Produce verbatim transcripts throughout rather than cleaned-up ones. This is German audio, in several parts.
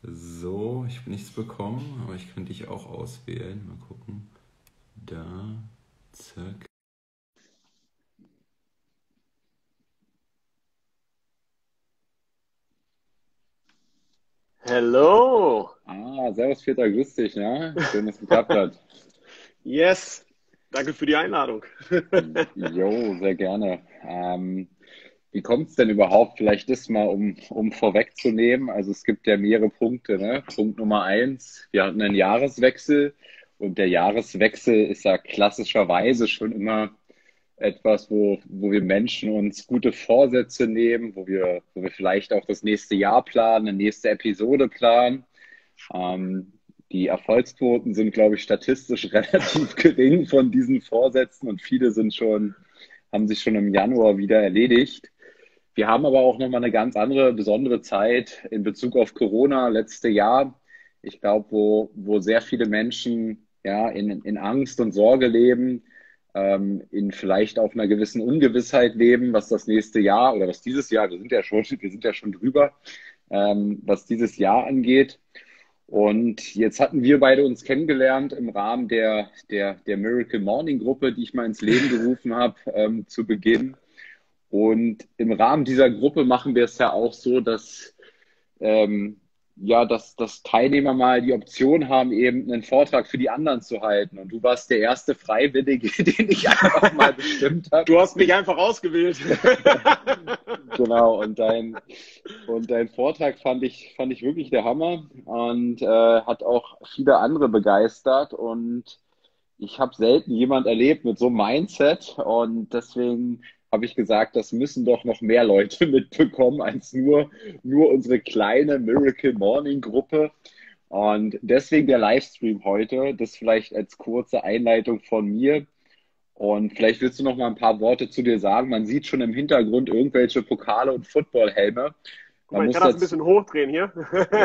So, ich habe nichts bekommen, aber ich könnte dich auch auswählen. Mal gucken. Da, zack. Hello. Ah, servus Peter, grüß dich, ne? Schön, dass es geklappt hat. Yes. Danke für die Einladung. Jo, sehr gerne. Ähm, wie kommt es denn überhaupt? Vielleicht das mal, um, um vorwegzunehmen. Also es gibt ja mehrere Punkte, ne? Punkt Nummer eins, wir hatten einen Jahreswechsel und der Jahreswechsel ist ja klassischerweise schon immer etwas, wo, wo wir Menschen uns gute Vorsätze nehmen, wo wir, wo wir vielleicht auch das nächste Jahr planen, eine nächste Episode planen. Ähm, die Erfolgsquoten sind, glaube ich, statistisch relativ gering von diesen Vorsätzen und viele sind schon, haben sich schon im Januar wieder erledigt. Wir haben aber auch nochmal eine ganz andere, besondere Zeit in Bezug auf Corona letzte Jahr. Ich glaube, wo, wo sehr viele Menschen ja, in, in Angst und Sorge leben, ähm, in vielleicht auch einer gewissen Ungewissheit leben, was das nächste Jahr oder was dieses Jahr, wir sind ja schon, wir sind ja schon drüber, ähm, was dieses Jahr angeht. Und jetzt hatten wir beide uns kennengelernt im Rahmen der, der, der Miracle Morning Gruppe, die ich mal ins Leben gerufen habe, ähm, zu Beginn. Und im Rahmen dieser Gruppe machen wir es ja auch so, dass, ähm, ja, dass, dass Teilnehmer mal die Option haben, eben einen Vortrag für die anderen zu halten. Und du warst der erste Freiwillige, den ich einfach mal bestimmt habe. Du hast mich einfach ausgewählt. Genau, und dein, und dein Vortrag fand ich, fand ich wirklich der Hammer und äh, hat auch viele andere begeistert. Und ich habe selten jemand erlebt mit so einem Mindset. Und deswegen habe ich gesagt, das müssen doch noch mehr Leute mitbekommen als nur, nur unsere kleine Miracle Morning Gruppe. Und deswegen der Livestream heute, das vielleicht als kurze Einleitung von mir. Und vielleicht willst du noch mal ein paar Worte zu dir sagen. Man sieht schon im Hintergrund irgendwelche Pokale und Footballhelme. Guck Man mal, ich muss kann das ein dazu, bisschen hochdrehen hier.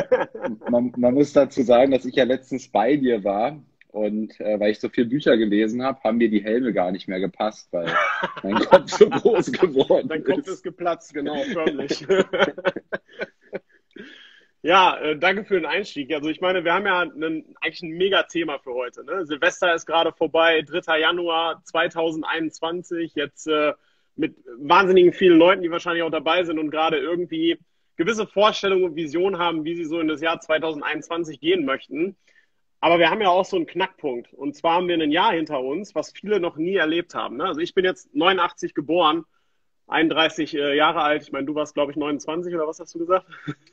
man, man muss dazu sagen, dass ich ja letztens bei dir war. Und äh, weil ich so viele Bücher gelesen habe, haben mir die Helme gar nicht mehr gepasst, weil mein Kopf so groß geworden Dein Kopf ist ist. geplatzt, genau, förmlich. Ja, äh, danke für den Einstieg. Also ich meine, wir haben ja einen, eigentlich ein Mega-Thema für heute. Ne? Silvester ist gerade vorbei, dritter Januar zweitausendeinundzwanzig. Jetzt äh, mit wahnsinnigen vielen Leuten, die wahrscheinlich auch dabei sind und gerade irgendwie gewisse Vorstellungen und Visionen haben, wie sie so in das Jahr zweitausendeinundzwanzig gehen möchten. Aber wir haben ja auch so einen Knackpunkt. Und zwar haben wir ein Jahr hinter uns, was viele noch nie erlebt haben. Ne? Also ich bin jetzt neunundachtzig geboren, einunddreißig äh, Jahre alt. Ich meine, du warst, glaube ich, neunundzwanzig oder was hast du gesagt?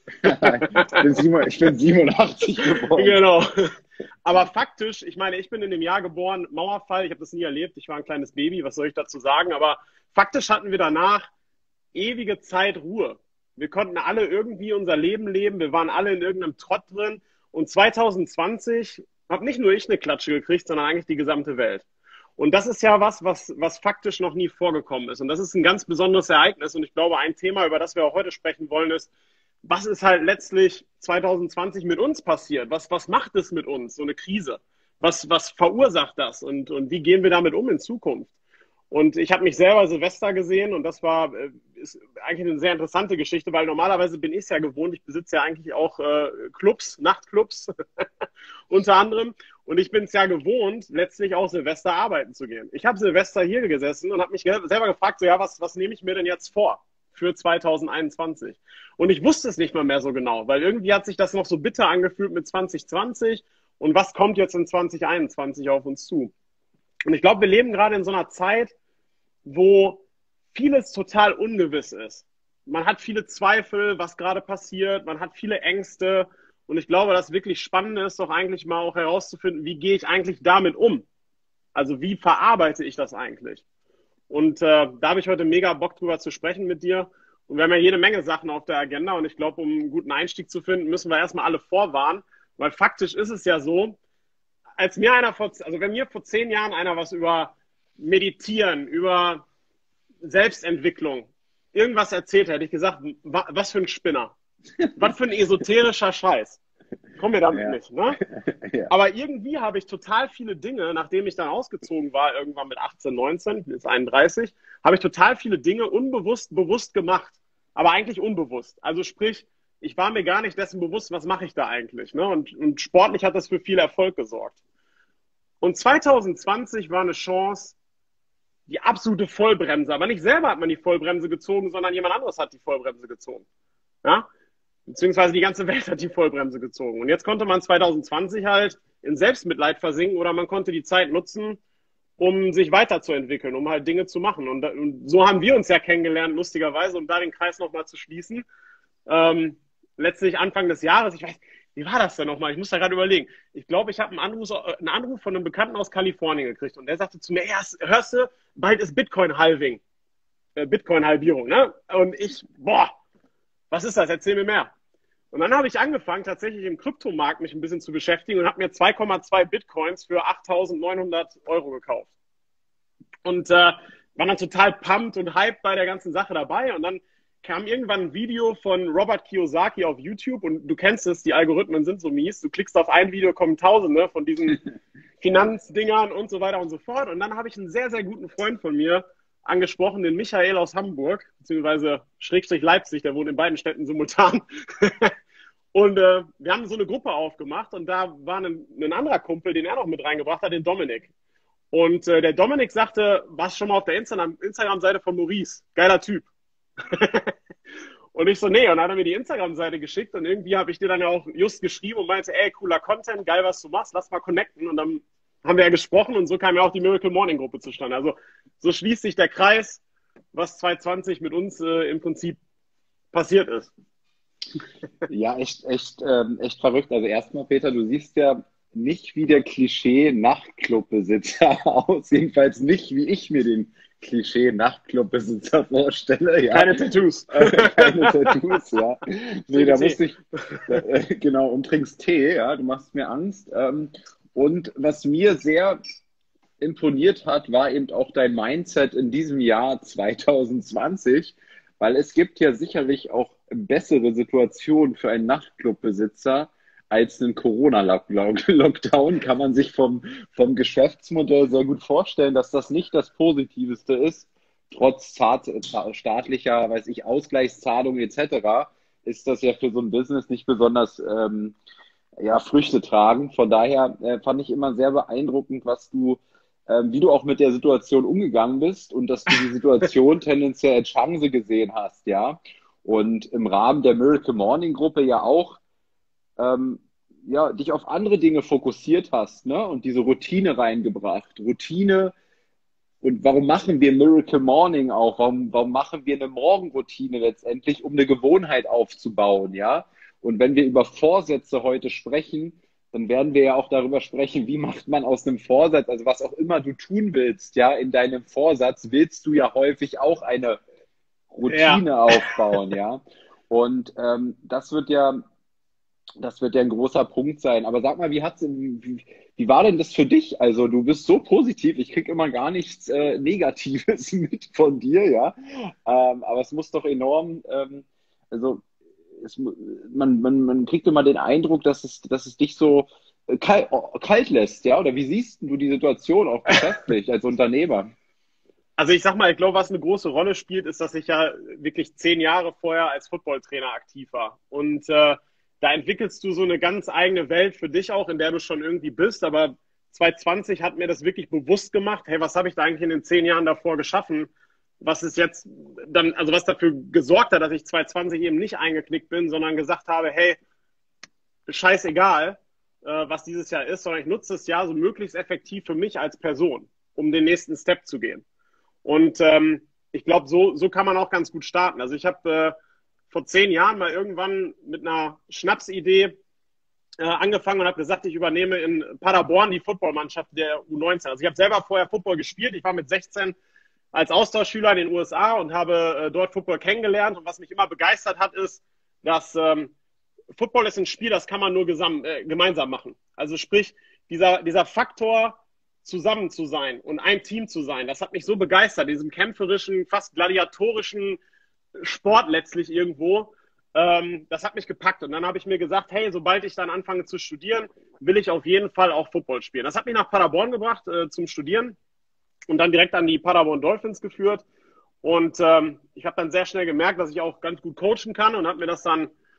Ich bin, sieben, ich bin siebenundachtzig geboren. Genau. Aber faktisch, ich meine, ich bin in dem Jahr geboren, Mauerfall, ich habe das nie erlebt, ich war ein kleines Baby, was soll ich dazu sagen? Aber faktisch hatten wir danach ewige Zeit Ruhe. Wir konnten alle irgendwie unser Leben leben, wir waren alle in irgendeinem Trott drin. Und zwanzig zwanzig habe nicht nur ich eine Klatsche gekriegt, sondern eigentlich die gesamte Welt. Und das ist ja was, was, was faktisch noch nie vorgekommen ist. Und das ist ein ganz besonderes Ereignis. Und ich glaube, ein Thema, über das wir auch heute sprechen wollen, ist, was ist halt letztlich zwanzig zwanzig mit uns passiert? Was, was macht es mit uns, so eine Krise? Was, was verursacht das? Und, und wie gehen wir damit um in Zukunft? Und ich habe mich selber Silvester gesehen und das war äh, ist eigentlich eine sehr interessante Geschichte, weil normalerweise bin ich es ja gewohnt, ich besitze ja eigentlich auch äh, Clubs, Nachtclubs unter anderem. Und ich bin es ja gewohnt, letztlich auch Silvester arbeiten zu gehen. Ich habe Silvester hier gesessen und habe mich selber gefragt, so ja, was, was nehme ich mir denn jetzt vor für zwanzig einundzwanzig? Und ich wusste es nicht mal mehr so genau, weil irgendwie hat sich das noch so bitter angefühlt mit zwanzig zwanzig und was kommt jetzt in zwanzig einundzwanzig auf uns zu? Und ich glaube, wir leben gerade in so einer Zeit, wo vieles total ungewiss ist. Man hat viele Zweifel, was gerade passiert, man hat viele Ängste und ich glaube, das wirklich Spannende ist doch eigentlich mal auch herauszufinden, wie gehe ich eigentlich damit um? Also wie verarbeite ich das eigentlich? Und äh, da habe ich heute mega Bock drüber zu sprechen mit dir. Und wir haben ja jede Menge Sachen auf der Agenda und ich glaube, um einen guten Einstieg zu finden, müssen wir erstmal alle vorwarnen, weil faktisch ist es ja so, als mir einer vor, also wenn mir vor zehn Jahren einer was über Meditieren, über Selbstentwicklung, irgendwas erzählt hätte, ich gesagt, was für ein Spinner. Was für ein esoterischer Scheiß. Komm mir damit Ja. nicht, ne? Ja. Aber irgendwie habe ich total viele Dinge, nachdem ich dann ausgezogen war, irgendwann mit achtzehn, neunzehn, ich bin jetzt einunddreißig, habe ich total viele Dinge unbewusst, bewusst gemacht. Aber eigentlich unbewusst. Also sprich, ich war mir gar nicht dessen bewusst, was mache ich da eigentlich. Ne? Und, und sportlich hat das für viel Erfolg gesorgt. Und zwanzig zwanzig war eine Chance, die absolute Vollbremse. Aber nicht selber hat man die Vollbremse gezogen, sondern jemand anderes hat die Vollbremse gezogen. Ja? Beziehungsweise die ganze Welt hat die Vollbremse gezogen. Und jetzt konnte man zwanzig zwanzig halt in Selbstmitleid versinken oder man konnte die Zeit nutzen, um sich weiterzuentwickeln, um halt Dinge zu machen. Und, und so haben wir uns ja kennengelernt, lustigerweise, um da den Kreis nochmal zu schließen. Ähm, letztlich Anfang des Jahres, ich weiß, wie war das denn nochmal? Ich muss da gerade überlegen. Ich glaube, ich habe einen Anruf, einen Anruf von einem Bekannten aus Kalifornien gekriegt und der sagte zu mir, ja, hörst du, bald ist Bitcoin-Halving. Äh, Bitcoin-Halbierung, ne? Und ich, boah, was ist das? Erzähl mir mehr. Und dann habe ich angefangen, tatsächlich im Kryptomarkt mich ein bisschen zu beschäftigen und habe mir zwei Komma zwei Bitcoins für achttausendneunhundert Euro gekauft. Und äh, war dann total pumped und hyped bei der ganzen Sache dabei. Und dann kam irgendwann ein Video von Robert Kiyosaki auf YouTube und du kennst es, die Algorithmen sind so mies. Du klickst auf ein Video, kommen Tausende von diesen Finanzdingern und so weiter und so fort. Und dann habe ich einen sehr, sehr guten Freund von mir angesprochen, den Michael aus Hamburg, beziehungsweise Schrägstrich Leipzig, der wohnt in beiden Städten simultan. Und äh, wir haben so eine Gruppe aufgemacht und da war ein, ein anderer Kumpel, den er noch mit reingebracht hat, den Dominik. Und äh, der Dominik sagte, warst schon mal auf der Instagram- Instagram-Seite von Maurice? Geiler Typ. Und ich so, nee, und dann hat er mir die Instagram-Seite geschickt und irgendwie habe ich dir dann ja auch just geschrieben und meinte, ey, cooler Content, geil, was du machst, lass mal connecten. Und dann haben wir ja gesprochen und so kam ja auch die Miracle Morning Gruppe zustande. Also so schließt sich der Kreis, was zwanzig zwanzig mit uns äh, im Prinzip passiert ist. Ja, echt, echt, ähm, echt verrückt. Also erstmal, Peter, du siehst ja nicht wie der Klischee-Nachtclubbesitzer aus. Jedenfalls nicht, wie ich mir den Klischee-Nachtclubbesitzer vorstelle. Ja. Keine Tattoos. Äh, keine Tattoos, ja. Nee, da musste ich, äh, genau, und trinkst Tee, ja, du machst mir Angst. Ähm, und was mir sehr imponiert hat, war eben auch dein Mindset in diesem Jahr zwanzig zwanzig, weil es gibt ja sicherlich auch bessere Situationen für einen Nachtclubbesitzer als einen Corona-Lockdown. Kann man sich vom, vom Geschäftsmodell sehr gut vorstellen, dass das nicht das Positivste ist. Trotz staatlicher, weiß ich, Ausgleichszahlungen et cetera ist das ja für so ein Business nicht besonders ähm, ja, Früchte tragen. Von daher äh, fand ich immer sehr beeindruckend, was du Ähm, wie du auch mit der Situation umgegangen bist und dass du die Situation tendenziell als Chance gesehen hast, ja. Und im Rahmen der Miracle Morning Gruppe ja auch ähm, ja, dich auf andere Dinge fokussiert hast, ne? Und diese Routine reingebracht. Routine. Und warum machen wir Miracle Morning auch? Warum, warum machen wir eine Morgenroutine letztendlich, um eine Gewohnheit aufzubauen, ja? Und wenn wir über Vorsätze heute sprechen, dann werden wir ja auch darüber sprechen, wie macht man aus einem Vorsatz, also was auch immer du tun willst, ja, in deinem Vorsatz willst du ja häufig auch eine Routine ja. aufbauen, ja. Und ähm, das wird ja, das wird ja ein großer Punkt sein. Aber sag mal, wie hat's, wie, wie war denn das für dich? Also du bist so positiv, ich krieg immer gar nichts äh, Negatives mit von dir, ja. Ähm, aber es muss doch enorm, ähm, also Es, man, man, man kriegt immer den Eindruck, dass es, dass es dich so kalt, kalt lässt, ja? Oder wie siehst du die Situation auch geschäftlich als Unternehmer? Also ich sag mal, ich glaube, was eine große Rolle spielt, ist, dass ich ja wirklich zehn Jahre vorher als Footballtrainer aktiv war. Und äh, da entwickelst du so eine ganz eigene Welt für dich auch, in der du schon irgendwie bist. Aber zwanzig zwanzig hat mir das wirklich bewusst gemacht. Hey, was habe ich da eigentlich in den zehn Jahren davor geschaffen? Was ist jetzt dann, also was dafür gesorgt hat, dass ich zwanzig zwanzig eben nicht eingeknickt bin, sondern gesagt habe, hey, scheißegal, äh, was dieses Jahr ist, sondern ich nutze das Jahr so möglichst effektiv für mich als Person, um den nächsten Step zu gehen. Und ähm, ich glaube, so, so kann man auch ganz gut starten. Also ich habe äh, vor zehn Jahren mal irgendwann mit einer Schnapsidee äh, angefangen und habe gesagt, ich übernehme in Paderborn die Footballmannschaft der U neunzehn. Also ich habe selber vorher Football gespielt. Ich war mit sechzehn als Austauschschüler in den U S A und habe äh, dort Football kennengelernt. Und was mich immer begeistert hat, ist, dass ähm, Football ist ein Spiel, das kann man nur gesam äh, gemeinsam machen. Also sprich, dieser, dieser Faktor, zusammen zu sein und ein Team zu sein, das hat mich so begeistert, diesem kämpferischen, fast gladiatorischen Sport letztlich irgendwo. Ähm, das hat mich gepackt. Und dann habe ich mir gesagt, hey, sobald ich dann anfange zu studieren, will ich auf jeden Fall auch Football spielen. Das hat mich nach Paderborn gebracht äh, zum Studieren. Und dann direkt an die Paderborn Dolphins geführt. Und ähm, ich habe dann sehr schnell gemerkt, dass ich auch ganz gut coachen kann und habe mir das dann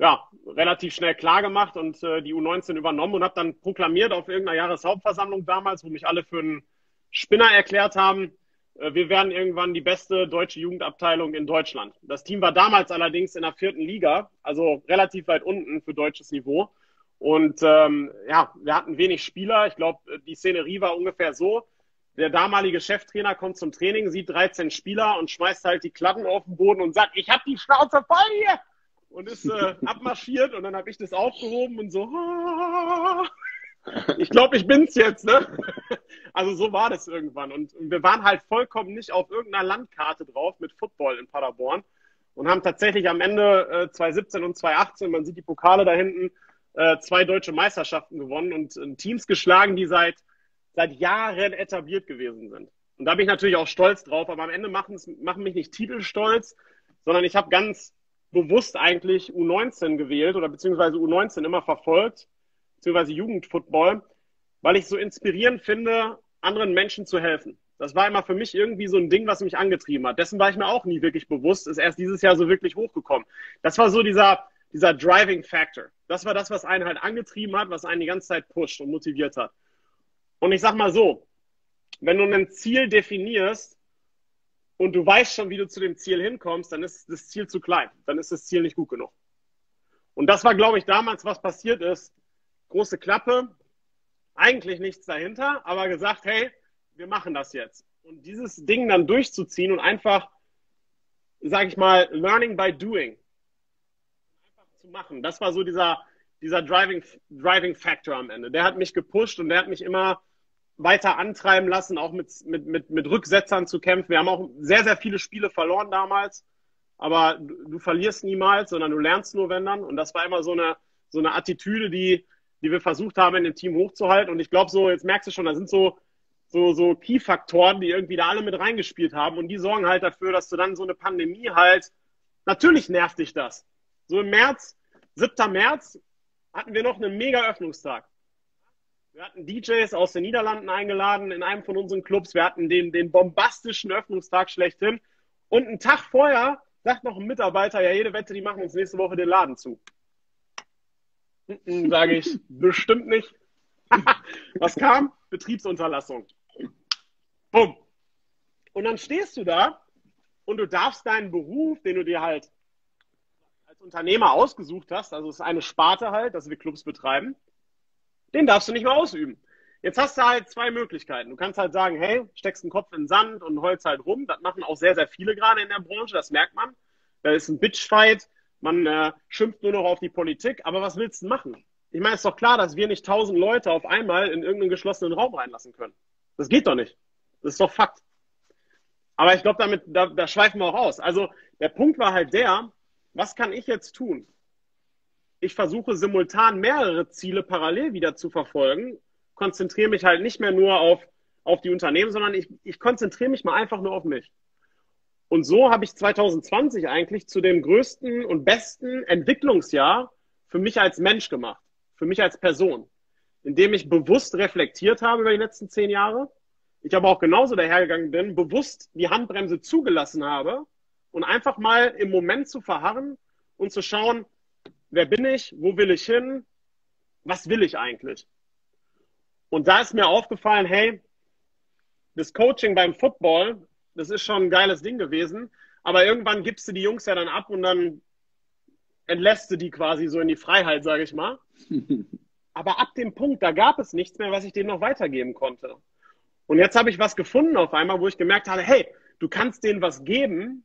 ja, relativ schnell klar gemacht und äh, die U neunzehn übernommen und habe dann proklamiert auf irgendeiner Jahreshauptversammlung damals, wo mich alle für einen Spinner erklärt haben, äh, wir werden irgendwann die beste deutsche Jugendabteilung in Deutschland. Das Team war damals allerdings in der vierten Liga, also relativ weit unten für deutsches Niveau. Und ähm, ja, wir hatten wenig Spieler. Ich glaube, die Szenerie war ungefähr so. Der damalige Cheftrainer kommt zum Training, sieht dreizehn Spieler und schmeißt halt die Kladden auf den Boden und sagt, ich hab die Schnauze voll hier! Und ist äh, abmarschiert und dann habe ich das aufgehoben und so, ah, ich glaube, ich bin's jetzt, ne? Also so war das irgendwann. Und wir waren halt vollkommen nicht auf irgendeiner Landkarte drauf mit Football in Paderborn und haben tatsächlich am Ende äh, zwanzig siebzehn und zwanzig achtzehn, man sieht die Pokale da hinten, äh, zwei deutsche Meisterschaften gewonnen und äh, Teams geschlagen, die seit, seit Jahren etabliert gewesen sind. Und da bin ich natürlich auch stolz drauf, aber am Ende machen, machen mich nicht Titel stolz, sondern ich habe ganz bewusst eigentlich U neunzehn gewählt oder beziehungsweise U neunzehn immer verfolgt, beziehungsweise Jugendfootball, weil ich so inspirierend finde, anderen Menschen zu helfen. Das war immer für mich irgendwie so ein Ding, was mich angetrieben hat. Dessen war ich mir auch nie wirklich bewusst, ist erst dieses Jahr so wirklich hochgekommen. Das war so dieser, dieser Driving Factor. Das war das, was einen halt angetrieben hat, was einen die ganze Zeit pusht und motiviert hat. Und ich sag mal so, wenn du ein Ziel definierst, und du weißt schon, wie du zu dem Ziel hinkommst, dann ist das Ziel zu klein. Dann ist das Ziel nicht gut genug. Und das war, glaube ich, damals, was passiert ist. Große Klappe, eigentlich nichts dahinter, aber gesagt, hey, wir machen das jetzt. Und dieses Ding dann durchzuziehen und einfach, sage ich mal, learning by doing. Einfach zu machen. Das war so dieser, dieser Driving, Driving Factor am Ende. Der hat mich gepusht und der hat mich immer weiter antreiben lassen, auch mit, mit, mit, mit Rücksetzern zu kämpfen. Wir haben auch sehr, sehr viele Spiele verloren damals, aber du, du verlierst niemals, sondern du lernst nur, wenn dann. Und das war immer so eine, so eine Attitüde, die, die wir versucht haben, in dem Team hochzuhalten. Und ich glaube so, jetzt merkst du schon, da sind so, so, so Key-Faktoren, die irgendwie da alle mit reingespielt haben. Und die sorgen halt dafür, dass du dann so eine Pandemie halt, natürlich nervt dich das. So im März, siebten März, hatten wir noch einen mega Öffnungstag. Wir hatten D Js aus den Niederlanden eingeladen in einem von unseren Clubs. Wir hatten den, den bombastischen Öffnungstag schlechthin. Und einen Tag vorher sagt noch ein Mitarbeiter, ja, jede Wette, die machen uns nächste Woche den Laden zu. Sage ich, bestimmt nicht. Was kam? Betriebsunterlassung. Bumm. Und dann stehst du da und du darfst deinen Beruf, den du dir halt als Unternehmer ausgesucht hast, also es ist eine Sparte halt, dass wir Clubs betreiben, den darfst du nicht mehr ausüben. Jetzt hast du halt zwei Möglichkeiten. Du kannst halt sagen, hey, steckst den Kopf in den Sand und holst halt rum. Das machen auch sehr, sehr viele gerade in der Branche, das merkt man. Da ist ein Bitchfight, man äh, schimpft nur noch auf die Politik. Aber was willst du machen? Ich meine, es ist doch klar, dass wir nicht tausend Leute auf einmal in irgendeinen geschlossenen Raum reinlassen können. Das geht doch nicht. Das ist doch Fakt. Aber ich glaube, damit da, da schweifen wir auch aus. Also der Punkt war halt der, was kann ich jetzt tun? Ich versuche simultan mehrere Ziele parallel wieder zu verfolgen, konzentriere mich halt nicht mehr nur auf, auf die Unternehmen, sondern ich, ich konzentriere mich mal einfach nur auf mich. Und so habe ich zwanzig zwanzig eigentlich zu dem größten und besten Entwicklungsjahr für mich als Mensch gemacht, für mich als Person, indem ich bewusst reflektiert habe über die letzten zehn Jahre. Ich aber auch genauso dahergegangen bin, bewusst die Handbremse zugelassen habe und einfach mal im Moment zu verharren und zu schauen, wer bin ich? Wo will ich hin? Was will ich eigentlich? Und da ist mir aufgefallen, hey, das Coaching beim Football, das ist schon ein geiles Ding gewesen, aber irgendwann gibst du die Jungs ja dann ab und dann entlässt du die quasi so in die Freiheit, sage ich mal. Aber ab dem Punkt, da gab es nichts mehr, was ich denen noch weitergeben konnte. Und jetzt habe ich was gefunden auf einmal, wo ich gemerkt habe, hey, du kannst denen was geben,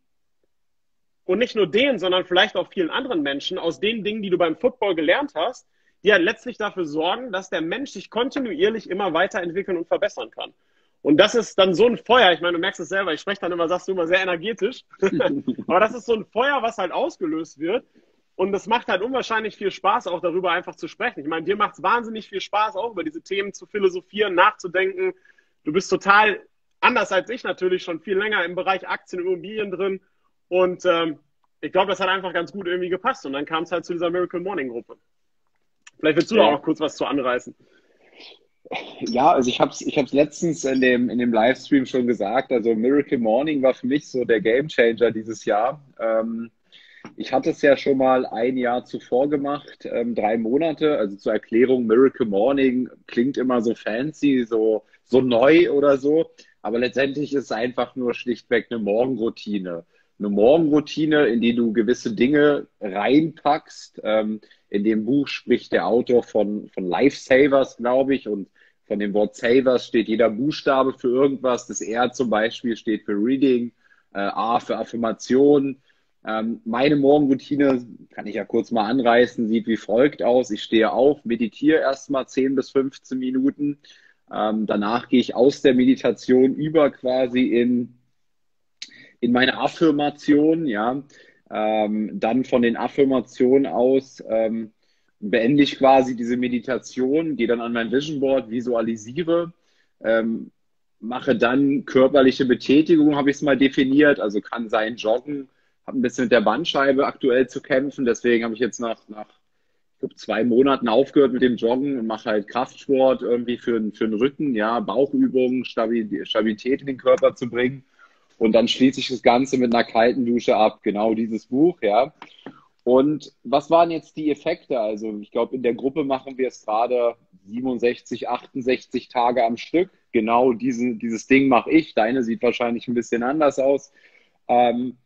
und nicht nur denen, sondern vielleicht auch vielen anderen Menschen aus den Dingen, die du beim Football gelernt hast, die halt letztlich dafür sorgen, dass der Mensch sich kontinuierlich immer weiterentwickeln und verbessern kann. Und das ist dann so ein Feuer, ich meine, du merkst es selber, ich spreche dann immer, sagst du immer, sehr energetisch, aber das ist so ein Feuer, was halt ausgelöst wird und es macht halt unwahrscheinlich viel Spaß, auch darüber einfach zu sprechen. Ich meine, dir macht es wahnsinnig viel Spaß, auch über diese Themen zu philosophieren, nachzudenken. Du bist total anders als ich natürlich, schon viel länger im Bereich Aktien und Immobilien drin. Und ähm, ich glaube, das hat einfach ganz gut irgendwie gepasst. Und dann kam es halt zu dieser Miracle Morning Gruppe. Vielleicht willst du ja auch noch kurz was zu anreißen. Ja, also ich habe es ich hab's letztens in dem, in dem Livestream schon gesagt. Also Miracle Morning war für mich so der Gamechanger dieses Jahr. Ähm, ich hatte es ja schon mal ein Jahr zuvor gemacht, ähm, drei Monate. Also zur Erklärung, Miracle Morning klingt immer so fancy, so, so neu oder so. Aber letztendlich ist es einfach nur schlichtweg eine Morgenroutine. Eine Morgenroutine, in die du gewisse Dinge reinpackst. Ähm, in dem Buch spricht der Autor von, von Lifesavers, glaube ich. Und von dem Wort Savers steht jeder Buchstabe für irgendwas. Das R zum Beispiel steht für Reading, äh, A für Affirmation. Ähm, meine Morgenroutine, kann ich ja kurz mal anreißen, sieht wie folgt aus. Ich stehe auf, meditiere erstmal zehn bis fünfzehn Minuten. Ähm, danach gehe ich aus der Meditation über quasi in, in meine Affirmation. Ja. Ähm, dann von den Affirmationen aus ähm, beende ich quasi diese Meditation, gehe dann an mein Vision Board, visualisiere, ähm, mache dann körperliche Betätigung, habe ich es mal definiert. Also kann sein Joggen, habe ein bisschen mit der Bandscheibe aktuell zu kämpfen. Deswegen habe ich jetzt nach, nach ich glaube, zwei Monaten aufgehört mit dem Joggen und mache halt Kraftsport irgendwie für, den- für den Rücken, ja, Bauchübungen, Stabil- Stabilität in den Körper zu bringen. Und dann schließe ich das Ganze mit einer kalten Dusche ab. Genau dieses Buch, ja. Und was waren jetzt die Effekte? Also ich glaube, in der Gruppe machen wir es gerade siebenundsechzig, achtundsechzig Tage am Stück. Genau diesen, dieses Ding mache ich. Deine sieht wahrscheinlich ein bisschen anders aus. Ähm,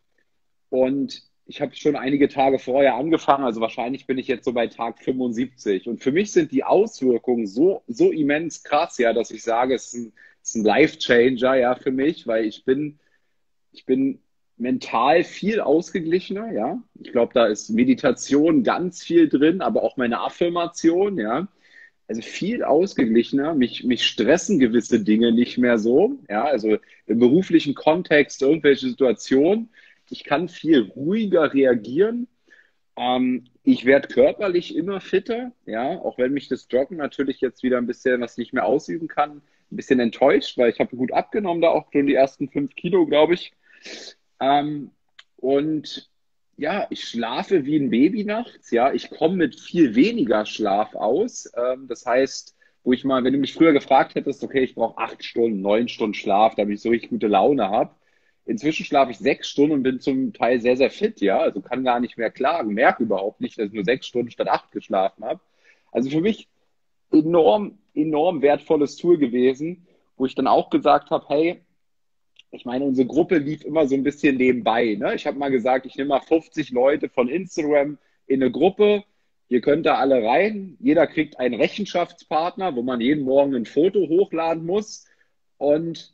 und ich habe schon einige Tage vorher angefangen, also wahrscheinlich bin ich jetzt so bei Tag fünfundsiebzig. Und für mich sind die Auswirkungen so, so immens krass, ja, dass ich sage, es ist ein, es ist ein Life-Changer, ja, für mich, weil ich bin, ich bin mental viel ausgeglichener, ja. Ich glaube, da ist Meditation ganz viel drin, aber auch meine Affirmation, ja. Also viel ausgeglichener. Mich, mich stressen gewisse Dinge nicht mehr so, ja. Also im beruflichen Kontext, irgendwelche Situationen. Ich kann viel ruhiger reagieren. Ähm, ich werde körperlich immer fitter, ja, auch wenn mich das Joggen natürlich jetzt wieder ein bisschen, was ich nicht mehr ausüben kann, ein bisschen enttäuscht, weil ich habe gut abgenommen, da auch schon die ersten fünf Kilo, glaube ich. Ähm, und ja, ich schlafe wie ein Baby nachts, ja, ich komme mit viel weniger Schlaf aus. Ähm, das heißt, wo ich mal, wenn du mich früher gefragt hättest, okay, ich brauche acht Stunden, neun Stunden Schlaf, damit ich so richtig gute Laune habe. Inzwischen schlafe ich sechs Stunden und bin zum Teil sehr, sehr fit, ja. Also kann gar nicht mehr klagen, merke überhaupt nicht, dass ich nur sechs Stunden statt acht geschlafen habe. Also für mich enorm, enorm wertvolles Tool gewesen, wo ich dann auch gesagt habe, hey, ich meine, unsere Gruppe lief immer so ein bisschen nebenbei. Ne? Ich habe mal gesagt, ich nehme mal fünfzig Leute von Instagram in eine Gruppe. Ihr könnt da alle rein. Jeder kriegt einen Rechenschaftspartner, wo man jeden Morgen ein Foto hochladen muss. Und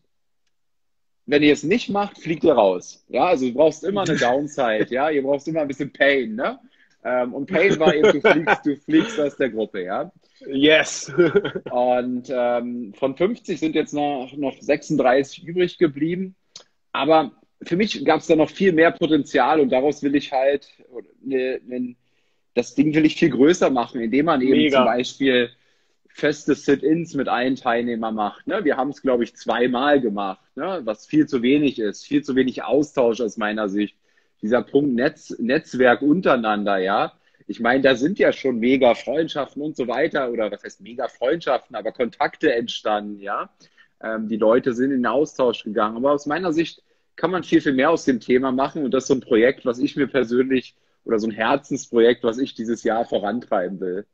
wenn ihr es nicht macht, fliegt ihr raus. Ja, also du brauchst immer eine Downside. Ja, ihr brauchst immer ein bisschen Pain. Ne? Ähm, und Pain war eben, du fliegst, du fliegst aus der Gruppe. Ja. Yes. Und ähm, von fünfzig sind jetzt noch, noch sechsunddreißig übrig geblieben. Aber für mich gab es da noch viel mehr Potenzial und daraus will ich halt, ne, ne, das Ding will ich viel größer machen, indem man eben zum Mega. Beispiel feste Sit-ins mit allen Teilnehmern macht. Ne? Wir haben es, glaube ich, zweimal gemacht, ne? Was viel zu wenig ist, viel zu wenig Austausch aus meiner Sicht. Dieser Punkt Netz, Netzwerk untereinander, ja. Ich meine, da sind ja schon mega Freundschaften und so weiter, oder was heißt mega Freundschaften, aber Kontakte entstanden, ja. Ähm, die Leute sind in den Austausch gegangen. Aber aus meiner Sicht kann man viel, viel mehr aus dem Thema machen und das ist so ein Projekt, was ich mir persönlich oder so ein Herzensprojekt, was ich dieses Jahr vorantreiben will.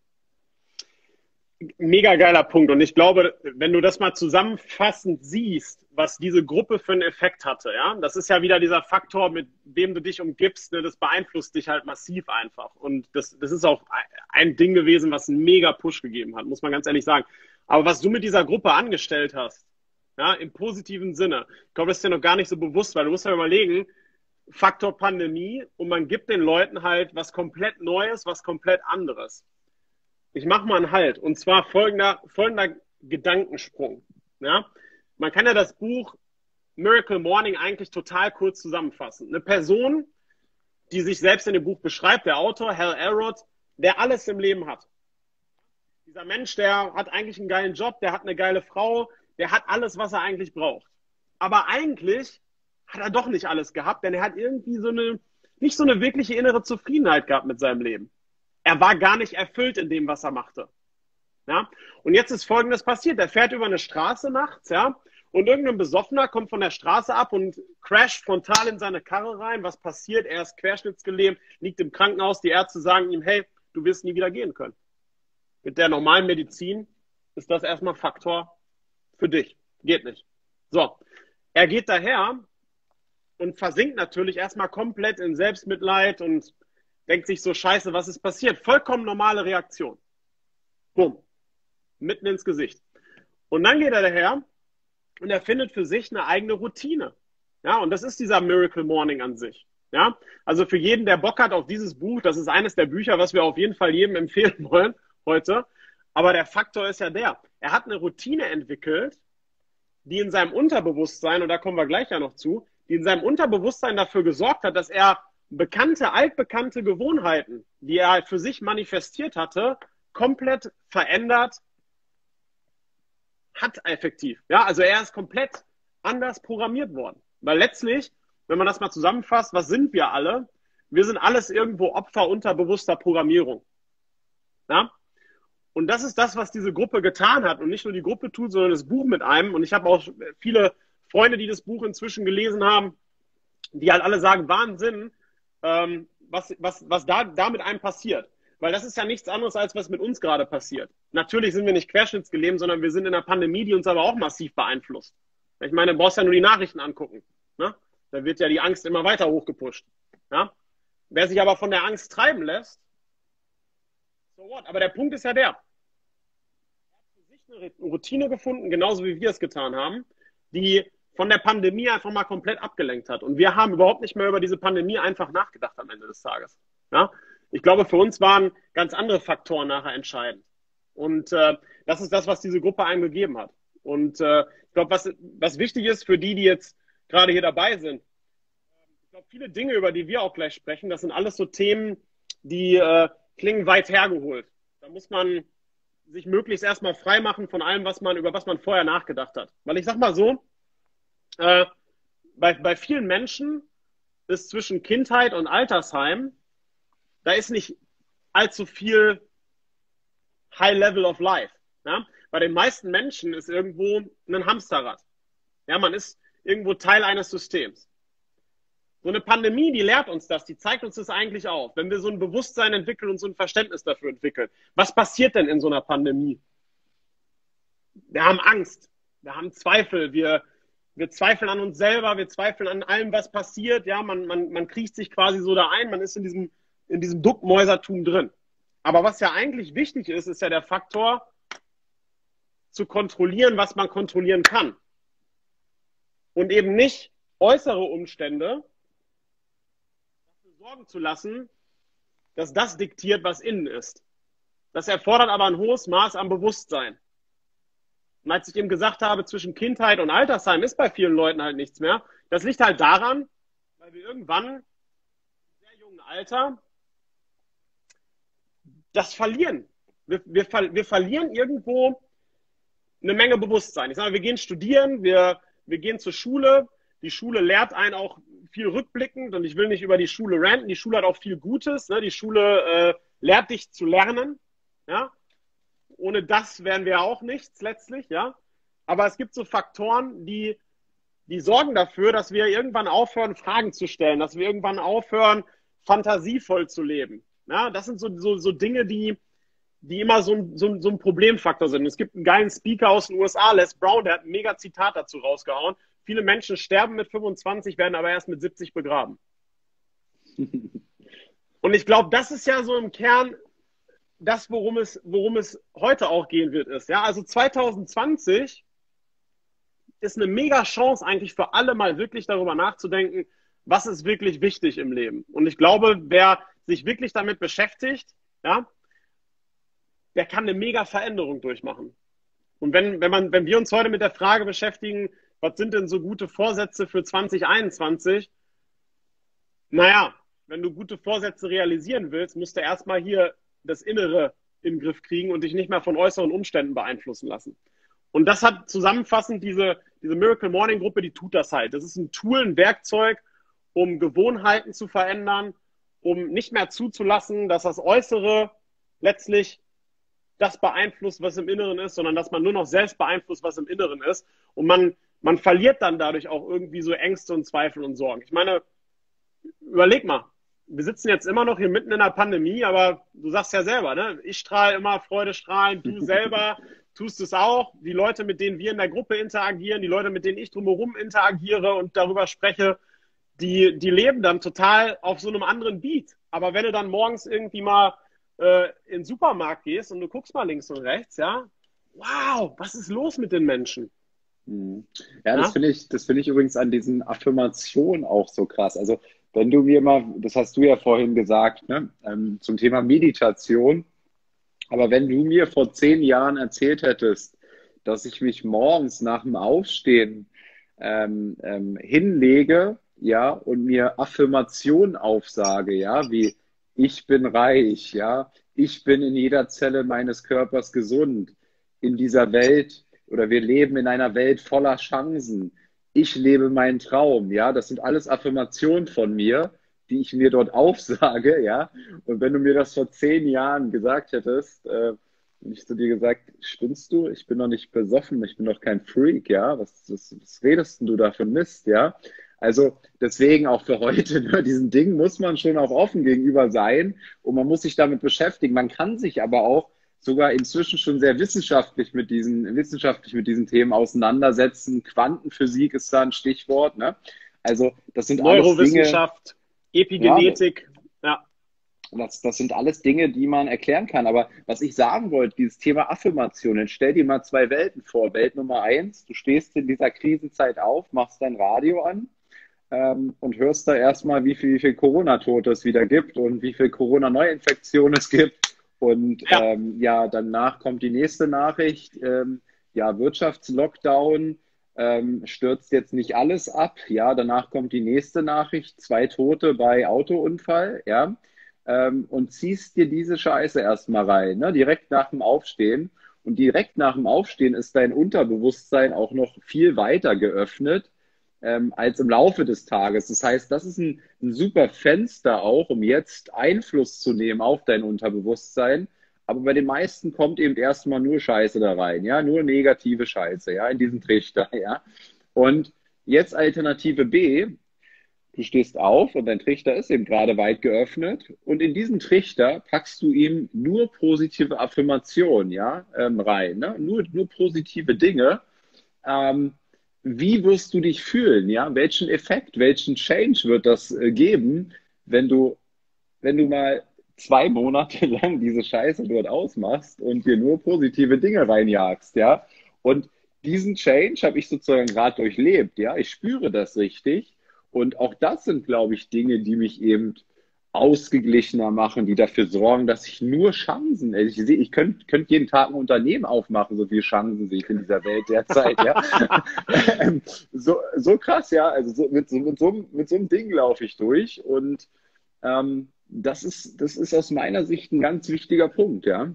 Mega geiler Punkt. Und ich glaube, wenn du das mal zusammenfassend siehst, was diese Gruppe für einen Effekt hatte, ja, das ist ja wieder dieser Faktor, mit dem du dich umgibst, ne, das beeinflusst dich halt massiv einfach. Und das, das ist auch ein Ding gewesen, was einen mega Push gegeben hat, muss man ganz ehrlich sagen. Aber was du mit dieser Gruppe angestellt hast, ja, im positiven Sinne, ich glaube, das ist dir noch gar nicht so bewusst, weil du musst ja überlegen, Faktor Pandemie und man gibt den Leuten halt was komplett Neues, was komplett anderes. Ich mache mal einen Halt. Und zwar folgender, folgender Gedankensprung. Ja? Man kann ja das Buch Miracle Morning eigentlich total kurz zusammenfassen. Eine Person, die sich selbst in dem Buch beschreibt, der Autor, Hal Elrod, der alles im Leben hat. Dieser Mensch, der hat eigentlich einen geilen Job, der hat eine geile Frau, der hat alles, was er eigentlich braucht. Aber eigentlich hat er doch nicht alles gehabt, denn er hat irgendwie so eine, nicht so eine wirkliche innere Zufriedenheit gehabt mit seinem Leben. Er war gar nicht erfüllt in dem, was er machte. Ja? Und jetzt ist Folgendes passiert. Er fährt über eine Straße nachts, ja, Und irgendein Besoffener kommt von der Straße ab und crasht frontal in seine Karre rein. Was passiert? Er ist querschnittsgelähmt, liegt im Krankenhaus. Die Ärzte sagen ihm, hey, du wirst nie wieder gehen können. Mit der normalen Medizin ist das erstmal Faktor für dich. Geht nicht. So, er geht daher und versinkt natürlich erstmal komplett in Selbstmitleid und denkt sich so, scheiße, was ist passiert? Vollkommen normale Reaktion. Bumm. Mitten ins Gesicht. Und dann geht er daher und er findet für sich eine eigene Routine. Ja, und das ist dieser Miracle Morning an sich. Ja, also für jeden, der Bock hat auf dieses Buch, das ist eines der Bücher, was wir auf jeden Fall jedem empfehlen wollen heute. Aber der Faktor ist ja der, er hat eine Routine entwickelt, die in seinem Unterbewusstsein, und da kommen wir gleich ja noch zu, die in seinem Unterbewusstsein dafür gesorgt hat, dass er bekannte, altbekannte Gewohnheiten, die er für sich manifestiert hatte, komplett verändert hat effektiv. Ja, also er ist komplett anders programmiert worden. Weil letztlich, wenn man das mal zusammenfasst, was sind wir alle? Wir sind alles irgendwo Opfer unterbewusster Programmierung. Ja? Und das ist das, was diese Gruppe getan hat. Und nicht nur die Gruppe tut, sondern das Buch mit einem. Und ich habe auch viele Freunde, die das Buch inzwischen gelesen haben, die halt alle sagen, Wahnsinn, ähm, was, was, was da, da mit einem passiert. Weil das ist ja nichts anderes, als was mit uns gerade passiert. Natürlich sind wir nicht querschnittsgelähmt, sondern wir sind in einer Pandemie, die uns aber auch massiv beeinflusst. Ich meine, du brauchst ja nur die Nachrichten angucken. Ne? Da wird ja die Angst immer weiter hochgepusht. Ja? Wer sich aber von der Angst treiben lässt, so what? Aber der Punkt ist ja der, er hat für sich eine Routine gefunden, genauso wie wir es getan haben, die von der Pandemie einfach mal komplett abgelenkt hat. Und wir haben überhaupt nicht mehr über diese Pandemie einfach nachgedacht am Ende des Tages. Ja? Ich glaube, für uns waren ganz andere Faktoren nachher entscheidend. Und äh, das ist das, was diese Gruppe einem gegeben hat. Und äh, ich glaube, was, was wichtig ist für die, die jetzt gerade hier dabei sind, ich glaube, viele Dinge, über die wir auch gleich sprechen, das sind alles so Themen, die äh, klingen weit hergeholt. Da muss man sich möglichst erstmal frei machen von allem, was man, über was man vorher nachgedacht hat. Weil ich sag mal so, äh, bei, bei vielen Menschen ist zwischen Kindheit und Altersheim, da ist nicht allzu viel High Level of Life. Ja? Bei den meisten Menschen ist irgendwo ein Hamsterrad. Ja, man ist irgendwo Teil eines Systems. So eine Pandemie, die lehrt uns das, die zeigt uns das eigentlich auf. Wenn wir so ein Bewusstsein entwickeln und so ein Verständnis dafür entwickeln. Was passiert denn in so einer Pandemie? Wir haben Angst, wir haben Zweifel, wir, wir zweifeln an uns selber, wir zweifeln an allem, was passiert. Ja, man, man, man kriecht sich quasi so da ein, man ist in diesem in diesem Duckmäusertum drin. Aber was ja eigentlich wichtig ist, ist ja der Faktor, zu kontrollieren, was man kontrollieren kann. Und eben nicht äußere Umstände dafür sorgen zu lassen, dass das diktiert, was innen ist. Das erfordert aber ein hohes Maß an Bewusstsein. Und als ich eben gesagt habe, zwischen Kindheit und Altersheim ist bei vielen Leuten halt nichts mehr. Das liegt halt daran, weil wir irgendwann im sehr jungen Alter das verlieren. Wir, wir, wir verlieren irgendwo eine Menge Bewusstsein. Ich sage, wir gehen studieren, wir, wir gehen zur Schule. Die Schule lehrt einen auch viel rückblickend und ich will nicht über die Schule ranten. Die Schule hat auch viel Gutes. Ne? Die Schule äh, lehrt dich zu lernen. Ja? Ohne das wären wir auch nichts letztlich. Ja? Aber es gibt so Faktoren, die, die sorgen dafür, dass wir irgendwann aufhören, Fragen zu stellen, dass wir irgendwann aufhören, fantasievoll zu leben. Ja, das sind so, so, so Dinge, die, die immer so ein, so, so ein Problemfaktor sind. Es gibt einen geilen Speaker aus den U S A, Les Brown, der hat ein mega Zitat dazu rausgehauen. Viele Menschen sterben mit fünfundzwanzig, werden aber erst mit siebzig begraben. Und ich glaube, das ist ja so im Kern das, worum es, worum es heute auch gehen wird, ist. Ja, also zwanzig zwanzig ist eine mega Chance eigentlich für alle mal wirklich darüber nachzudenken, was ist wirklich wichtig im Leben. Und ich glaube, wer sich wirklich damit beschäftigt, ja, der kann eine mega Veränderung durchmachen. Und wenn, wenn, man, wenn wir uns heute mit der Frage beschäftigen, was sind denn so gute Vorsätze für zwanzig einundzwanzig? Naja, wenn du gute Vorsätze realisieren willst, musst du erstmal hier das Innere in den Griff kriegen und dich nicht mehr von äußeren Umständen beeinflussen lassen. Und das hat zusammenfassend diese, diese Miracle Morning Gruppe, die tut das halt. Das ist ein Tool, ein Werkzeug, um Gewohnheiten zu verändern, um nicht mehr zuzulassen, dass das Äußere letztlich das beeinflusst, was im Inneren ist, sondern dass man nur noch selbst beeinflusst, was im Inneren ist. Und man, man verliert dann dadurch auch irgendwie so Ängste und Zweifel und Sorgen. Ich meine, überleg mal, wir sitzen jetzt immer noch hier mitten in der Pandemie, aber du sagst ja selber, ne? Ich strahle immer freudestrahlend, du selber tust es auch. Die Leute, mit denen wir in der Gruppe interagieren, die Leute, mit denen ich drumherum interagiere und darüber spreche, die, die leben dann total auf so einem anderen Beat. Aber wenn du dann morgens irgendwie mal äh, in den Supermarkt gehst und du guckst mal links und rechts, ja, wow, was ist los mit den Menschen? Mhm. Ja, das finde ich, das finde ich übrigens an diesen Affirmationen auch so krass. Also, wenn du mir mal, das hast du ja vorhin gesagt, ne, ähm, zum Thema Meditation, aber wenn du mir vor zehn Jahren erzählt hättest, dass ich mich morgens nach dem Aufstehen ähm, ähm, hinlege, ja, und mir Affirmationen aufsage, ja, wie ich bin reich, ja, ich bin in jeder Zelle meines Körpers gesund, in dieser Welt oder wir leben in einer Welt voller Chancen, ich lebe meinen Traum, ja, das sind alles Affirmationen von mir, die ich mir dort aufsage, ja, und wenn du mir das vor zehn Jahren gesagt hättest, äh, und ich zu dir gesagt, spinnst du? Ich bin noch nicht besoffen, ich bin doch kein Freak, ja, was, was, was redest denn du da für Mist, ja? Also deswegen auch für heute, ne, diesen Dingen muss man schon auch offen gegenüber sein und man muss sich damit beschäftigen. Man kann sich aber auch sogar inzwischen schon sehr wissenschaftlich mit diesen, wissenschaftlich mit diesen Themen auseinandersetzen. Quantenphysik ist da ein Stichwort, ne? Also das sind alles Dinge. Neurowissenschaft, Epigenetik, ja. Das, das sind alles Dinge, die man erklären kann. Aber was ich sagen wollte, dieses Thema Affirmationen, stell dir mal zwei Welten vor. Welt Nummer eins, du stehst in dieser Krisenzeit auf, machst dein Radio an ähm, und hörst da erstmal, wie viel, wie viel Corona-Tote es wieder gibt und wie viel Corona-Neuinfektionen es gibt. Und ja, ähm, ja danach kommt die nächste Nachricht, ähm, ja, Wirtschaftslockdown, ähm, stürzt jetzt nicht alles ab. Ja, danach kommt die nächste Nachricht, zwei Tote bei Autounfall, ja. Ähm, und ziehst dir diese Scheiße erstmal rein, ne? Direkt nach dem Aufstehen. Und direkt nach dem Aufstehen ist dein Unterbewusstsein auch noch viel weiter geöffnet ähm, als im Laufe des Tages. Das heißt, das ist ein, ein super Fenster auch, um jetzt Einfluss zu nehmen auf dein Unterbewusstsein. Aber bei den meisten kommt eben erstmal nur Scheiße da rein, ja, nur negative Scheiße, ja, in diesen Trichter, ja. Und jetzt Alternative B. Du stehst auf und dein Trichter ist eben gerade weit geöffnet und in diesen Trichter packst du ihm nur positive Affirmationen, ja, ähm, rein, ne? Nur, nur positive Dinge. Ähm, wie wirst du dich fühlen, ja? Welchen Effekt, welchen Change wird das äh, geben, wenn du, wenn du mal zwei Monate lang diese Scheiße dort ausmachst und dir nur positive Dinge reinjagst, ja? Und diesen Change habe ich sozusagen gerade durchlebt, ja? Ich spüre das richtig. Und auch das sind, glaube ich, Dinge, die mich eben ausgeglichener machen, die dafür sorgen, dass ich nur Chancen, ich sehe, ich könnte könnt jeden Tag ein Unternehmen aufmachen, so viele Chancen sehe ich in dieser Welt derzeit, ja. so, so krass, ja, also so, mit, so, mit, so, mit so einem Ding laufe ich durch und ähm, das ist, das ist aus meiner Sicht ein ganz wichtiger Punkt, ja.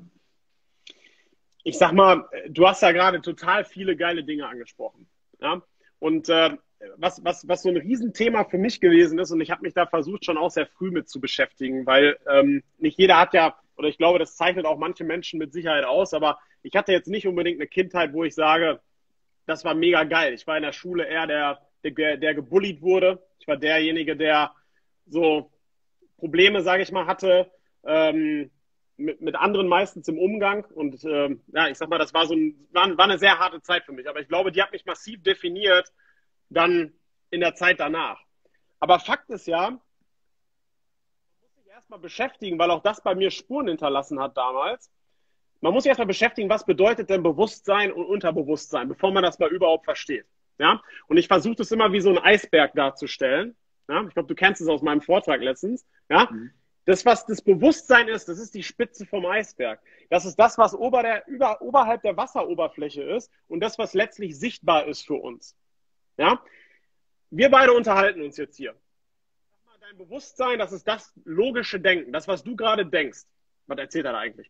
Ich sag mal, du hast ja gerade total viele geile Dinge angesprochen, ja, und äh, Was, was, was so ein Riesenthema für mich gewesen ist und ich habe mich da versucht, schon auch sehr früh mit zu beschäftigen, weil ähm, nicht jeder hat ja, oder ich glaube, das zeichnet auch manche Menschen mit Sicherheit aus, aber ich hatte jetzt nicht unbedingt eine Kindheit, wo ich sage, das war mega geil. Ich war in der Schule eher der, der, der gebullied wurde. Ich war derjenige, der so Probleme, sage ich mal, hatte, ähm, mit, mit anderen meistens im Umgang und ähm, ja, ich sag mal, das war so ein, war, war eine sehr harte Zeit für mich, aber ich glaube, die hat mich massiv definiert, dann in der Zeit danach. Aber Fakt ist ja, man muss sich erstmal beschäftigen, weil auch das bei mir Spuren hinterlassen hat damals. Man muss sich erstmal beschäftigen, was bedeutet denn Bewusstsein und Unterbewusstsein, bevor man das mal überhaupt versteht. Ja? Und ich versuche das immer wie so ein Eisberg darzustellen. Ja? Ich glaube, du kennst es aus meinem Vortrag letztens. Ja? Mhm. Das, was das Bewusstsein ist, das ist die Spitze vom Eisberg. Das ist das, was ober der, über, oberhalb der Wasseroberfläche ist und das, was letztlich sichtbar ist für uns. Ja, wir beide unterhalten uns jetzt hier. Sag mal, dein Bewusstsein, das ist das logische Denken, das, was du gerade denkst. Was erzählt er da eigentlich?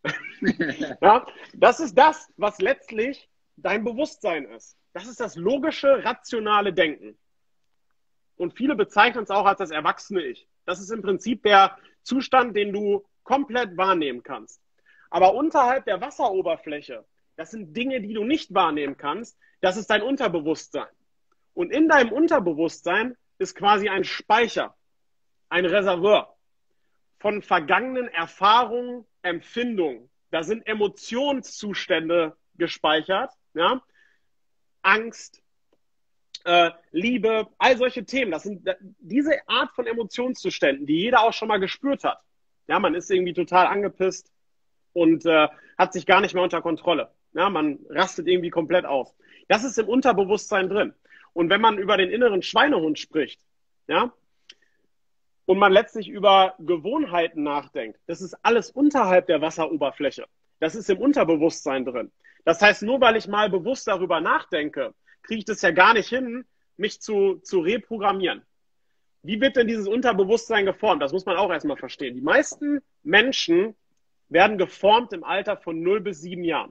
Ja, das ist das, was letztlich dein Bewusstsein ist. Das ist das logische, rationale Denken. Und viele bezeichnen es auch als das erwachsene Ich. Das ist im Prinzip der Zustand, den du komplett wahrnehmen kannst. Aber unterhalb der Wasseroberfläche, das sind Dinge, die du nicht wahrnehmen kannst. Das ist dein Unterbewusstsein. Und in deinem Unterbewusstsein ist quasi ein Speicher, ein Reservoir von vergangenen Erfahrungen, Empfindungen. Da sind Emotionszustände gespeichert, ja? Angst, äh, Liebe, all solche Themen. Das sind diese Art von Emotionszuständen, die jeder auch schon mal gespürt hat. Ja, man ist irgendwie total angepisst und äh, hat sich gar nicht mehr unter Kontrolle. Ja, man rastet irgendwie komplett aus. Das ist im Unterbewusstsein drin. Und wenn man über den inneren Schweinehund spricht, ja, und man letztlich über Gewohnheiten nachdenkt, das ist alles unterhalb der Wasseroberfläche. Das ist im Unterbewusstsein drin. Das heißt, nur weil ich mal bewusst darüber nachdenke, kriege ich das ja gar nicht hin, mich zu, zu reprogrammieren. Wie wird denn dieses Unterbewusstsein geformt? Das muss man auch erstmal verstehen. Die meisten Menschen werden geformt im Alter von null bis sieben Jahren.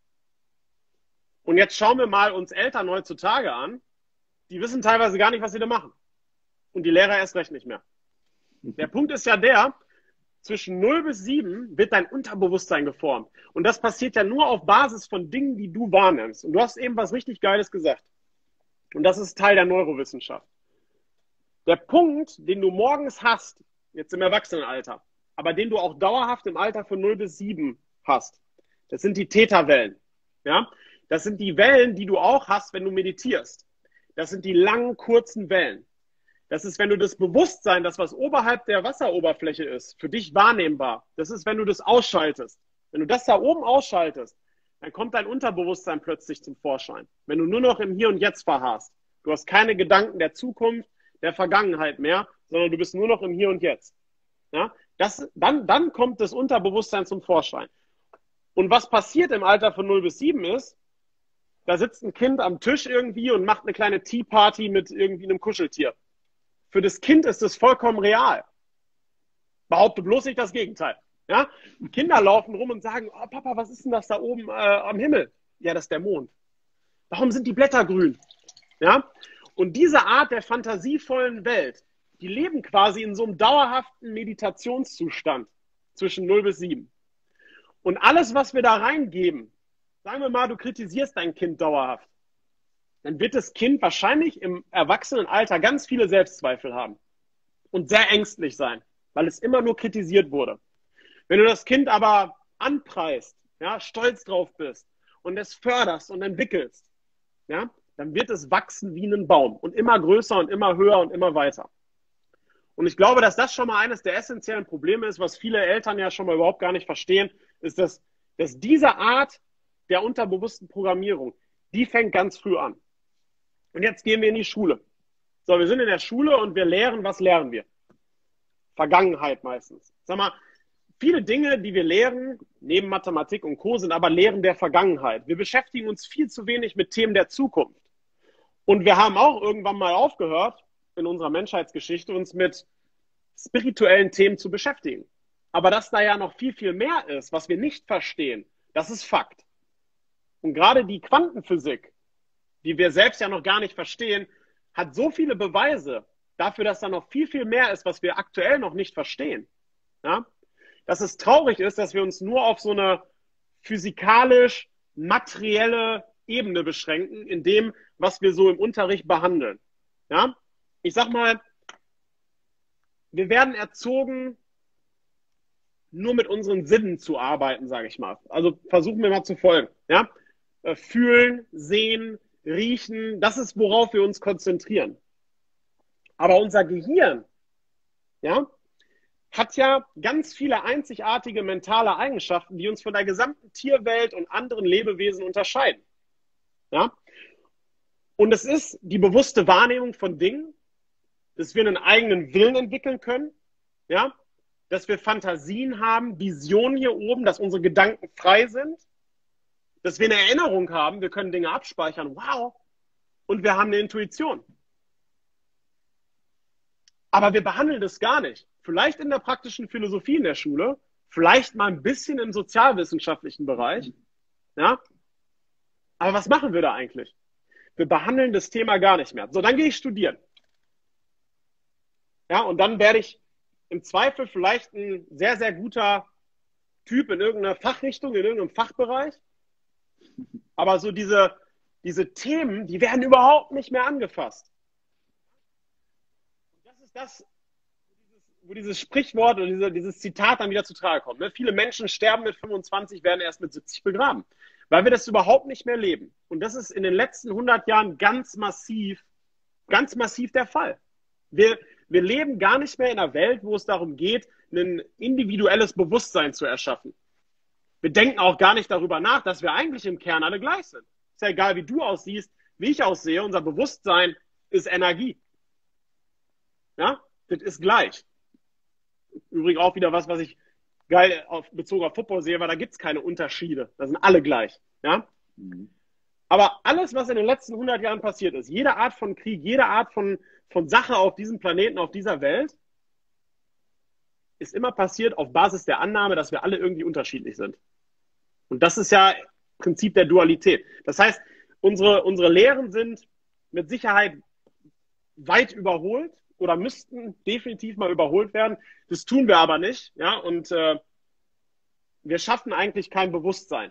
Und jetzt schauen wir mal uns Eltern heutzutage an. Die wissen teilweise gar nicht, was sie da machen. Und die Lehrer erst recht nicht mehr. Der Punkt ist ja der, zwischen null bis sieben wird dein Unterbewusstsein geformt. Und das passiert ja nur auf Basis von Dingen, die du wahrnimmst. Und du hast eben was richtig Geiles gesagt. Und das ist Teil der Neurowissenschaft. Der Punkt, den du morgens hast, jetzt im Erwachsenenalter, aber den du auch dauerhaft im Alter von null bis sieben hast, das sind die Theta-Wellen. Ja? Das sind die Wellen, die du auch hast, wenn du meditierst. Das sind die langen, kurzen Wellen. Das ist, wenn du das Bewusstsein, das was oberhalb der Wasseroberfläche ist, für dich wahrnehmbar. Das ist, wenn du das ausschaltest. Wenn du das da oben ausschaltest, dann kommt dein Unterbewusstsein plötzlich zum Vorschein. Wenn du nur noch im Hier und Jetzt verharrst. Du hast keine Gedanken der Zukunft, der Vergangenheit mehr, sondern du bist nur noch im Hier und Jetzt. Ja? Das, dann, dann kommt das Unterbewusstsein zum Vorschein. Und was passiert im Alter von null bis sieben ist, da sitzt ein Kind am Tisch irgendwie und macht eine kleine Tea-Party mit irgendwie einem Kuscheltier. Für das Kind ist das vollkommen real. Behaupte bloß nicht das Gegenteil. Ja? Kinder laufen rum und sagen, oh Papa, was ist denn das da oben äh, am Himmel? Ja, das ist der Mond. Warum sind die Blätter grün? Ja? Und diese Art der fantasievollen Welt, die leben quasi in so einem dauerhaften Meditationszustand zwischen null bis sieben. Und alles, was wir da reingeben, sagen wir mal, du kritisierst dein Kind dauerhaft, dann wird das Kind wahrscheinlich im Erwachsenenalter ganz viele Selbstzweifel haben und sehr ängstlich sein, weil es immer nur kritisiert wurde. Wenn du das Kind aber anpreist, ja, stolz drauf bist und es förderst und entwickelst, ja, dann wird es wachsen wie ein Baum und immer größer und immer höher und immer weiter. Und ich glaube, dass das schon mal eines der essentiellen Probleme ist, was viele Eltern ja schon mal überhaupt gar nicht verstehen, ist, dass, dass diese Art der unterbewussten Programmierung, die fängt ganz früh an. Und jetzt gehen wir in die Schule. So, wir sind in der Schule und wir lehren, was lernen wir? Vergangenheit meistens. Sag mal, viele Dinge, die wir lehren, neben Mathematik und Co., sind aber Lehren der Vergangenheit. Wir beschäftigen uns viel zu wenig mit Themen der Zukunft. Und wir haben auch irgendwann mal aufgehört, in unserer Menschheitsgeschichte uns mit spirituellen Themen zu beschäftigen. Aber dass da ja noch viel, viel mehr ist, was wir nicht verstehen, das ist Fakt. Und gerade die Quantenphysik, die wir selbst ja noch gar nicht verstehen, hat so viele Beweise dafür, dass da noch viel, viel mehr ist, was wir aktuell noch nicht verstehen. Ja? Dass es traurig ist, dass wir uns nur auf so eine physikalisch-materielle Ebene beschränken, in dem, was wir so im Unterricht behandeln. Ja? Ich sag mal, wir werden erzogen, nur mit unseren Sinnen zu arbeiten, sage ich mal. Also versuchen wir mal zu folgen. Ja? Fühlen, sehen, riechen, das ist, worauf wir uns konzentrieren. Aber unser Gehirn, ja, hat ja ganz viele einzigartige mentale Eigenschaften, die uns von der gesamten Tierwelt und anderen Lebewesen unterscheiden. Ja? Und es ist die bewusste Wahrnehmung von Dingen, dass wir einen eigenen Willen entwickeln können, ja, dass wir Fantasien haben, Visionen hier oben, dass unsere Gedanken frei sind, dass wir eine Erinnerung haben, wir können Dinge abspeichern, wow, und wir haben eine Intuition. Aber wir behandeln das gar nicht. Vielleicht in der praktischen Philosophie in der Schule, vielleicht mal ein bisschen im sozialwissenschaftlichen Bereich, ja. Aber was machen wir da eigentlich? Wir behandeln das Thema gar nicht mehr. So, dann gehe ich studieren. Ja, und dann werde ich im Zweifel vielleicht ein sehr, sehr guter Typ in irgendeiner Fachrichtung, in irgendeinem Fachbereich. Aber so diese, diese Themen, die werden überhaupt nicht mehr angefasst. Und das ist das, wo dieses Sprichwort oder diese, dieses Zitat dann wieder zu Trage kommt. Ne? Viele Menschen sterben mit fünfundzwanzig, werden erst mit siebzig begraben, weil wir das überhaupt nicht mehr leben. Und das ist in den letzten hundert Jahren ganz massiv, ganz massiv der Fall. Wir, wir leben gar nicht mehr in einer Welt, wo es darum geht, ein individuelles Bewusstsein zu erschaffen. Wir denken auch gar nicht darüber nach, dass wir eigentlich im Kern alle gleich sind. Ist ja egal, wie du aussiehst, wie ich aussehe. Unser Bewusstsein ist Energie. Ja, das ist gleich. Übrigens auch wieder was, was ich geil auf, bezogen auf Football sehe, weil da gibt es keine Unterschiede. Da sind alle gleich. Ja? Mhm. Aber alles, was in den letzten hundert Jahren passiert ist, jede Art von Krieg, jede Art von, von Sache auf diesem Planeten, auf dieser Welt, ist immer passiert auf Basis der Annahme, dass wir alle irgendwie unterschiedlich sind. Und das ist ja Prinzip der Dualität. Das heißt, unsere, unsere Lehren sind mit Sicherheit weit überholt oder müssten definitiv mal überholt werden. Das tun wir aber nicht. Ja? Und äh, wir schaffen eigentlich kein Bewusstsein.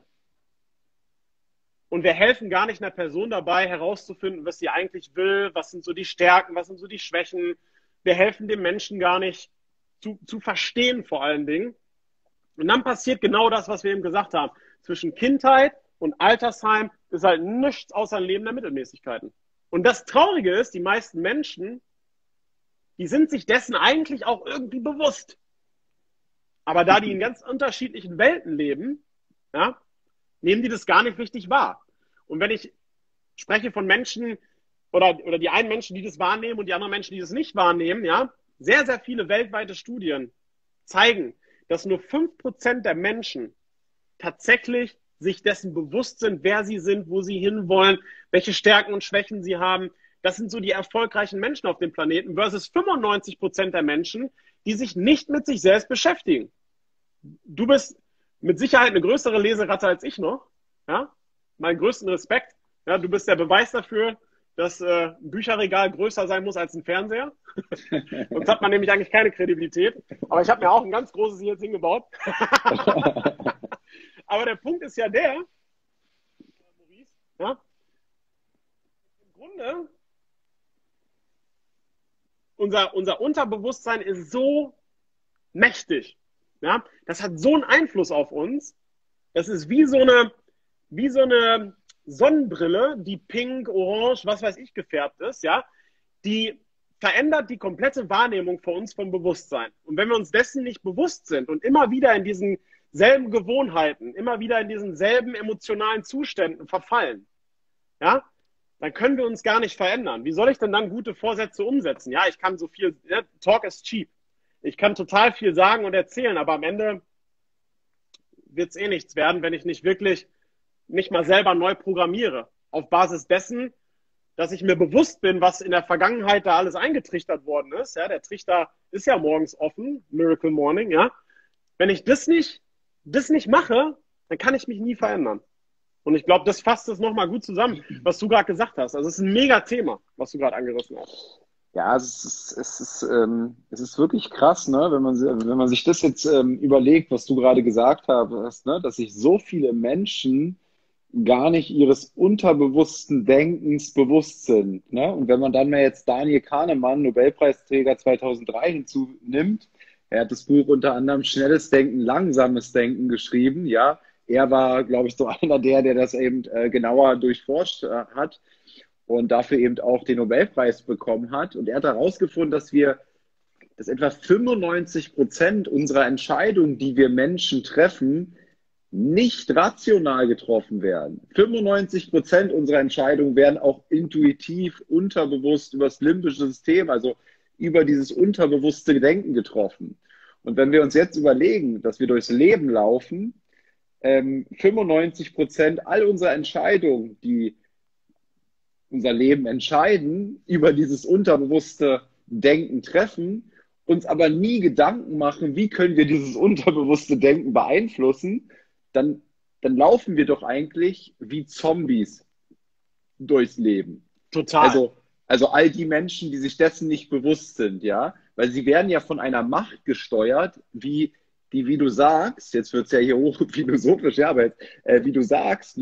Und wir helfen gar nicht einer Person dabei, herauszufinden, was sie eigentlich will, was sind so die Stärken, was sind so die Schwächen. Wir helfen dem Menschen gar nicht zu, zu verstehen vor allen Dingen. Und dann passiert genau das, was wir eben gesagt haben. Zwischen Kindheit und Altersheim ist halt nichts außer ein Leben der Mittelmäßigkeiten. Und das Traurige ist, die meisten Menschen, die sind sich dessen eigentlich auch irgendwie bewusst. Aber da die in ganz unterschiedlichen Welten leben, ja, nehmen die das gar nicht richtig wahr. Und wenn ich spreche von Menschen oder, oder die einen Menschen, die das wahrnehmen und die anderen Menschen, die das nicht wahrnehmen, ja, sehr, sehr viele weltweite Studien zeigen, dass nur fünf Prozent der Menschen tatsächlich sich dessen bewusst sind, wer sie sind, wo sie hinwollen, welche Stärken und Schwächen sie haben. Das sind so die erfolgreichen Menschen auf dem Planeten versus fünfundneunzig Prozent der Menschen, die sich nicht mit sich selbst beschäftigen. Du bist mit Sicherheit eine größere Leseratte als ich noch. Ja? Meinen größten Respekt. Ja, du bist der Beweis dafür, dass äh, ein Bücherregal größer sein muss als ein Fernseher. Sonst hat man nämlich eigentlich keine Kredibilität. Aber ich habe mir auch ein ganz großes hier jetzt hingebaut. Aber der Punkt ist ja der, Maurice, ja, im Grunde, unser, unser Unterbewusstsein ist so mächtig. Ja? Das hat so einen Einfluss auf uns. Das ist wie so eine, wie so eine Sonnenbrille, die pink, orange, was weiß ich, gefärbt ist. Ja? Die verändert die komplette Wahrnehmung für uns vom Bewusstsein. Und wenn wir uns dessen nicht bewusst sind und immer wieder in diesen selben Gewohnheiten, immer wieder in diesen selben emotionalen Zuständen verfallen, ja, dann können wir uns gar nicht verändern. Wie soll ich denn dann gute Vorsätze umsetzen? Ja, ich kann so viel, ja, Talk is cheap. Ich kann total viel sagen und erzählen, aber am Ende wird es eh nichts werden, wenn ich nicht wirklich mich mal selber neu programmiere. Auf Basis dessen, dass ich mir bewusst bin, was in der Vergangenheit da alles eingetrichtert worden ist. Ja, der Trichter ist ja morgens offen, Miracle Morning, ja. Wenn ich das nicht das nicht mache, dann kann ich mich nie verändern. Und ich glaube, das fasst es nochmal gut zusammen, was du gerade gesagt hast. Also es ist ein mega Thema, was du gerade angerissen hast. Ja, es ist, es ist, ähm, es ist wirklich krass, ne? Wenn man, wenn man sich das jetzt ähm, überlegt, was du gerade gesagt hast, ne? Dass sich so viele Menschen gar nicht ihres unterbewussten Denkens bewusst sind. Ne? Und wenn man dann mal jetzt Daniel Kahnemann, Nobelpreisträger zweitausenddrei, hinzunimmt, er hat das Buch unter anderem Schnelles Denken, Langsames Denken geschrieben. Ja, er war, glaube ich, so einer der, der das eben äh, genauer durchforscht äh, hat und dafür eben auch den Nobelpreis bekommen hat. Und er hat herausgefunden, dass wir, dass etwa fünfundneunzig Prozent unserer Entscheidungen, die wir Menschen treffen, nicht rational getroffen werden. fünfundneunzig Prozent unserer Entscheidungen werden auch intuitiv, unterbewusst über das limbische System, also über dieses unterbewusste Denken getroffen. Und wenn wir uns jetzt überlegen, dass wir durchs Leben laufen, ähm, fünfundneunzig Prozent all unserer Entscheidungen, die unser Leben entscheiden, über dieses unterbewusste Denken treffen, uns aber nie Gedanken machen, wie können wir dieses unterbewusste Denken beeinflussen, dann, dann laufen wir doch eigentlich wie Zombies durchs Leben. Total. Also, also all die Menschen, die sich dessen nicht bewusst sind, ja, weil sie werden ja von einer Macht gesteuert, wie, die, wie du sagst, jetzt wird es ja hier hoch philosophisch, ja, aber jetzt, äh, wie du sagst, ne,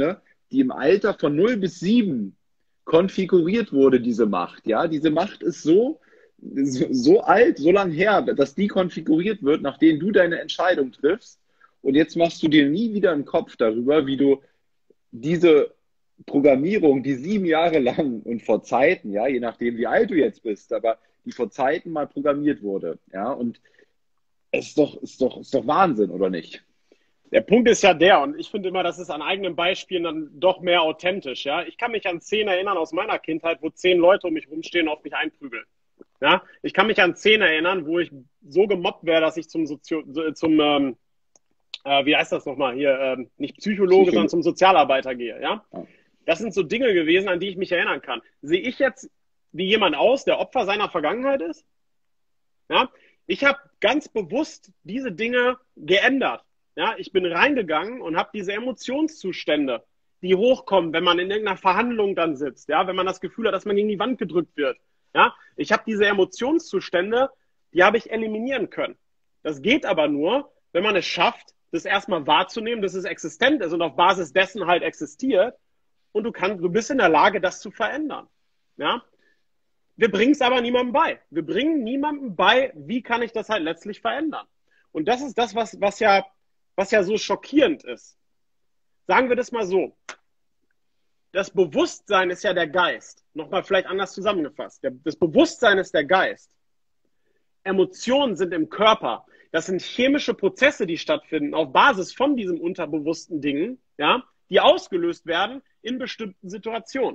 die im Alter von null bis sieben konfiguriert wurde, diese Macht. Ja, diese Macht ist so, so alt, so lang her, dass die konfiguriert wird, nachdem du deine Entscheidung triffst. Und jetzt machst du dir nie wieder einen Kopf darüber, wie du diese Programmierung, die sieben Jahre lang und vor Zeiten, ja, je nachdem, wie alt du jetzt bist, aber die vor Zeiten mal programmiert wurde. Ja, und es ist doch, ist doch, ist doch Wahnsinn, oder nicht? Der Punkt ist ja der, und ich finde immer, das ist an eigenen Beispielen dann doch mehr authentisch. Ja? Ich kann mich an Szenen erinnern aus meiner Kindheit, wo zehn Leute um mich rumstehen und auf mich einprügeln. Ja? Ich kann mich an Szenen erinnern, wo ich so gemobbt wäre, dass ich zum, Sozio zum ähm, äh, wie heißt das nochmal hier, ähm, nicht Psychologe, Psycho sondern zum Sozialarbeiter gehe. Ja? Das sind so Dinge gewesen, an die ich mich erinnern kann. Sehe ich jetzt wie jemand aus, der Opfer seiner Vergangenheit ist? Ja? Ich habe ganz bewusst diese Dinge geändert. Ja, ich bin reingegangen und habe diese Emotionszustände, die hochkommen, wenn man in irgendeiner Verhandlung dann sitzt, ja, wenn man das Gefühl hat, dass man gegen die Wand gedrückt wird. Ja, ich habe diese Emotionszustände, die habe ich eliminieren können. Das geht aber nur, wenn man es schafft, das erstmal wahrzunehmen, dass es existent ist und auf Basis dessen halt existiert. Und du kannst, du bist in der Lage, das zu verändern. Ja, wir bringen es aber niemandem bei. Wir bringen niemandem bei, wie kann ich das halt letztlich verändern. Und das ist das, was, was ja was ja so schockierend ist. Sagen wir das mal so. Das Bewusstsein ist ja der Geist. Nochmal vielleicht anders zusammengefasst. Das Bewusstsein ist der Geist. Emotionen sind im Körper. Das sind chemische Prozesse, die stattfinden auf Basis von diesen unterbewussten Dingen, ja, die ausgelöst werden in bestimmten Situationen.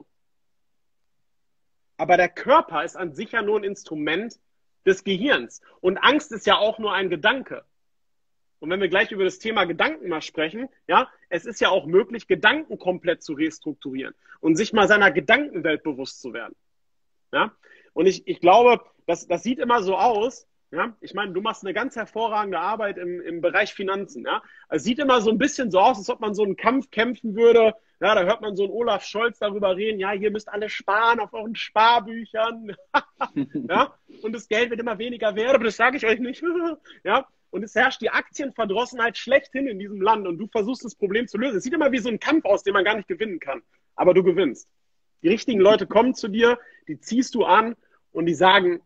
Aber der Körper ist an sich ja nur ein Instrument des Gehirns. Und Angst ist ja auch nur ein Gedanke. Und wenn wir gleich über das Thema Gedanken mal sprechen, ja, es ist ja auch möglich, Gedanken komplett zu restrukturieren und sich mal seiner Gedankenwelt bewusst zu werden. Ja? Und ich, ich glaube, das, das sieht immer so aus, ja, ich meine, du machst eine ganz hervorragende Arbeit im, im Bereich Finanzen, ja. Es sieht immer so ein bisschen so aus, als ob man so einen Kampf kämpfen würde, ja, da hört man so einen Olaf Scholz darüber reden, ja, ihr müsst alle sparen auf euren Sparbüchern, ja, und das Geld wird immer weniger wert, aber das sage ich euch nicht, ja. Und es herrscht die Aktienverdrossenheit schlechthin in diesem Land und du versuchst das Problem zu lösen. Es sieht immer wie so ein Kampf aus, den man gar nicht gewinnen kann. Aber du gewinnst. Die richtigen Leute kommen zu dir, die ziehst du an und die sagen,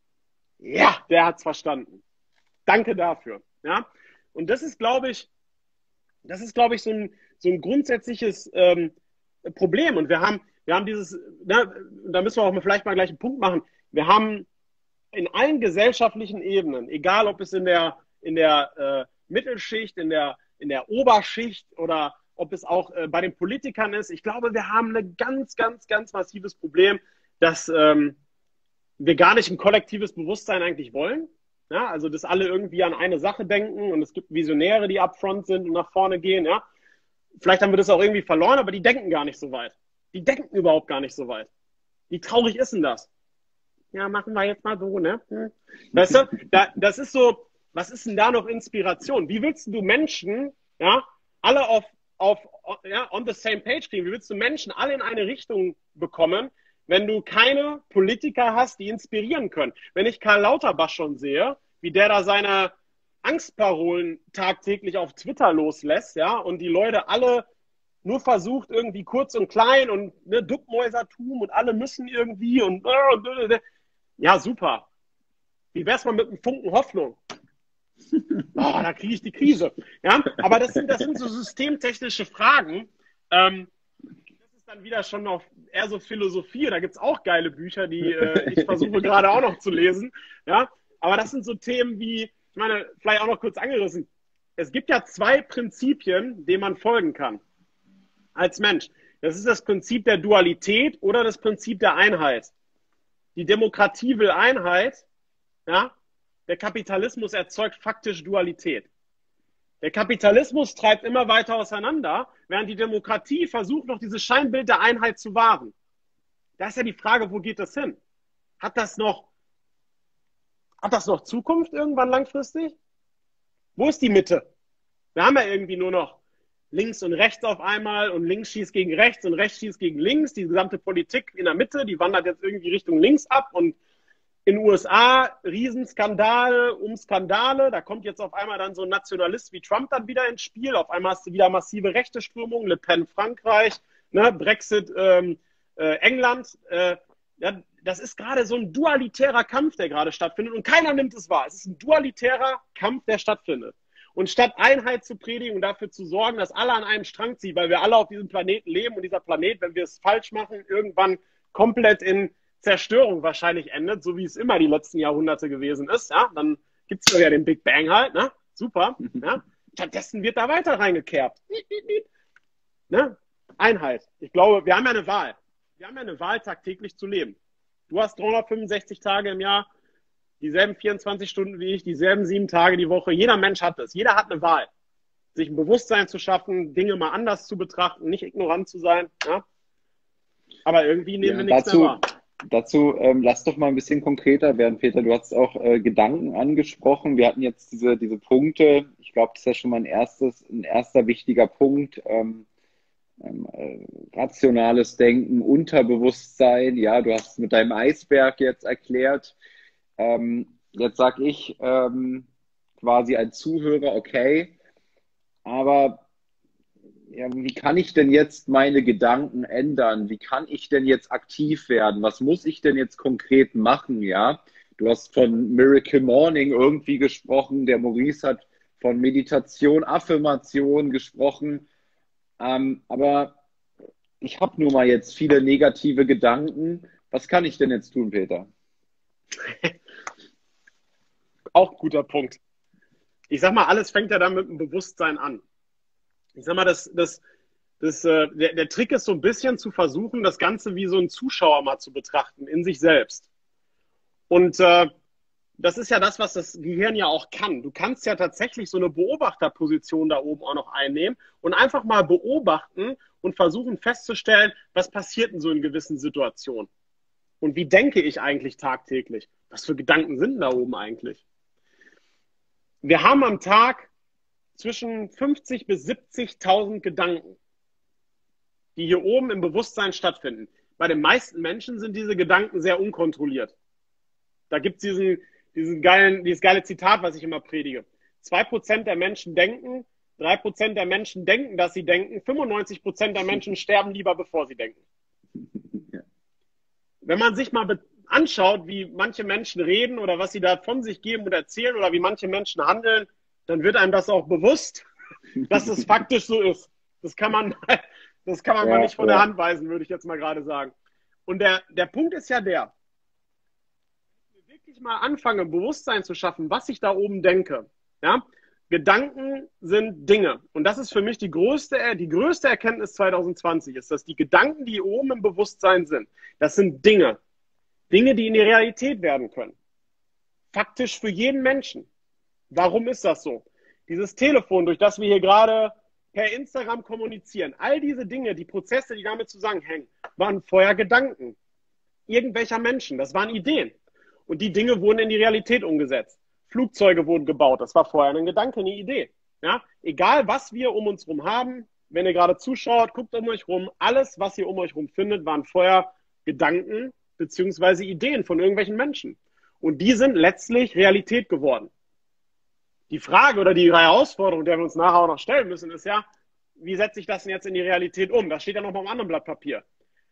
ja, der hat's verstanden. Danke dafür. Ja? Und das ist, glaube ich, das ist, glaube ich, so ein, so ein grundsätzliches ähm, Problem. Und wir haben, wir haben dieses, na, da müssen wir auch mal vielleicht mal gleich einen Punkt machen. Wir haben in allen gesellschaftlichen Ebenen, egal ob es in der in der äh, Mittelschicht, in der, in der Oberschicht oder ob es auch äh, bei den Politikern ist. Ich glaube, wir haben ein ganz, ganz, ganz massives Problem, dass ähm, wir gar nicht ein kollektives Bewusstsein eigentlich wollen. Ja? Also, dass alle irgendwie an eine Sache denken und es gibt Visionäre, die upfront sind und nach vorne gehen. Ja? Vielleicht haben wir das auch irgendwie verloren, aber die denken gar nicht so weit. Die denken überhaupt gar nicht so weit. Wie traurig ist denn das? Ja, machen wir jetzt mal so, ne? Hm. Weißt du, da, das ist so, was ist denn da noch Inspiration? Wie willst du Menschen, ja, alle auf, auf, ja, on the same page kriegen? Wie willst du Menschen alle in eine Richtung bekommen, wenn du keine Politiker hast, die inspirieren können? Wenn ich Karl Lauterbach schon sehe, wie der da seine Angstparolen tagtäglich auf Twitter loslässt, ja, und die Leute alle nur versucht, irgendwie kurz und klein und ne, Duckmäusertum und alle müssen irgendwie und ja, super. Wie wär's mal mit einem Funken Hoffnung? Oh, da kriege ich die Krise. Ja, aber das sind, das sind so systemtechnische Fragen. Ähm, das ist dann wieder schon noch eher so Philosophie. Da gibt es auch geile Bücher, die äh, ich versuche gerade auch noch zu lesen. Ja, aber das sind so Themen wie, ich meine, vielleicht auch noch kurz angerissen. Es gibt ja zwei Prinzipien, denen man folgen kann als Mensch. Das ist das Prinzip der Dualität oder das Prinzip der Einheit. Die Demokratie will Einheit, ja. Der Kapitalismus erzeugt faktisch Dualität. Der Kapitalismus treibt immer weiter auseinander, während die Demokratie versucht, noch dieses Scheinbild der Einheit zu wahren. Da ist ja die Frage, wo geht das hin? Hat das noch, hat das noch Zukunft irgendwann langfristig? Wo ist die Mitte? Wir haben ja irgendwie nur noch links und rechts auf einmal und links schießt gegen rechts und rechts schießt gegen links. Die gesamte Politik in der Mitte, die wandert jetzt irgendwie Richtung links ab und in den U S A Riesenskandal um Skandale. Da kommt jetzt auf einmal dann so ein Nationalist wie Trump dann wieder ins Spiel. Auf einmal hast du wieder massive rechte Strömungen. Le Pen Frankreich, ne? Brexit, ähm, äh, England, äh, ja, das ist gerade so ein dualitärer Kampf, der gerade stattfindet und keiner nimmt es wahr. Es ist ein dualitärer Kampf, der stattfindet. Und statt Einheit zu predigen und dafür zu sorgen, dass alle an einem Strang ziehen, weil wir alle auf diesem Planeten leben und dieser Planet, wenn wir es falsch machen, irgendwann komplett in Zerstörung wahrscheinlich endet, so wie es immer die letzten Jahrhunderte gewesen ist, ja, dann gibt es ja den Big Bang halt, ne? Super, ja. Stattdessen wird da weiter reingekerbt. Ne? Einheit. Ich glaube, wir haben ja eine Wahl. Wir haben ja eine Wahl, tagtäglich zu leben. Du hast dreihundertfünfundsechzig Tage im Jahr, dieselben vierundzwanzig Stunden wie ich, dieselben sieben Tage die Woche. Jeder Mensch hat das. Jeder hat eine Wahl. Sich ein Bewusstsein zu schaffen, Dinge mal anders zu betrachten, nicht ignorant zu sein. Ja? Aber irgendwie nehmen Ja, wir nichts dazu, mehr wahr. Dazu ähm, lass doch mal ein bisschen konkreter werden, Peter. Du hast auch äh, Gedanken angesprochen. Wir hatten jetzt diese, diese Punkte. Ich glaube, das ist ja schon mal ein erstes, ein erster wichtiger Punkt. Ähm, ähm, äh, rationales Denken, Unterbewusstsein. Ja, du hast es mit deinem Eisberg jetzt erklärt. Ähm, jetzt sag ich ähm, quasi als Zuhörer, okay, aber ja, wie kann ich denn jetzt meine Gedanken ändern? Wie kann ich denn jetzt aktiv werden? Was muss ich denn jetzt konkret machen? Ja, du hast von Miracle Morning irgendwie gesprochen. Der Maurice hat von Meditation, Affirmation gesprochen. Ähm, aber ich habe nun mal jetzt viele negative Gedanken. Was kann ich denn jetzt tun, Peter? Auch guter Punkt. Ich sag mal, alles fängt ja dann mit dem Bewusstsein an. Ich sag mal, das, das, das, äh, der, der Trick ist so ein bisschen zu versuchen, das Ganze wie so ein Zuschauer mal zu betrachten, in sich selbst. Und äh, das ist ja das, was das Gehirn ja auch kann. Du kannst ja tatsächlich so eine Beobachterposition da oben auch noch einnehmen und einfach mal beobachten und versuchen festzustellen, was passiert in so in gewissen Situationen. Und wie denke ich eigentlich tagtäglich? Was für Gedanken sind da oben eigentlich? Wir haben am Tag zwischen fünfzig bis siebzigtausend Gedanken, die hier oben im Bewusstsein stattfinden. Bei den meisten Menschen sind diese Gedanken sehr unkontrolliert. Da gibt es diesen, diesen geilen, dieses geile Zitat, was ich immer predige. zwei Prozent der Menschen denken, drei Prozent der Menschen denken, dass sie denken, fünfundneunzig Prozent der Menschen sterben lieber, bevor sie denken. Wenn man sich mal anschaut, wie manche Menschen reden oder was sie da von sich geben und erzählen oder wie manche Menschen handeln, dann wird einem das auch bewusst, dass es faktisch so ist. Das kann man, das kann man ja, mal nicht von ja. der Hand weisen, würde ich jetzt mal gerade sagen. Und der, der Punkt ist ja der, wenn ich wirklich mal anfange, Bewusstsein zu schaffen, was ich da oben denke. Ja? Gedanken sind Dinge. Und das ist für mich die größte, die größte Erkenntnis zwanzig zwanzig, ist, dass die Gedanken, die oben im Bewusstsein sind, das sind Dinge. Dinge, die in die Realität werden können. Faktisch für jeden Menschen. Warum ist das so? Dieses Telefon, durch das wir hier gerade per Instagram kommunizieren, all diese Dinge, die Prozesse, die damit zusammenhängen, waren vorher Gedanken irgendwelcher Menschen. Das waren Ideen. Und die Dinge wurden in die Realität umgesetzt. Flugzeuge wurden gebaut. Das war vorher ein Gedanke, eine Idee. Ja? Egal, was wir um uns herum haben, wenn ihr gerade zuschaut, guckt um euch rum, alles, was ihr um euch herum findet, waren vorher Gedanken beziehungsweise Ideen von irgendwelchen Menschen. Und die sind letztlich Realität geworden. Die Frage oder die Herausforderung, der wir uns nachher auch noch stellen müssen, ist ja, wie setze ich das denn jetzt in die Realität um? Das steht ja noch mal auf einem anderen Blatt Papier.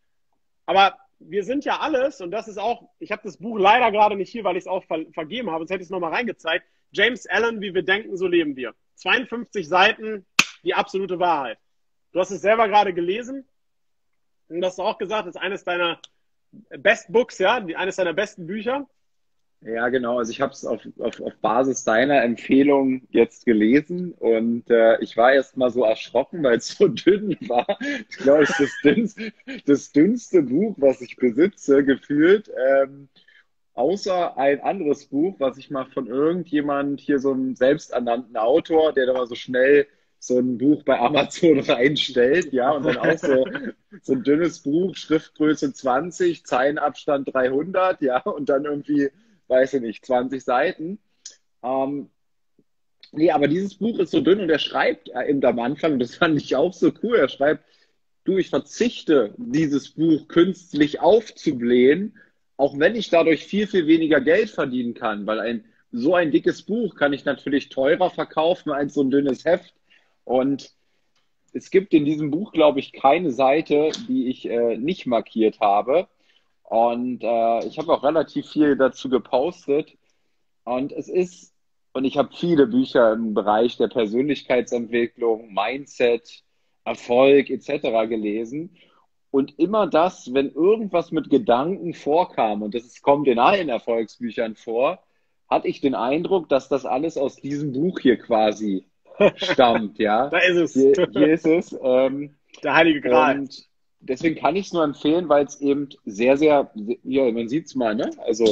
Aber wir sind ja alles, und das ist auch, ich habe das Buch leider gerade nicht hier, weil ich es auch ver vergeben habe, sonst hätte ich es nochmal reingezeigt. James Allen, wie wir denken, so leben wir. zweiundfünfzig Seiten, die absolute Wahrheit. Du hast es selber gerade gelesen und du hast auch gesagt, das ist eines deiner Best Books, ja, eines deiner besten Bücher. Ja, genau. Also ich habe es auf, auf, auf Basis deiner Empfehlung jetzt gelesen und äh, ich war erst mal so erschrocken, weil es so dünn war. Ich glaube, es ist das dünnste, das dünnste Buch, was ich besitze, gefühlt. Ähm, außer ein anderes Buch, was ich mal von irgendjemand, hier so einem selbsternannten Autor, der da mal so schnell so ein Buch bei Amazon reinstellt, ja, und dann auch so, so ein dünnes Buch, Schriftgröße zwanzig, Zeilenabstand dreihundert, ja, und dann irgendwie, weiß ich nicht, zwanzig Seiten. Ähm, nee, aber dieses Buch ist so dünn und er schreibt eben am Anfang, das fand ich auch so cool, er schreibt, du, ich verzichte, dieses Buch künstlich aufzublähen, auch wenn ich dadurch viel, viel weniger Geld verdienen kann, weil ein so ein dickes Buch kann ich natürlich teurer verkaufen als so ein dünnes Heft. Und es gibt in diesem Buch, glaube ich, keine Seite, die ich äh, nicht markiert habe. Und äh, ich habe auch relativ viel dazu gepostet. Und es ist, und ich habe viele Bücher im Bereich der Persönlichkeitsentwicklung, Mindset, Erfolg et cetera gelesen. Und immer das, wenn irgendwas mit Gedanken vorkam, und das ist, kommt in allen Erfolgsbüchern vor, hatte ich den Eindruck, dass das alles aus diesem Buch hier quasi stammt, ja. Da ist es. Hier, hier ist es. Ähm, Der Heilige Gral. und deswegen kann ich es nur empfehlen, weil es eben sehr, sehr, ja, man sieht es mal, ne? Also,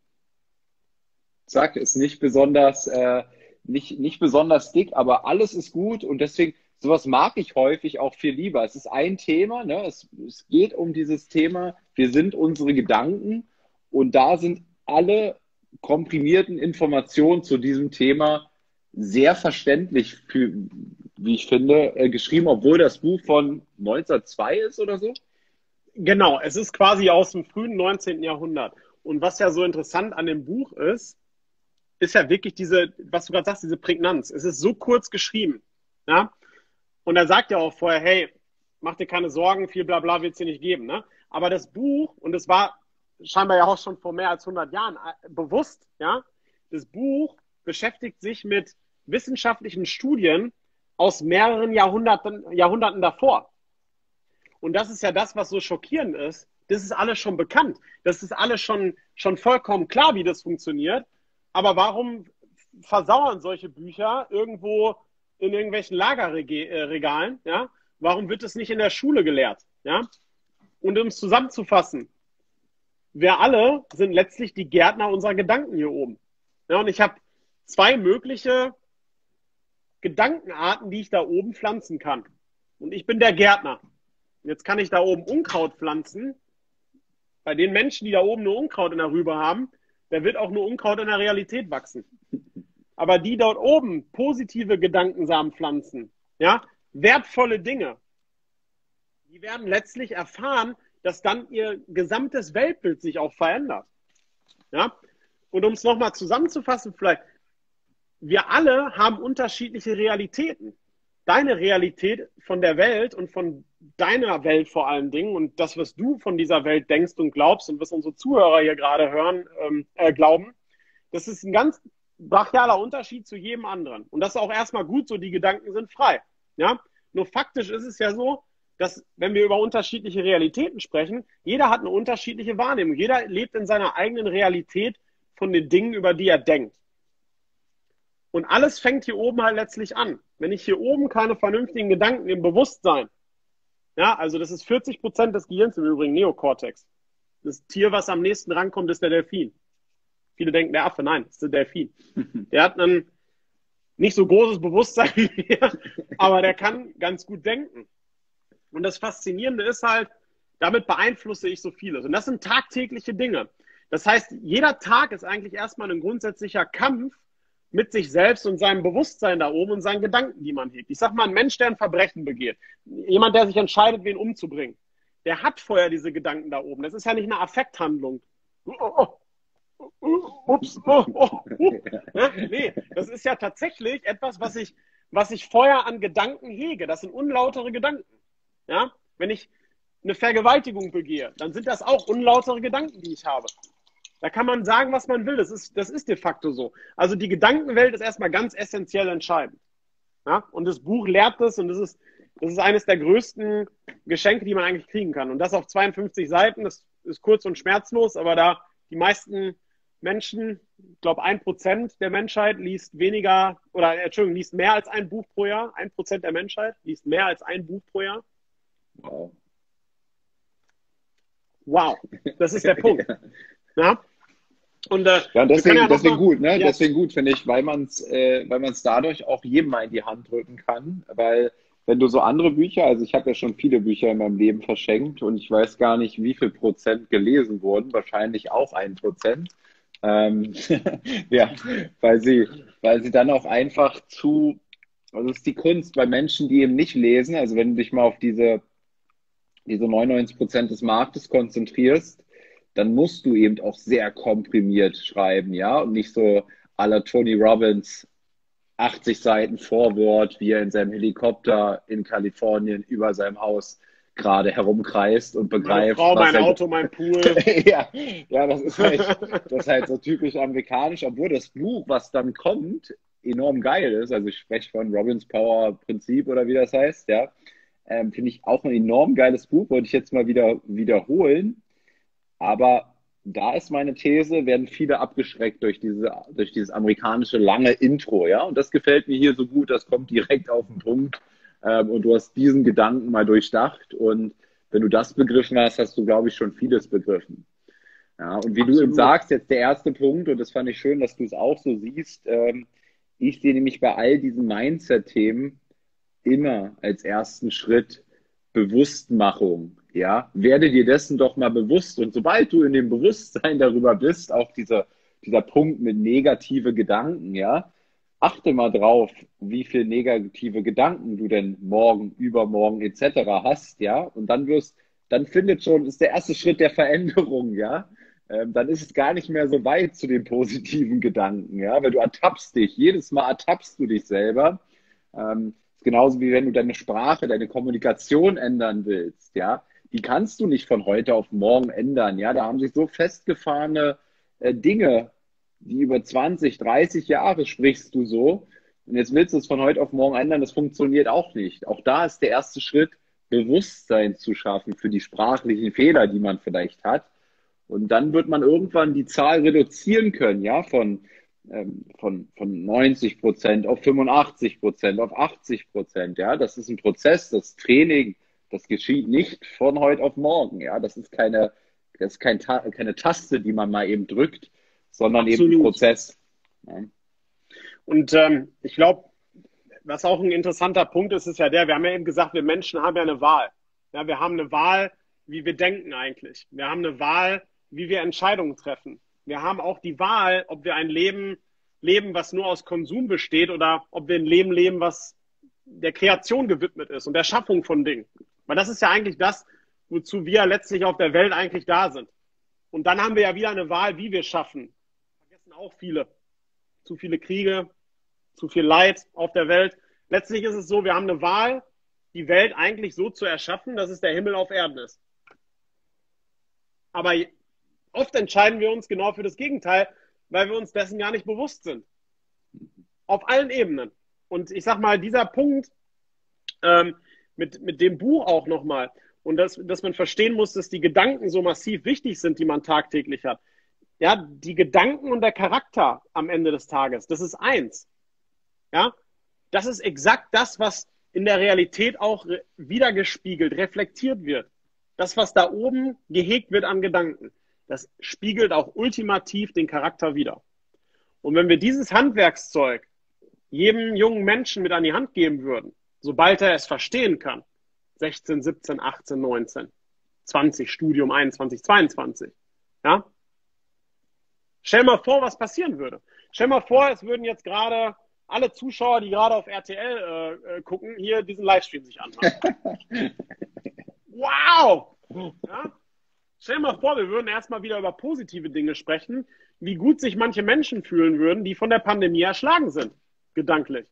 zack, ist nicht besonders, äh, nicht, nicht besonders dick, aber alles ist gut und deswegen, sowas mag ich häufig auch viel lieber. Es ist ein Thema, ne? Es, es geht um dieses Thema, wir sind unsere Gedanken und da sind alle komprimierten Informationen zu diesem Thema sehr verständlich, für, wie ich finde, äh, geschrieben, obwohl das Buch von neunzehnhundertzwei ist oder so. Genau, es ist quasi aus dem frühen neunzehnten. Jahrhundert. Und was ja so interessant an dem Buch ist, ist ja wirklich diese, was du gerade sagst, diese Prägnanz. Es ist so kurz geschrieben. Ja? Und er sagt ja auch vorher, hey, mach dir keine Sorgen, viel Blabla wird es dir nicht geben. Ne? Aber das Buch, und das war scheinbar ja auch schon vor mehr als hundert Jahren bewusst, ja, das Buch beschäftigt sich mit wissenschaftlichen Studien aus mehreren Jahrhunderten, Jahrhunderten davor. Und das ist ja das, was so schockierend ist. Das ist alles schon bekannt. Das ist alles schon, schon vollkommen klar, wie das funktioniert. Aber warum versauern solche Bücher irgendwo in irgendwelchen Lagerregalen? Ja? Warum wird es nicht in der Schule gelehrt? Ja? Und um es zusammenzufassen, wir alle sind letztlich die Gärtner unserer Gedanken hier oben. Ja, und ich habe zwei mögliche Gedankenarten, die ich da oben pflanzen kann. Und ich bin der Gärtner. Jetzt kann ich da oben Unkraut pflanzen. Bei den Menschen, die da oben nur Unkraut in der Rübe haben, da wird auch nur Unkraut in der Realität wachsen. Aber die dort oben positive Gedankensamen pflanzen, ja, wertvolle Dinge, die werden letztlich erfahren, dass dann ihr gesamtes Weltbild sich auch verändert. Ja? Und um es nochmal zusammenzufassen, vielleicht, wir alle haben unterschiedliche Realitäten. Deine Realität von der Welt und von deiner Welt vor allen Dingen und das, was du von dieser Welt denkst und glaubst und was unsere Zuhörer hier gerade hören, ähm, äh, glauben, das ist ein ganz brachialer Unterschied zu jedem anderen. Und das ist auch erstmal gut so, die Gedanken sind frei. Ja? Nur faktisch ist es ja so, dass, wenn wir über unterschiedliche Realitäten sprechen, jeder hat eine unterschiedliche Wahrnehmung. Jeder lebt in seiner eigenen Realität von den Dingen, über die er denkt. Und alles fängt hier oben halt letztlich an. Wenn ich hier oben keine vernünftigen Gedanken im Bewusstsein, ja, also das ist vierzig Prozent des Gehirns im Übrigen, Neokortex. Das Tier, was am nächsten rankommt, ist der Delfin. Viele denken, der Affe, nein, das ist der Delfin. Der hat ein nicht so großes Bewusstsein wie wir, aber der kann ganz gut denken. Und das Faszinierende ist halt, damit beeinflusse ich so vieles. Und das sind tagtägliche Dinge. Das heißt, jeder Tag ist eigentlich erstmal ein grundsätzlicher Kampf mit sich selbst und seinem Bewusstsein da oben und seinen Gedanken, die man hegt. Ich sag mal, ein Mensch, der ein Verbrechen begeht, jemand, der sich entscheidet, wen umzubringen, der hat vorher diese Gedanken da oben. Das ist ja nicht eine Affekthandlung. Oh, oh, oh, ups, oh, oh, oh. Ja, nee, das ist ja tatsächlich etwas, was ich, was ich vorher an Gedanken hege. Das sind unlautere Gedanken. Ja? Wenn ich eine Vergewaltigung begehe, dann sind das auch unlautere Gedanken, die ich habe. Da kann man sagen, was man will. Das ist, das ist de facto so. Also die Gedankenwelt ist erstmal ganz essentiell entscheidend. Ja? Und das Buch lehrt das und das ist, das ist eines der größten Geschenke, die man eigentlich kriegen kann. Und das auf zweiundfünfzig Seiten, das ist kurz und schmerzlos, aber da die meisten Menschen, ich glaube ein Prozent der Menschheit liest weniger, oder Entschuldigung, liest mehr als ein Buch pro Jahr. Ein Prozent der Menschheit liest mehr als ein Buch pro Jahr. Wow. Wow, das ist der Punkt. Ja? Und, äh, ja, und deswegen, ja deswegen mal, gut, ne? Ja. Deswegen gut, finde ich, weil man es äh, weil man es dadurch auch jedem mal in die Hand drücken kann. Weil wenn du so andere Bücher, also ich habe ja schon viele Bücher in meinem Leben verschenkt und ich weiß gar nicht, wie viel Prozent gelesen wurden, wahrscheinlich auch ein Prozent. Ähm, ja, weil sie, weil sie dann auch einfach zu, also es ist die Kunst bei Menschen, die eben nicht lesen, also wenn du dich mal auf diese, diese neunundneunzig Prozent des Marktes konzentrierst, dann musst du eben auch sehr komprimiert schreiben, ja, und nicht so à la Tony Robbins achtzig Seiten Vorwort, wie er in seinem Helikopter in Kalifornien über seinem Haus gerade herumkreist und Meine begreift, Frau, was mein er... Auto, mein Pool. ja, ja, das ist halt, das ist halt so typisch amerikanisch, obwohl das Buch, was dann kommt, enorm geil ist. Also ich spreche von Robbins Power Prinzip oder wie das heißt, ja. Ähm, finde ich auch ein enorm geiles Buch, wollte ich jetzt mal wieder wiederholen. Aber da ist meine These, werden viele abgeschreckt durch diese, durch dieses amerikanische lange Intro, ja. Und das gefällt mir hier so gut, das kommt direkt auf den Punkt. Ähm, und du hast diesen Gedanken mal durchdacht. Und wenn du das begriffen hast, hast du, glaube ich, schon vieles begriffen. Ja, und wie du eben Absolut. sagst, jetzt der erste Punkt, und das fand ich schön, dass du es auch so siehst, ähm, ich sehe nämlich bei all diesen Mindset-Themen immer als ersten Schritt Bewusstmachung. Ja, werde dir dessen doch mal bewusst. Und sobald du in dem Bewusstsein darüber bist, auch dieser, dieser Punkt mit negative Gedanken, ja, achte mal drauf, wie viel negative Gedanken du denn morgen, übermorgen et cetera hast, ja, und dann wirst, dann findet schon, ist der erste Schritt der Veränderung, ja, ähm, dann ist es gar nicht mehr so weit zu den positiven Gedanken, ja, weil du ertappst dich, jedes Mal ertappst du dich selber. Ähm, ist genauso wie wenn du deine Sprache, deine Kommunikation ändern willst, ja, die kannst du nicht von heute auf morgen ändern, ja, da haben sich so festgefahrene äh, Dinge, die über zwanzig, dreißig Jahre sprichst du so und jetzt willst du es von heute auf morgen ändern, das funktioniert auch nicht. Auch da ist der erste Schritt, Bewusstsein zu schaffen für die sprachlichen Fehler, die man vielleicht hat. Und dann wird man irgendwann die Zahl reduzieren können, ja, von, ähm, von, von neunzig Prozent auf fünfundachtzig Prozent, auf achtzig Prozent, ja. Das ist ein Prozess, das Training, das geschieht nicht von heute auf morgen, ja. Das ist keine, das ist kein, keine Taste, die man mal eben drückt, sondern eben ein Absolut. Prozess. Ja. Und ähm, ich glaube, was auch ein interessanter Punkt ist, ist ja der, wir haben ja eben gesagt, wir Menschen haben ja eine Wahl. Ja, wir haben eine Wahl, wie wir denken eigentlich. Wir haben eine Wahl, wie wir Entscheidungen treffen. Wir haben auch die Wahl, ob wir ein Leben leben, was nur aus Konsum besteht oder ob wir ein Leben leben, was der Kreation gewidmet ist und der Schaffung von Dingen. Weil das ist ja eigentlich das, wozu wir letztlich auf der Welt eigentlich da sind. Und dann haben wir ja wieder eine Wahl, wie wir schaffen. Vergessen auch viele. Zu viele Kriege, zu viel Leid auf der Welt. Letztlich ist es so, wir haben eine Wahl, die Welt eigentlich so zu erschaffen, dass es der Himmel auf Erden ist. Aber oft entscheiden wir uns genau für das Gegenteil, weil wir uns dessen gar nicht bewusst sind. Auf allen Ebenen. Und ich sag mal, dieser Punkt ähm, mit, mit dem Buch auch nochmal und dass, dass man verstehen muss, dass die Gedanken so massiv wichtig sind, die man tagtäglich hat. Ja, die Gedanken und der Charakter am Ende des Tages, das ist eins. Ja, das ist exakt das, was in der Realität auch wiedergespiegelt, reflektiert wird. Das, was da oben gehegt wird an Gedanken, das spiegelt auch ultimativ den Charakter wider. Und wenn wir dieses Handwerkszeug jedem jungen Menschen mit an die Hand geben würden, sobald er es verstehen kann, sechzehn, siebzehn, achtzehn, neunzehn, zwanzig, Studium einundzwanzig, zweiundzwanzig, ja, stell mal vor, was passieren würde. Stell mal vor, es würden jetzt gerade alle Zuschauer, die gerade auf R T L äh, gucken, hier diesen Livestream sich anmachen. Wow! Ja? Stell dir mal vor, wir würden erstmal wieder über positive Dinge sprechen, wie gut sich manche Menschen fühlen würden, die von der Pandemie erschlagen sind, gedanklich.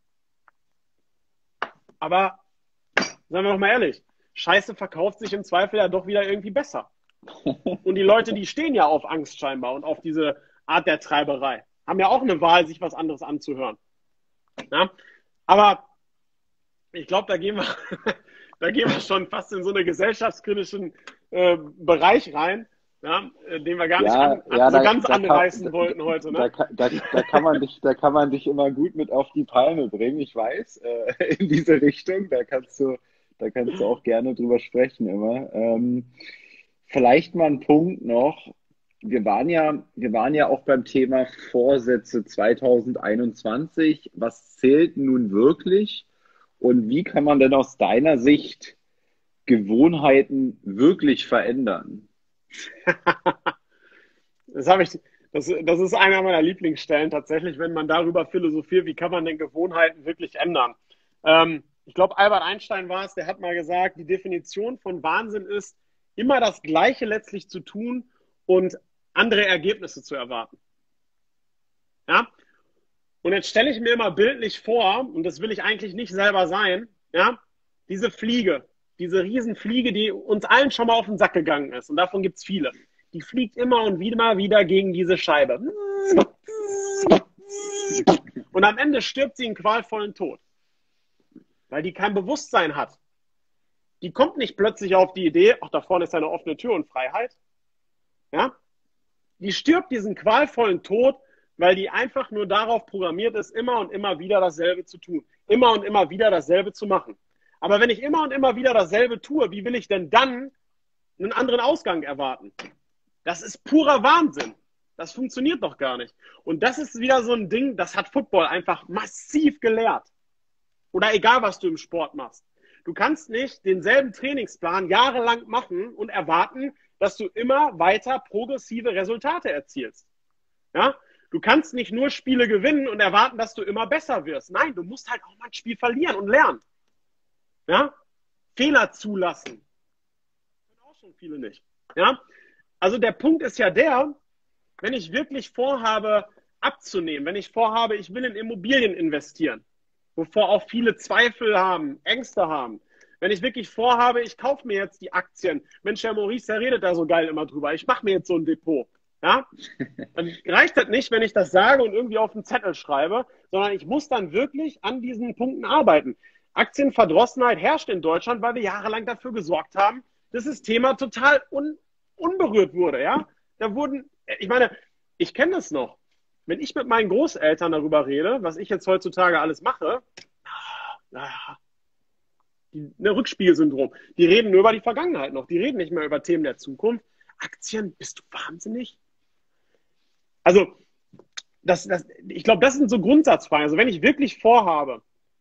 Aber, sagen wir doch mal ehrlich, Scheiße verkauft sich im Zweifel ja doch wieder irgendwie besser. Und die Leute, die stehen ja auf Angst scheinbar und auf diese Art der Treiberei. Haben ja auch eine Wahl, sich was anderes anzuhören. Ja? Aber ich glaube, da gehen wir, da gehen wir schon fast in so einen gesellschaftskritischen äh, Bereich rein, ja, den wir gar nicht Ja, an, ja, so da, ganz da, anreißen kann, wollten heute. da, Ne? da, da, kann man dich, da kann man dich immer gut mit auf die Palme bringen, ich weiß, äh, in diese Richtung. Da kannst du, da kannst du auch gerne drüber sprechen immer. Ähm, vielleicht mal ein Punkt noch. Wir waren ja, wir waren ja auch beim Thema Vorsätze zwanzig einundzwanzig. Was zählt nun wirklich? Und wie kann man denn aus deiner Sicht Gewohnheiten wirklich verändern? Das habe ich, das, das ist einer meiner Lieblingsstellen tatsächlich, wenn man darüber philosophiert, wie kann man denn Gewohnheiten wirklich ändern. Ähm, ich glaube, Albert Einstein war es, der hat mal gesagt, die Definition von Wahnsinn ist, immer das Gleiche letztlich zu tun und andere Ergebnisse zu erwarten. Ja? Und jetzt stelle ich mir immer bildlich vor, und das will ich eigentlich nicht selber sein, ja, diese Fliege, diese Riesenfliege, die uns allen schon mal auf den Sack gegangen ist, und davon gibt es viele, die fliegt immer und wieder wieder gegen diese Scheibe. Und am Ende stirbt sie einen qualvollen Tod, weil die kein Bewusstsein hat. Die kommt nicht plötzlich auf die Idee, ach, da vorne ist eine offene Tür und Freiheit. Ja? Die stirbt diesen qualvollen Tod, weil die einfach nur darauf programmiert ist, immer und immer wieder dasselbe zu tun. Immer und immer wieder dasselbe zu machen. Aber wenn ich immer und immer wieder dasselbe tue, wie will ich denn dann einen anderen Ausgang erwarten? Das ist purer Wahnsinn. Das funktioniert doch gar nicht. Und das ist wieder so ein Ding, das hat Football einfach massiv gelehrt. Oder egal, was du im Sport machst. Du kannst nicht denselben Trainingsplan jahrelang machen und erwarten, dass du immer weiter progressive Resultate erzielst. Ja? Du kannst nicht nur Spiele gewinnen und erwarten, dass du immer besser wirst. Nein, du musst halt auch mal ein Spiel verlieren und lernen. Ja? Fehler zulassen. Das können auch schon viele nicht. Ja? Also der Punkt ist ja der, wenn ich wirklich vorhabe, abzunehmen, wenn ich vorhabe, ich will in Immobilien investieren, wovor auch viele Zweifel haben, Ängste haben. Wenn ich wirklich vorhabe, ich kaufe mir jetzt die Aktien. Mensch, Herr Maurice, der redet da so geil immer drüber. Ich mache mir jetzt so ein Depot. Ja? Dann reicht das nicht, wenn ich das sage und irgendwie auf einen Zettel schreibe, sondern ich muss dann wirklich an diesen Punkten arbeiten. Aktienverdrossenheit herrscht in Deutschland, weil wir jahrelang dafür gesorgt haben, dass das Thema total un unberührt wurde. Ja? Da wurden, ich meine, ich kenne das noch. Wenn ich mit meinen Großeltern darüber rede, was ich jetzt heutzutage alles mache, naja, ein Rückspiegelsyndrom. Die reden nur über die Vergangenheit noch. Die reden nicht mehr über Themen der Zukunft. Aktien, bist du wahnsinnig? Also, das, das, ich glaube, das sind so Grundsatzfragen. Also, wenn ich wirklich vorhabe,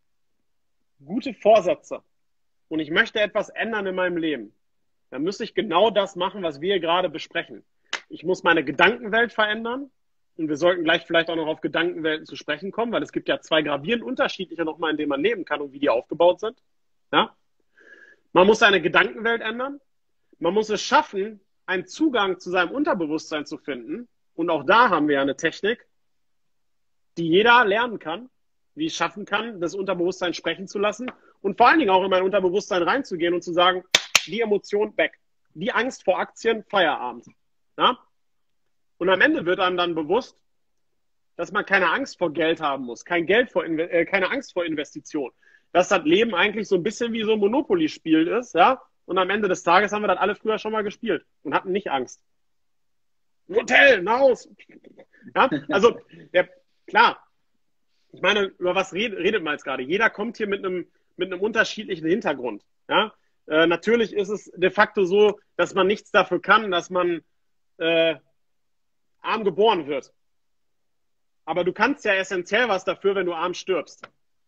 gute Vorsätze und ich möchte etwas ändern in meinem Leben, dann müsste ich genau das machen, was wir gerade besprechen. Ich muss meine Gedankenwelt verändern. Und wir sollten gleich vielleicht auch noch auf Gedankenwelten zu sprechen kommen, weil es gibt ja zwei gravierend unterschiedliche nochmal, in denen man leben kann und wie die aufgebaut sind. Ja? Man muss seine Gedankenwelt ändern. Man muss es schaffen, einen Zugang zu seinem Unterbewusstsein zu finden. Und auch da haben wir ja eine Technik, die jeder lernen kann, wie es schaffen kann, das Unterbewusstsein sprechen zu lassen und vor allen Dingen auch in mein Unterbewusstsein reinzugehen und zu sagen, die Emotion weg, die Angst vor Aktien, Feierabend. Ja? Und am Ende wird einem dann bewusst, dass man keine Angst vor Geld haben muss, kein Geld vor, äh, keine Angst vor Investition. Dass das Leben eigentlich so ein bisschen wie so ein Monopoly-Spiel ist, ja. Und am Ende des Tages haben wir das alle früher schon mal gespielt und hatten nicht Angst. Ein Hotel, ein Haus. Ja, also, der, klar. Ich meine, über was redet, redet man jetzt gerade? Jeder kommt hier mit einem, mit einem unterschiedlichen Hintergrund. Ja. Äh, natürlich ist es de facto so, dass man nichts dafür kann, dass man äh, arm geboren wird. Aber du kannst ja essentiell was dafür, wenn du arm stirbst.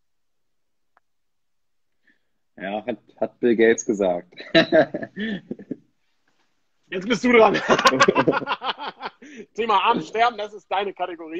Ja, hat, hat Bill Gates gesagt. Jetzt bist du dran. Thema arm sterben, das ist deine Kategorie.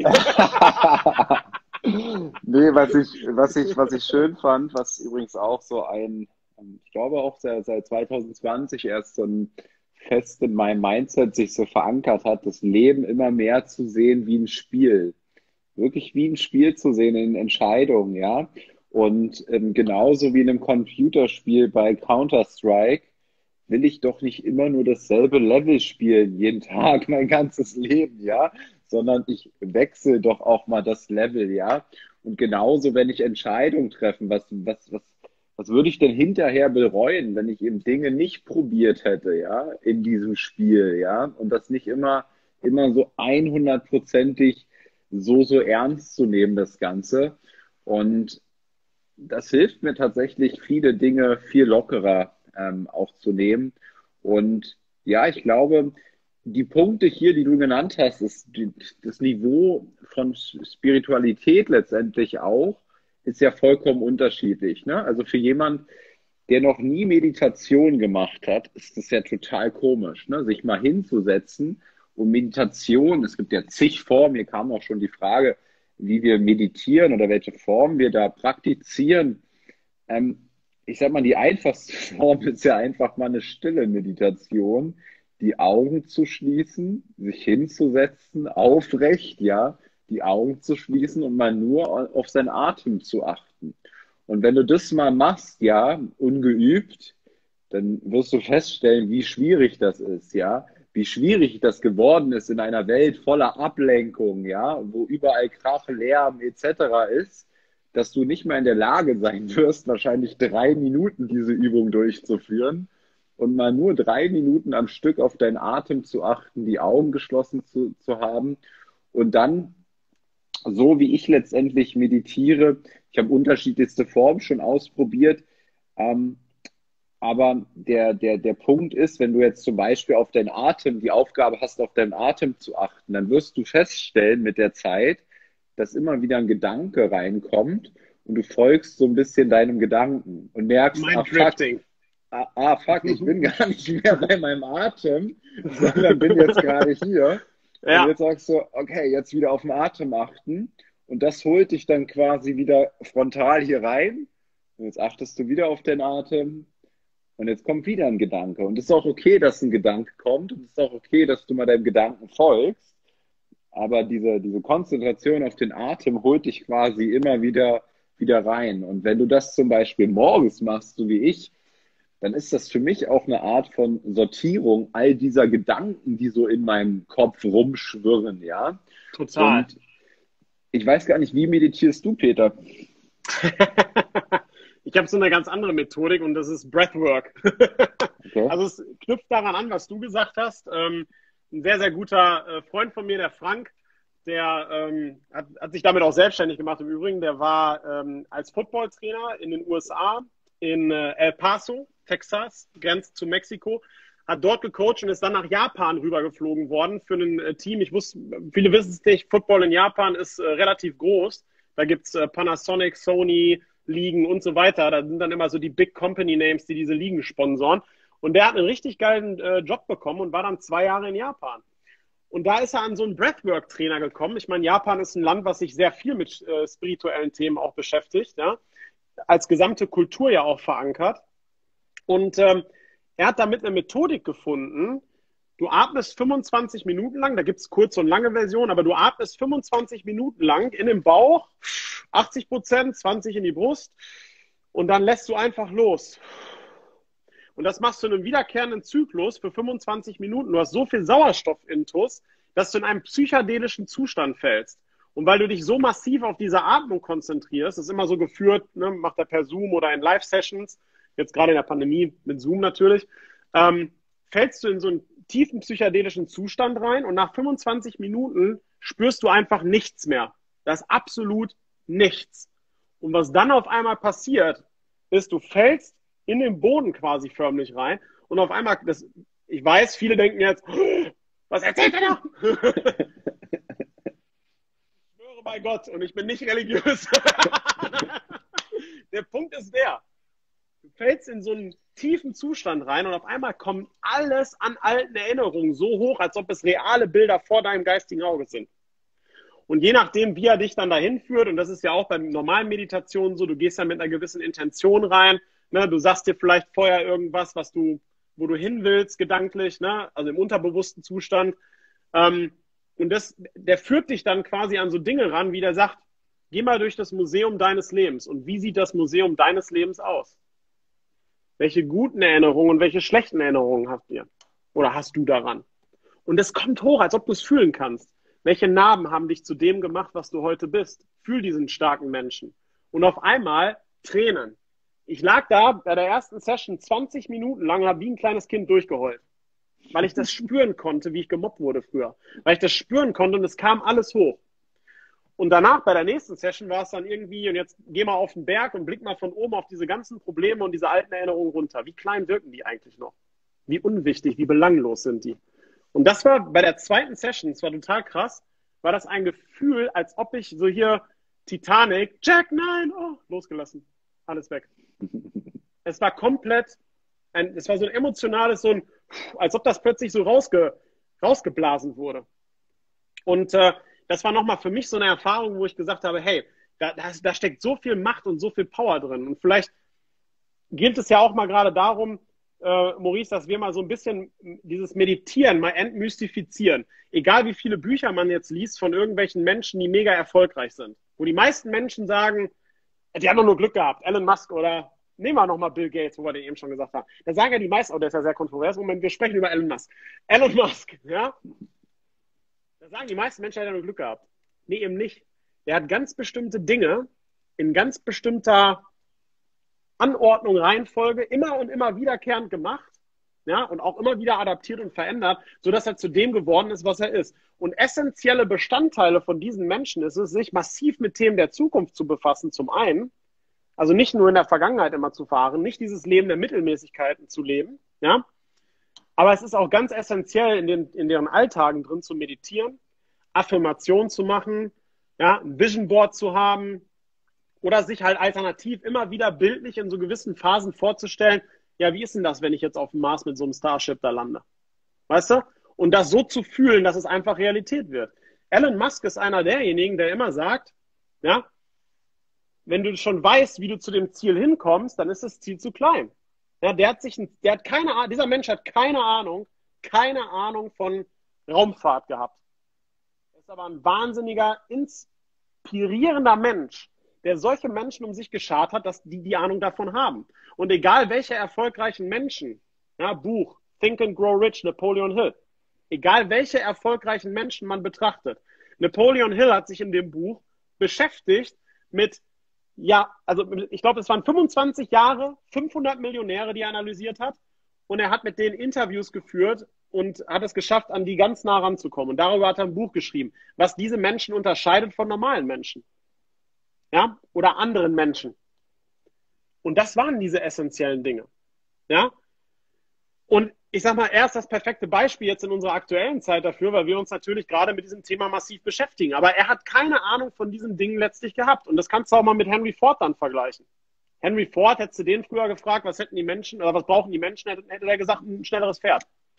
Nee, was ich, was ich, was ich schön fand, was übrigens auch so ein, ich glaube auch seit, seit zwanzig zwanzig erst so ein fest in meinem Mindset sich so verankert hat, das Leben immer mehr zu sehen wie ein Spiel. Wirklich wie ein Spiel zu sehen in Entscheidungen, ja. Und ähm, genauso wie in einem Computerspiel bei Counter-Strike will ich doch nicht immer nur dasselbe Level spielen, jeden Tag, mein ganzes Leben, ja, sondern ich wechsle doch auch mal das Level, ja. Und genauso, wenn ich Entscheidungen treffe, was, was, was, was würde ich denn hinterher bereuen, wenn ich eben Dinge nicht probiert hätte, ja, in diesem Spiel, ja, und das nicht immer, immer so hundertprozentig so, so ernst zu nehmen, das Ganze. Und das hilft mir tatsächlich, viele Dinge viel lockerer ähm, auch zu nehmen. Und ja, ich glaube, die Punkte hier, die du genannt hast, ist die, das Niveau von Spiritualität letztendlich auch, ist ja vollkommen unterschiedlich. Ne? Also für jemand, der noch nie Meditation gemacht hat, ist das ja total komisch, ne? Sich mal hinzusetzen und Meditation, es gibt ja zig Formen, hier kam auch schon die Frage, wie wir meditieren oder welche Formen wir da praktizieren. Ähm, ich sag mal, die einfachste Form ist ja einfach mal eine stille Meditation, die Augen zu schließen, sich hinzusetzen, aufrecht, ja, die Augen zu schließen und mal nur auf seinen Atem zu achten. Und wenn du das mal machst, ja, ungeübt, dann wirst du feststellen, wie schwierig das ist, ja, wie schwierig das geworden ist in einer Welt voller Ablenkung, ja, wo überall Krach, Lärm et cetera ist, dass du nicht mehr in der Lage sein wirst, wahrscheinlich drei Minuten diese Übung durchzuführen und mal nur drei Minuten am Stück auf deinen Atem zu achten, die Augen geschlossen zu, zu haben und dann, so wie ich letztendlich meditiere, ich habe unterschiedlichste Formen schon ausprobiert, ähm, aber der, der, der Punkt ist, wenn du jetzt zum Beispiel auf deinen Atem, die Aufgabe hast, auf deinen Atem zu achten, dann wirst du feststellen mit der Zeit, dass immer wieder ein Gedanke reinkommt und du folgst so ein bisschen deinem Gedanken und merkst, ah fuck, ah, ah, fuck, ich bin gar nicht mehr bei meinem Atem, sondern bin jetzt gerade hier. Ja. Und jetzt sagst du, okay, jetzt wieder auf den Atem achten und das holt dich dann quasi wieder frontal hier rein und jetzt achtest du wieder auf den Atem. Und jetzt kommt wieder ein Gedanke. Und es ist auch okay, dass ein Gedanke kommt. Und es ist auch okay, dass du mal deinem Gedanken folgst. Aber diese, diese Konzentration auf den Atem holt dich quasi immer wieder, wieder rein. Und wenn du das zum Beispiel morgens machst, so wie ich, dann ist das für mich auch eine Art von Sortierung all dieser Gedanken, die so in meinem Kopf rumschwirren, ja. Total. Und ich weiß gar nicht, wie meditierst du, Peter? Ich habe so eine ganz andere Methodik und das ist Breathwork. Okay. Also es knüpft daran an, was du gesagt hast. Ähm, ein sehr, sehr guter äh, Freund von mir, der Frank, der ähm, hat, hat sich damit auch selbstständig gemacht im Übrigen. Der war ähm, als Footballtrainer in den U S A, in äh, El Paso, Texas, grenzt zu Mexiko, hat dort gecoacht und ist dann nach Japan rübergeflogen worden für ein äh, Team. Ich wusste, viele wissen es nicht, Football in Japan ist äh, relativ groß. Da gibt's äh, Panasonic, Sony, Ligen und so weiter. Da sind dann immer so die Big Company Names, die diese Ligen sponsoren. Und der hat einen richtig geilen äh, Job bekommen und war dann zwei Jahre in Japan. Und da ist er an so einen Breathwork-Trainer gekommen. Ich meine, Japan ist ein Land, was sich sehr viel mit äh, spirituellen Themen auch beschäftigt, ja, als gesamte Kultur ja auch verankert. Und ähm, er hat damit eine Methodik gefunden. Du atmest fünfundzwanzig Minuten lang, da gibt es kurze und lange Versionen, aber du atmest fünfundzwanzig Minuten lang in den Bauch, achtzig Prozent, zwanzig in die Brust und dann lässt du einfach los. Und das machst du in einem wiederkehrenden Zyklus für fünfundzwanzig Minuten. Du hast so viel Sauerstoffintus, dass du in einen psychedelischen Zustand fällst. Und weil du dich so massiv auf diese Atmung konzentrierst, das ist immer so geführt, ne, macht er per Zoom oder in Live-Sessions, jetzt gerade in der Pandemie mit Zoom natürlich, ähm, fällst du in so einen tiefen psychedelischen Zustand rein und nach fünfundzwanzig Minuten spürst du einfach nichts mehr. Das ist absolut nichts. Und was dann auf einmal passiert, ist, du fällst in den Boden quasi förmlich rein und auf einmal, das, ich weiß, viele denken jetzt, was erzählt er da? Ich schwöre bei Gott und ich bin nicht religiös. Der Punkt ist der, du fällst in so einen tiefen Zustand rein und auf einmal kommt alles an alten Erinnerungen so hoch, als ob es reale Bilder vor deinem geistigen Auge sind. Und je nachdem, wie er dich dann dahin führt, und das ist ja auch bei normalen Meditationen so, du gehst ja mit einer gewissen Intention rein, ne, du sagst dir vielleicht vorher irgendwas, was du, wo du hin willst, gedanklich, ne, also im unterbewussten Zustand. Ähm, und das, der führt dich dann quasi an so Dinge ran, wie der sagt, geh mal durch das Museum deines Lebens. Und wie sieht das Museum deines Lebens aus? Welche guten Erinnerungen und welche schlechten Erinnerungen habt ihr? Oder hast du daran? Und es kommt hoch, als ob du es fühlen kannst. Welche Narben haben dich zu dem gemacht, was du heute bist? Fühl diesen starken Menschen. Und auf einmal Tränen. Ich lag da bei der ersten Session zwanzig Minuten lang und habe wie ein kleines Kind durchgeheult. Weil ich das spüren konnte, wie ich gemobbt wurde früher. Weil ich das spüren konnte und es kam alles hoch. Und danach, bei der nächsten Session, war es dann irgendwie, und jetzt geh mal auf den Berg und blick mal von oben auf diese ganzen Probleme und diese alten Erinnerungen runter. Wie klein wirken die eigentlich noch? Wie unwichtig, wie belanglos sind die? Und das war bei der zweiten Session, das war total krass, war das ein Gefühl, als ob ich so hier Titanic, Jack, nein, oh, losgelassen. Alles weg. Es war komplett, ein, es war so ein emotionales, so ein, als ob das plötzlich so rausge, rausgeblasen wurde. Und äh, das war nochmal für mich so eine Erfahrung, wo ich gesagt habe, hey, da, da, da steckt so viel Macht und so viel Power drin. Und vielleicht gilt es ja auch mal gerade darum, äh, Maurice, dass wir mal so ein bisschen dieses Meditieren mal entmystifizieren. Egal wie viele Bücher man jetzt liest von irgendwelchen Menschen, die mega erfolgreich sind. Wo die meisten Menschen sagen, die haben doch nur Glück gehabt. Elon Musk oder nehmen wir nochmal Bill Gates, wo wir den eben schon gesagt haben. Da sagen ja die meisten, oh, der ist ja sehr kontrovers. Moment, wir sprechen über Elon Musk. Elon Musk, ja. Da sagen die meisten Menschen, er hat ja nur Glück gehabt. Nee, eben nicht. Der hat ganz bestimmte Dinge in ganz bestimmter Anordnung, Reihenfolge immer und immer wiederkehrend gemacht, ja, und auch immer wieder adaptiert und verändert, sodass er zu dem geworden ist, was er ist. Und essentielle Bestandteile von diesen Menschen ist es, sich massiv mit Themen der Zukunft zu befassen, zum einen, also nicht nur in der Vergangenheit immer zu fahren, nicht dieses Leben der Mittelmäßigkeiten zu leben, ja, aber es ist auch ganz essentiell, in, den, in deren Alltagen drin zu meditieren, Affirmationen zu machen, ja, ein Vision Board zu haben, oder sich halt alternativ immer wieder bildlich in so gewissen Phasen vorzustellen, ja, wie ist denn das, wenn ich jetzt auf dem Mars mit so einem Starship da lande? Weißt du? Und das so zu fühlen, dass es einfach Realität wird. Elon Musk ist einer derjenigen, der immer sagt, ja, wenn du schon weißt, wie du zu dem Ziel hinkommst, dann ist das Ziel zu klein. Ja, der hat sich, der hat keine Ahnung, dieser Mensch hat keine Ahnung, keine Ahnung von Raumfahrt gehabt. Er ist aber ein wahnsinniger, inspirierender Mensch, der solche Menschen um sich geschart hat, dass die die Ahnung davon haben. Und egal welche erfolgreichen Menschen, ja, Buch, Think and Grow Rich, Napoleon Hill, egal welche erfolgreichen Menschen man betrachtet, Napoleon Hill hat sich in dem Buch beschäftigt mit, ja, also ich glaube, es waren fünfundzwanzig Jahre, fünfhundert Millionäre, die er analysiert hat, und er hat mit denen Interviews geführt und hat es geschafft, an die ganz nah ranzukommen. Und darüber hat er ein Buch geschrieben, was diese Menschen unterscheidet von normalen Menschen. Ja, oder anderen Menschen. Und das waren diese essentiellen Dinge. Ja, und ich sag mal, er ist das perfekte Beispiel jetzt in unserer aktuellen Zeit dafür, weil wir uns natürlich gerade mit diesem Thema massiv beschäftigen. Aber er hat keine Ahnung von diesen Dingen letztlich gehabt. Und das kannst du auch mal mit Henry Ford dann vergleichen. Henry Ford, hättest du den früher gefragt, was hätten die Menschen, oder was brauchen die Menschen, hätte, hätte er gesagt, ein schnelleres Pferd.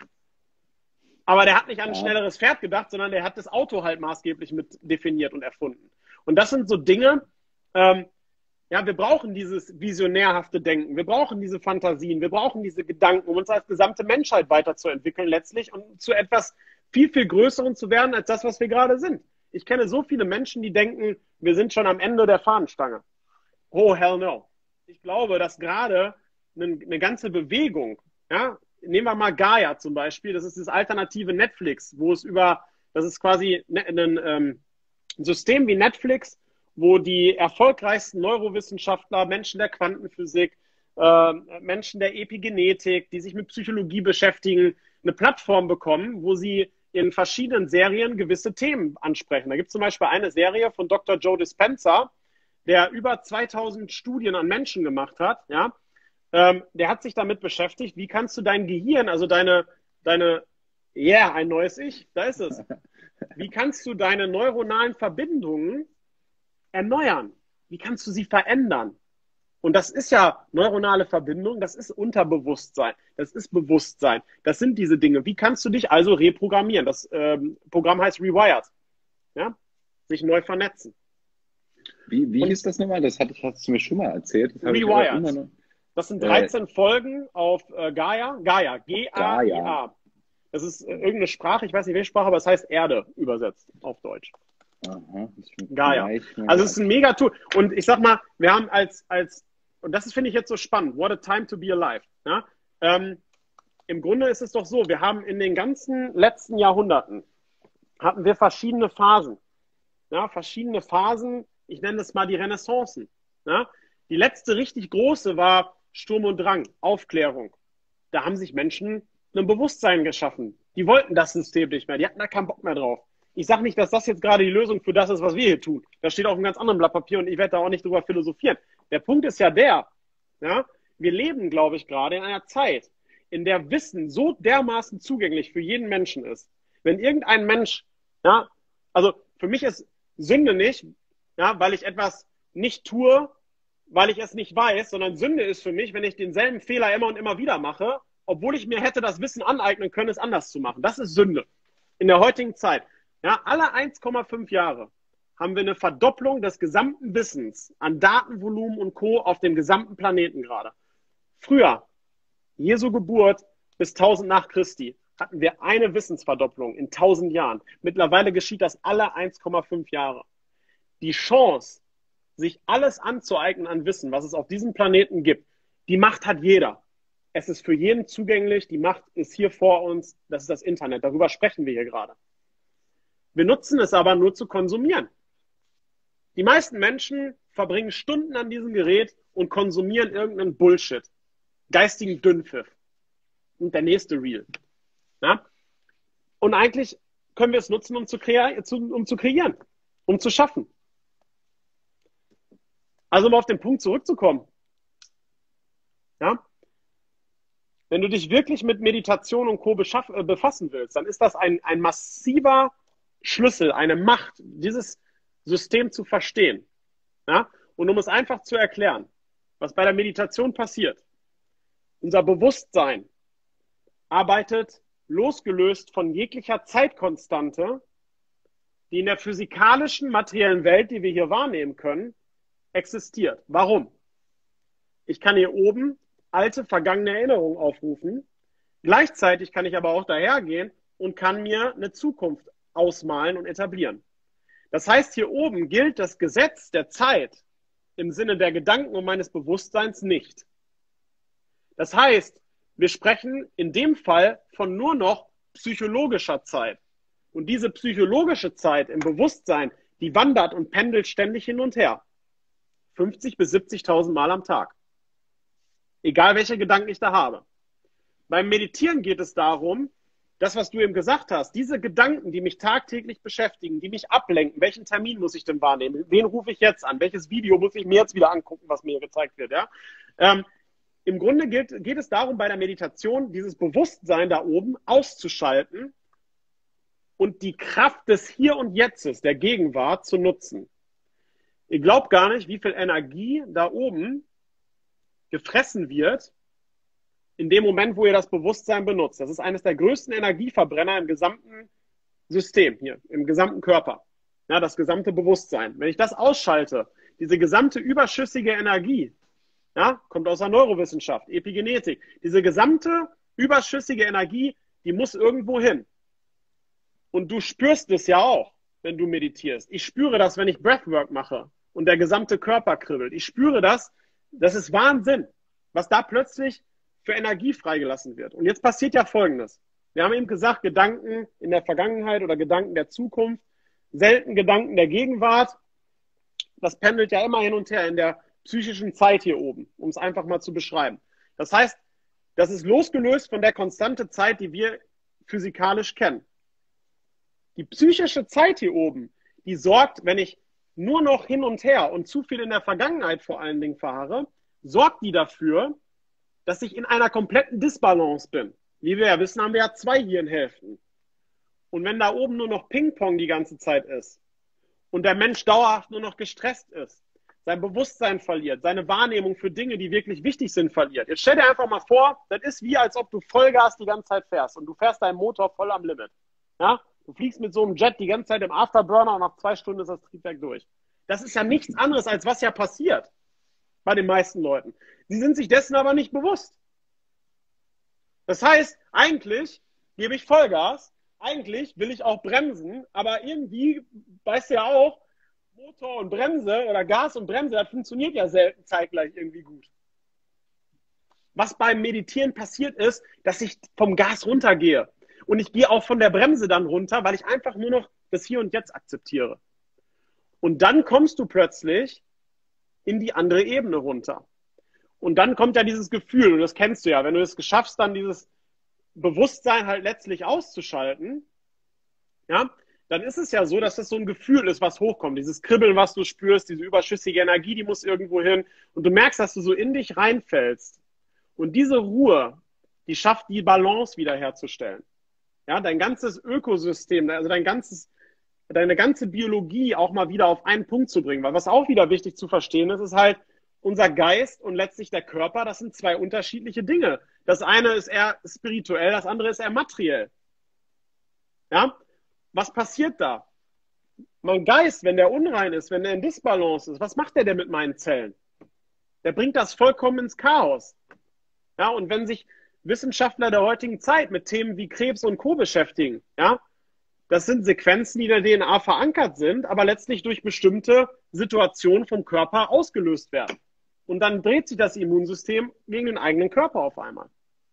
Aber der hat nicht an ein schnelleres Pferd gedacht, sondern der hat das Auto halt maßgeblich mit definiert und erfunden. Und das sind so Dinge, Ähm, ja, wir brauchen dieses visionärhafte Denken, wir brauchen diese Fantasien, wir brauchen diese Gedanken, um uns als gesamte Menschheit weiterzuentwickeln letztlich und zu etwas viel, viel Größeren zu werden, als das, was wir gerade sind. Ich kenne so viele Menschen, die denken, wir sind schon am Ende der Fahnenstange. Oh, hell no. Ich glaube, dass gerade eine, eine ganze Bewegung, ja, nehmen wir mal Gaia zum Beispiel, das ist das alternative Netflix, wo es über, das ist quasi ein, ein, ein System wie Netflix, wo die erfolgreichsten Neurowissenschaftler, Menschen der Quantenphysik, äh, Menschen der Epigenetik, die sich mit Psychologie beschäftigen, eine Plattform bekommen, wo sie in verschiedenen Serien gewisse Themen ansprechen. Da gibt es zum Beispiel eine Serie von Doktor Joe Dispenza, der über zweitausend Studien an Menschen gemacht hat. Ja? Ähm, der hat sich damit beschäftigt, wie kannst du dein Gehirn, also deine, deine, yeah, ein neues Ich, da ist es. Wie kannst du deine neuronalen Verbindungen erneuern? Wie kannst du sie verändern? Und das ist ja neuronale Verbindung, das ist Unterbewusstsein, das ist Bewusstsein, das sind diese Dinge. Wie kannst du dich also reprogrammieren? Das ähm, Programm heißt Rewired, ja? Sich neu vernetzen. Wie, wie ist das nochmal? Das hast, hast du mir schon mal erzählt. Das Rewired. Noch... Das sind dreizehn äh, Folgen auf äh, Gaia, Gaia, G A I A. Das ist äh, irgendeine Sprache, ich weiß nicht welche Sprache, aber es heißt Erde übersetzt auf Deutsch. Aha, Gaia. Also es ist ein Mega-Tool. Und ich sag mal, wir haben als, als und das finde ich jetzt so spannend, what a time to be alive. Ja? Ähm, im Grunde ist es doch so, wir haben in den ganzen letzten Jahrhunderten, hatten wir verschiedene Phasen. Ja? Verschiedene Phasen, ich nenne das mal die Renaissancen. Ja? Die letzte richtig große war Sturm und Drang, Aufklärung. Da haben sich Menschen ein Bewusstsein geschaffen. Die wollten das System nicht mehr, die hatten da keinen Bock mehr drauf. Ich sage nicht, dass das jetzt gerade die Lösung für das ist, was wir hier tun. Das steht auf einem ganz anderen Blatt Papier und ich werde da auch nicht drüber philosophieren. Der Punkt ist ja der, ja, wir leben, glaube ich, gerade in einer Zeit, in der Wissen so dermaßen zugänglich für jeden Menschen ist. Wenn irgendein Mensch, ja, also für mich ist Sünde nicht, ja, weil ich etwas nicht tue, weil ich es nicht weiß, sondern Sünde ist für mich, wenn ich denselben Fehler immer und immer wieder mache, obwohl ich mir hätte das Wissen aneignen können, es anders zu machen. Das ist Sünde in der heutigen Zeit. Ja, alle eins Komma fünf Jahre haben wir eine Verdopplung des gesamten Wissens an Datenvolumen und Co. auf dem gesamten Planeten gerade. Früher, Jesu Geburt bis tausend nach Christi hatten wir eine Wissensverdopplung in tausend Jahren. Mittlerweile geschieht das alle eins Komma fünf Jahre. Die Chance, sich alles anzueignen an Wissen, was es auf diesem Planeten gibt, die Macht hat jeder. Es ist für jeden zugänglich, die Macht ist hier vor uns, das ist das Internet, darüber sprechen wir hier gerade. Wir nutzen es aber nur zu konsumieren. Die meisten Menschen verbringen Stunden an diesem Gerät und konsumieren irgendeinen Bullshit, geistigen Dünnpfiff und der nächste Reel. Ja? Und eigentlich können wir es nutzen, um zu, kreieren, um zu kreieren, um zu schaffen. Also um auf den Punkt zurückzukommen. Ja? Wenn du dich wirklich mit Meditation und Co. befassen willst, dann ist das ein, ein massiver Schlüssel, eine Macht, dieses System zu verstehen. Ja? Und um es einfach zu erklären, was bei der Meditation passiert. Unser Bewusstsein arbeitet losgelöst von jeglicher Zeitkonstante, die in der physikalischen, materiellen Welt, die wir hier wahrnehmen können, existiert. Warum? Ich kann hier oben alte, vergangene Erinnerungen aufrufen. Gleichzeitig kann ich aber auch dahergehen und kann mir eine Zukunft ausmalen und etablieren. Das heißt, hier oben gilt das Gesetz der Zeit im Sinne der Gedanken und meines Bewusstseins nicht. Das heißt, wir sprechen in dem Fall von nur noch psychologischer Zeit. Und diese psychologische Zeit im Bewusstsein, die wandert und pendelt ständig hin und her. fünfzig bis siebzigtausend Mal am Tag. Egal, welche Gedanken ich da habe. Beim Meditieren geht es darum, das, was du eben gesagt hast, diese Gedanken, die mich tagtäglich beschäftigen, die mich ablenken, welchen Termin muss ich denn wahrnehmen, wen rufe ich jetzt an, welches Video muss ich mir jetzt wieder angucken, was mir hier gezeigt wird. Ja? Ähm, Im Grunde geht, geht es darum, bei der Meditation dieses Bewusstsein da oben auszuschalten und die Kraft des Hier und Jetztes, der Gegenwart, zu nutzen. Ihr glaubt gar nicht, wie viel Energie da oben gefressen wird, in dem Moment, wo ihr das Bewusstsein benutzt. Das ist eines der größten Energieverbrenner im gesamten System hier, im gesamten Körper. Ja, das gesamte Bewusstsein. Wenn ich das ausschalte, diese gesamte überschüssige Energie, ja, kommt aus der Neurowissenschaft, Epigenetik, diese gesamte überschüssige Energie, die muss irgendwo hin. Und du spürst es ja auch, wenn du meditierst. Ich spüre das, wenn ich Breathwork mache und der gesamte Körper kribbelt. Ich spüre das, das ist Wahnsinn, was da plötzlich für Energie freigelassen wird. Und jetzt passiert ja Folgendes. Wir haben eben gesagt, Gedanken in der Vergangenheit oder Gedanken der Zukunft, selten Gedanken der Gegenwart. Das pendelt ja immer hin und her in der psychischen Zeit hier oben, um es einfach mal zu beschreiben. Das heißt, das ist losgelöst von der konstanten Zeit, die wir physikalisch kennen. Die psychische Zeit hier oben, die sorgt, wenn ich nur noch hin und her und zu viel in der Vergangenheit vor allen Dingen verharre, sorgt die dafür, dass ich in einer kompletten Disbalance bin. Wie wir ja wissen, haben wir ja zwei Hirnhälften. Und wenn da oben nur noch Ping-Pong die ganze Zeit ist und der Mensch dauerhaft nur noch gestresst ist, sein Bewusstsein verliert, seine Wahrnehmung für Dinge, die wirklich wichtig sind, verliert. Jetzt stell dir einfach mal vor, das ist wie, als ob du Vollgas die ganze Zeit fährst und du fährst deinen Motor voll am Limit. Ja? Du fliegst mit so einem Jet die ganze Zeit im Afterburner und nach zwei Stunden ist das Triebwerk durch. Das ist ja nichts anderes, als was ja passiert bei den meisten Leuten. Sie sind sich dessen aber nicht bewusst. Das heißt, eigentlich gebe ich Vollgas, eigentlich will ich auch bremsen, aber irgendwie, weißt du ja auch, Motor und Bremse oder Gas und Bremse, das funktioniert ja selten zeitgleich irgendwie gut. Was beim Meditieren passiert ist, dass ich vom Gas runtergehe. Und ich gehe auch von der Bremse dann runter, weil ich einfach nur noch das Hier und Jetzt akzeptiere. Und dann kommst du plötzlich in die andere Ebene runter. Und dann kommt ja dieses Gefühl, und das kennst du ja, wenn du es geschaffst, dann dieses Bewusstsein halt letztlich auszuschalten, ja, dann ist es ja so, dass das so ein Gefühl ist, was hochkommt. Dieses Kribbeln, was du spürst, diese überschüssige Energie, die muss irgendwo hin. Und du merkst, dass du so in dich reinfällst. Und diese Ruhe, die schafft die Balance wiederherzustellen. Ja, dein ganzes Ökosystem, also dein ganzes, deine ganze Biologie auch mal wieder auf einen Punkt zu bringen. Weil was auch wieder wichtig zu verstehen ist, ist halt, unser Geist und letztlich der Körper, das sind zwei unterschiedliche Dinge. Das eine ist eher spirituell, das andere ist eher materiell. Ja? Was passiert da? Mein Geist, wenn der unrein ist, wenn der in Disbalance ist, was macht der denn mit meinen Zellen? Der bringt das vollkommen ins Chaos. Ja, und wenn sich Wissenschaftler der heutigen Zeit mit Themen wie Krebs und Co. beschäftigen. Ja? Das sind Sequenzen, die in der D N A verankert sind, aber letztlich durch bestimmte Situationen vom Körper ausgelöst werden. Und dann dreht sich das Immunsystem gegen den eigenen Körper auf einmal.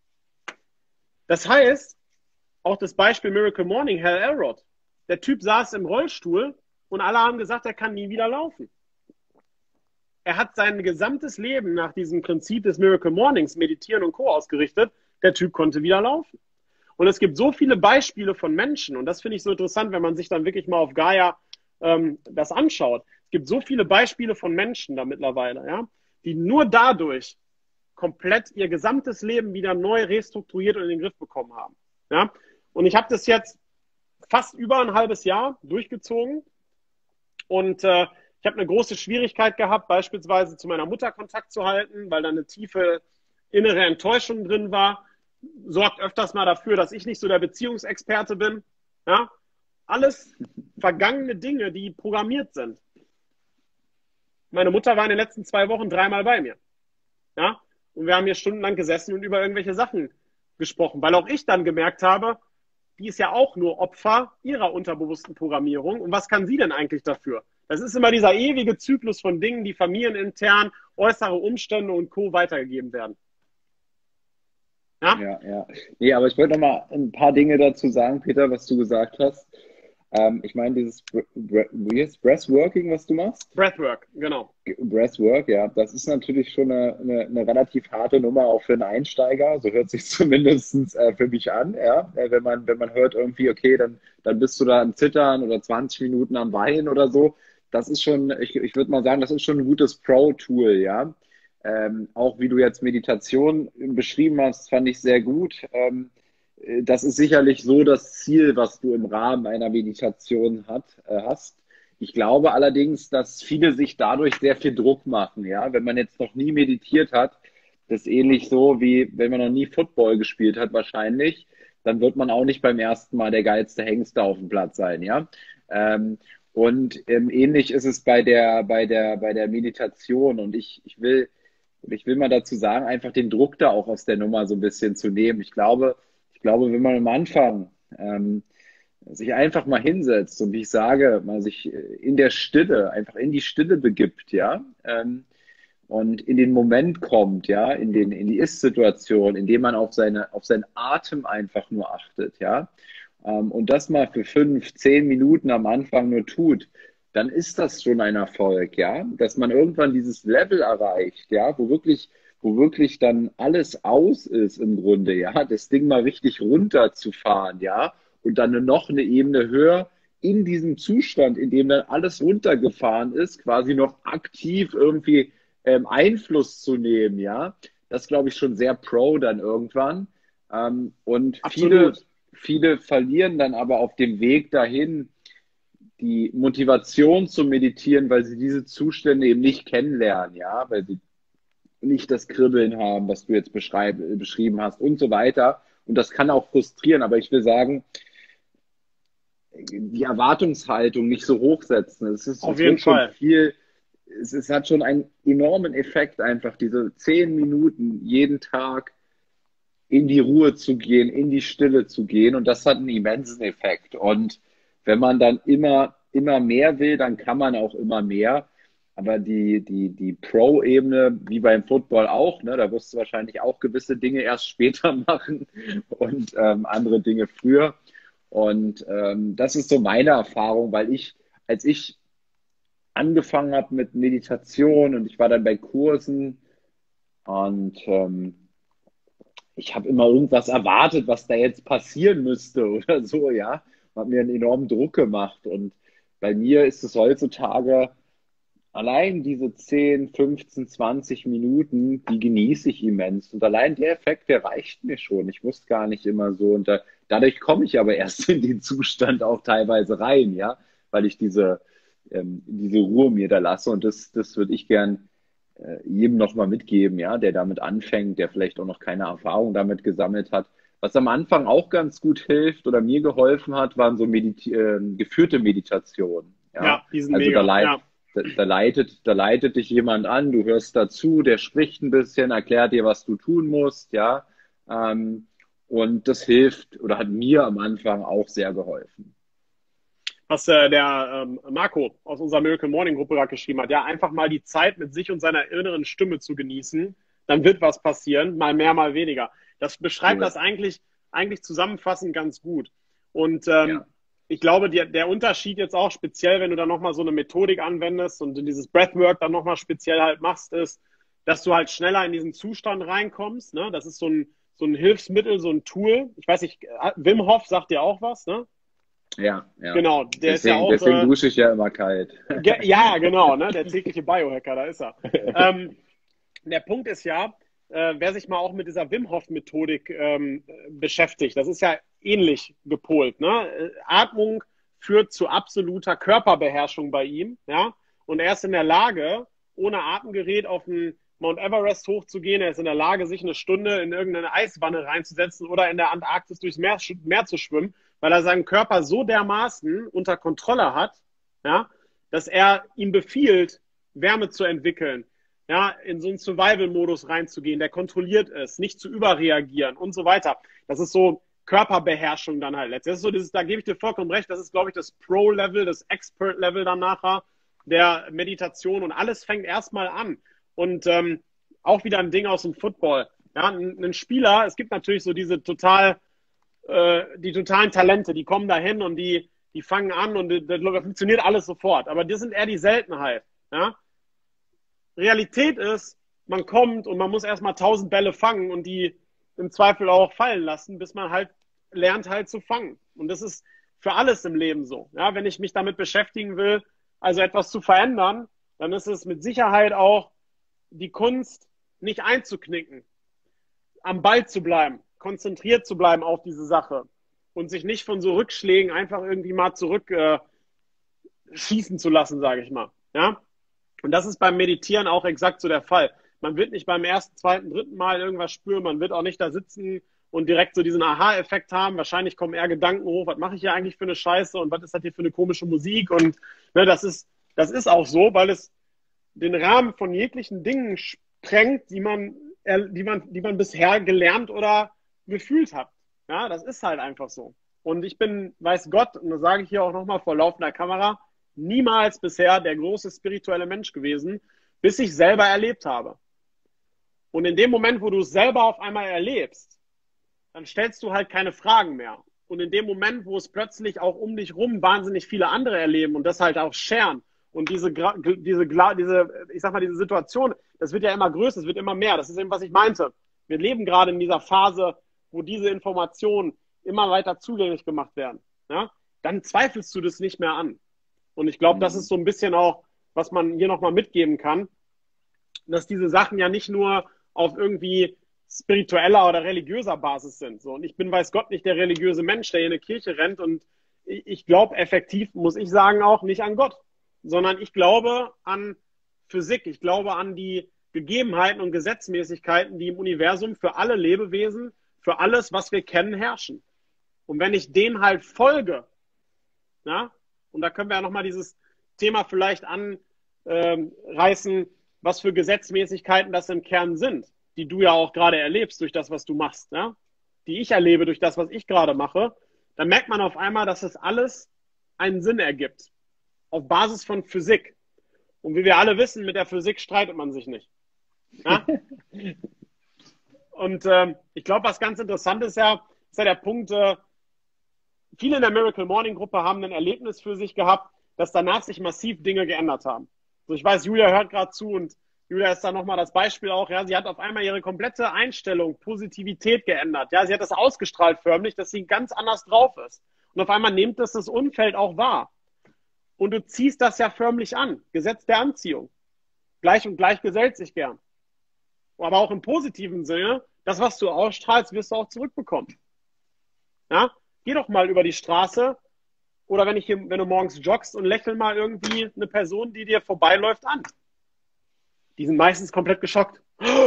Das heißt, auch das Beispiel Miracle Morning, Hal Elrod. Der Typ saß im Rollstuhl und alle haben gesagt, er kann nie wieder laufen. Er hat sein gesamtes Leben nach diesem Prinzip des Miracle Mornings, Meditieren und Co. ausgerichtet. Der Typ konnte wieder laufen. Und es gibt so viele Beispiele von Menschen, und das finde ich so interessant, wenn man sich dann wirklich mal auf Gaia ähm, das anschaut. Es gibt so viele Beispiele von Menschen da mittlerweile, ja, die nur dadurch komplett ihr gesamtes Leben wieder neu restrukturiert und in den Griff bekommen haben. Ja? Und ich habe das jetzt fast über ein halbes Jahr durchgezogen und äh, ich habe eine große Schwierigkeit gehabt, beispielsweise zu meiner Mutter Kontakt zu halten, weil da eine tiefe innere Enttäuschung drin war. Sorgt öfters mal dafür, dass ich nicht so der Beziehungsexperte bin. Ja? Alles vergangene Dinge, die programmiert sind. Meine Mutter war in den letzten zwei Wochen dreimal bei mir. Ja? Und wir haben hier stundenlang gesessen und über irgendwelche Sachen gesprochen, weil auch ich dann gemerkt habe, die ist ja auch nur Opfer ihrer unterbewussten Programmierung. Und was kann sie denn eigentlich dafür? Das ist immer dieser ewige Zyklus von Dingen, die familienintern, äußere Umstände und Co. weitergegeben werden. Ja, ja. ja. Nee, aber ich wollte noch mal ein paar Dinge dazu sagen, Peter, was du gesagt hast. Ähm, ich meine, dieses wie heißt Breathworking, was du machst? Breathwork, genau. Breathwork, ja, das ist natürlich schon eine, eine, eine relativ harte Nummer auch für einen Einsteiger. So hört sich zumindest äh, für mich an, ja. Äh, wenn man, wenn man hört irgendwie, okay, dann, dann bist du da am Zittern oder zwanzig Minuten am Weinen oder so. Das ist schon, ich, ich würde mal sagen, das ist schon ein gutes Pro-Tool, ja. Ähm, auch wie du jetzt Meditation beschrieben hast, fand ich sehr gut. Ähm, das ist sicherlich so das Ziel, was du im Rahmen einer Meditation hat, äh, hast. Ich glaube allerdings, dass viele sich dadurch sehr viel Druck machen. Ja? Wenn man jetzt noch nie meditiert hat, das ist ähnlich so, wie wenn man noch nie Football gespielt hat wahrscheinlich, dann wird man auch nicht beim ersten Mal der geilste Hengst auf dem Platz sein. Ja? Ähm, und ähm, ähnlich ist es bei der, bei der, bei der Meditation. Und ich, ich will, ich will mal dazu sagen, einfach den Druck da auch aus der Nummer so ein bisschen zu nehmen. Ich glaube, ich glaube, wenn man am Anfang ähm, sich einfach mal hinsetzt und wie ich sage, mal sich in der Stille, einfach in die Stille begibt, ja, ähm, und in den Moment kommt, ja, in den, in die Ist-Situation, indem man auf seine, auf seinen Atem einfach nur achtet, ja, ähm, und das mal für fünf, zehn Minuten am Anfang nur tut, dann ist das schon ein Erfolg, ja, dass man irgendwann dieses Level erreicht, ja, wo wirklich, wo wirklich dann alles aus ist im Grunde, ja, das Ding mal richtig runterzufahren, ja, und dann noch eine Ebene höher in diesem Zustand, in dem dann alles runtergefahren ist, quasi noch aktiv irgendwie ähm, Einfluss zu nehmen, ja, das glaube ich schon sehr pro dann irgendwann. Ähm, und viele, viele verlieren dann aber auf dem Weg dahin die Motivation zu meditieren, weil sie diese Zustände eben nicht kennenlernen, ja, weil sie nicht das Kribbeln haben, was du jetzt beschreib, beschrieben hast und so weiter. Und das kann auch frustrieren, aber ich will sagen, die Erwartungshaltung nicht so hochsetzen. Es ist auf jeden schon Fall viel, es, es hat schon einen enormen Effekt, einfach diese zehn Minuten jeden Tag in die Ruhe zu gehen, in die Stille zu gehen. Und das hat einen immensen Effekt. Und wenn man dann immer, immer mehr will, dann kann man auch immer mehr. Aber die, die, die Pro-Ebene, wie beim Football auch, ne, da wirst du wahrscheinlich auch gewisse Dinge erst später machen und ähm, andere Dinge früher. Und ähm, das ist so meine Erfahrung, weil ich, als ich angefangen habe mit Meditation und ich war dann bei Kursen und ähm, ich habe immer irgendwas erwartet, was da jetzt passieren müsste oder so, ja, hat mir einen enormen Druck gemacht. Und bei mir ist es heutzutage allein diese zehn, fünfzehn, zwanzig Minuten, die genieße ich immens. Und allein der Effekt, der reicht mir schon. Ich muss gar nicht immer so. Und da, dadurch komme ich aber erst in den Zustand auch teilweise rein, ja, weil ich diese, ähm, diese Ruhe mir da lasse. Und das, das würde ich gern äh, jedem nochmal mitgeben, ja, der damit anfängt, der vielleicht auch noch keine Erfahrung damit gesammelt hat. Was am Anfang auch ganz gut hilft oder mir geholfen hat, waren so Mediti äh, geführte Meditationen. Ja, ja die sind also mega. Da, ja. da, da, leitet, da leitet dich jemand an, du hörst dazu, der spricht ein bisschen, erklärt dir, was du tun musst, ja. Ähm, und das hilft oder hat mir am Anfang auch sehr geholfen. Was äh, der ähm, Marco aus unserer Miracle Morning Gruppe gerade geschrieben hat, ja, einfach mal die Zeit mit sich und seiner inneren Stimme zu genießen, dann wird was passieren, mal mehr, mal weniger. Das beschreibt Cool. das eigentlich, eigentlich zusammenfassend ganz gut. Und ähm, Ja. ich glaube, die, der Unterschied jetzt auch speziell, wenn du dann nochmal so eine Methodik anwendest und in dieses Breathwork dann nochmal speziell halt machst, ist, dass du halt schneller in diesen Zustand reinkommst. Ne? Das ist so ein, so ein Hilfsmittel, so ein Tool. Ich weiß nicht, Wim Hof sagt dir auch was, ne? Ja, ja. Genau, der deswegen, ist ja auch. Deswegen äh, dusche ich ja immer kalt. Ja, genau, ne? Der tägliche Biohacker, da ist er. Ähm, der Punkt ist ja, äh, wer sich mal auch mit dieser Wim Hof-Methodik ähm, beschäftigt, das ist ja ähnlich gepolt. Ne? Äh, Atmung führt zu absoluter Körperbeherrschung bei ihm, ja. Und er ist in der Lage, ohne Atemgerät auf den Mount Everest hochzugehen. Er ist in der Lage, sich eine Stunde in irgendeine Eiswanne reinzusetzen oder in der Antarktis durchs Meer, Meer zu schwimmen, weil er seinen Körper so dermaßen unter Kontrolle hat, ja, dass er ihm befiehlt, Wärme zu entwickeln, ja, in so einen Survival-Modus reinzugehen, der kontrolliert ist, nicht zu überreagieren und so weiter. Das ist so Körperbeherrschung dann halt letztendlich. Das ist so dieses, da gebe ich dir vollkommen recht, das ist, glaube ich, das Pro-Level, das Expert-Level dann nachher der Meditation und alles fängt erstmal an. Und ähm, auch wieder ein Ding aus dem Football. Ja, ein, ein Spieler, es gibt natürlich so diese total, äh, die totalen Talente, die kommen dahin und die, die fangen an und das funktioniert alles sofort. Aber das sind eher die Seltenheit. Ja? Realität ist, man kommt und man muss erstmal tausend Bälle fangen und die im Zweifel auch fallen lassen, bis man halt lernt halt zu fangen. Und das ist für alles im Leben so. Ja, wenn ich mich damit beschäftigen will, also etwas zu verändern, dann ist es mit Sicherheit auch die Kunst, nicht einzuknicken, am Ball zu bleiben, konzentriert zu bleiben auf diese Sache und sich nicht von so Rückschlägen einfach irgendwie mal zurück äh, schießen zu lassen, sage ich mal. Ja? Und das ist beim Meditieren auch exakt so der Fall. Man wird nicht beim ersten, zweiten, dritten Mal irgendwas spüren, man wird auch nicht da sitzen und direkt so diesen Aha-Effekt haben. Wahrscheinlich kommen eher Gedanken hoch, was mache ich hier eigentlich für eine Scheiße und was ist das hier für eine komische Musik? Und ne, das ist, das ist auch so, weil es den Rahmen von jeglichen Dingen sprengt, die man, die man, die man bisher gelernt oder gefühlt hat. Ja, das ist halt einfach so. Und ich bin, weiß Gott, und das sage ich hier auch nochmal vor laufender Kamera, niemals bisher der große spirituelle Mensch gewesen, bis ich selber erlebt habe. Und in dem Moment, wo du es selber auf einmal erlebst, dann stellst du halt keine Fragen mehr. Und in dem Moment, wo es plötzlich auch um dich rum wahnsinnig viele andere erleben und das halt auch scheren und diese, diese, diese, ich sag mal, diese Situation, das wird ja immer größer, es wird immer mehr. Das ist eben, was ich meinte. Wir leben gerade in dieser Phase, wo diese Informationen immer weiter zugänglich gemacht werden. Ja? Dann zweifelst du das nicht mehr an. Und ich glaube, das ist so ein bisschen auch, was man hier nochmal mitgeben kann, dass diese Sachen ja nicht nur auf irgendwie spiritueller oder religiöser Basis sind. So, und ich bin, weiß Gott, nicht der religiöse Mensch, der hier in eine Kirche rennt. Und ich glaube effektiv, muss ich sagen, auch nicht an Gott, sondern ich glaube an Physik. Ich glaube an die Gegebenheiten und Gesetzmäßigkeiten, die im Universum für alle Lebewesen, für alles, was wir kennen, herrschen. Und wenn ich denen halt folge, ja, und da können wir ja nochmal dieses Thema vielleicht anreißen, was für Gesetzmäßigkeiten das im Kern sind, die du ja auch gerade erlebst durch das, was du machst, ja? Die ich erlebe durch das, was ich gerade mache, dann merkt man auf einmal, dass es alles einen Sinn ergibt. Auf Basis von Physik. Und wie wir alle wissen, mit der Physik streitet man sich nicht. Ja? Und ähm, ich glaube, was ganz interessant ist ja, ist ja der Punkt, äh, viele in der Miracle Morning Gruppe haben ein Erlebnis für sich gehabt, dass danach sich massiv Dinge geändert haben. So, ich weiß, Julia hört gerade zu und Julia ist da nochmal das Beispiel auch, ja, sie hat auf einmal ihre komplette Einstellung, Positivität geändert. Ja, sie hat das ausgestrahlt förmlich, dass sie ganz anders drauf ist. Und auf einmal nimmt das das Umfeld auch wahr. Und du ziehst das ja förmlich an. Gesetz der Anziehung. Gleich und gleich gesellt sich gern. Aber auch im positiven Sinne, das, was du ausstrahlst, wirst du auch zurückbekommen. Ja? Geh doch mal über die Straße oder wenn, ich hier, wenn du morgens joggst und lächel mal irgendwie eine Person, die dir vorbeiläuft, an. Die sind meistens komplett geschockt.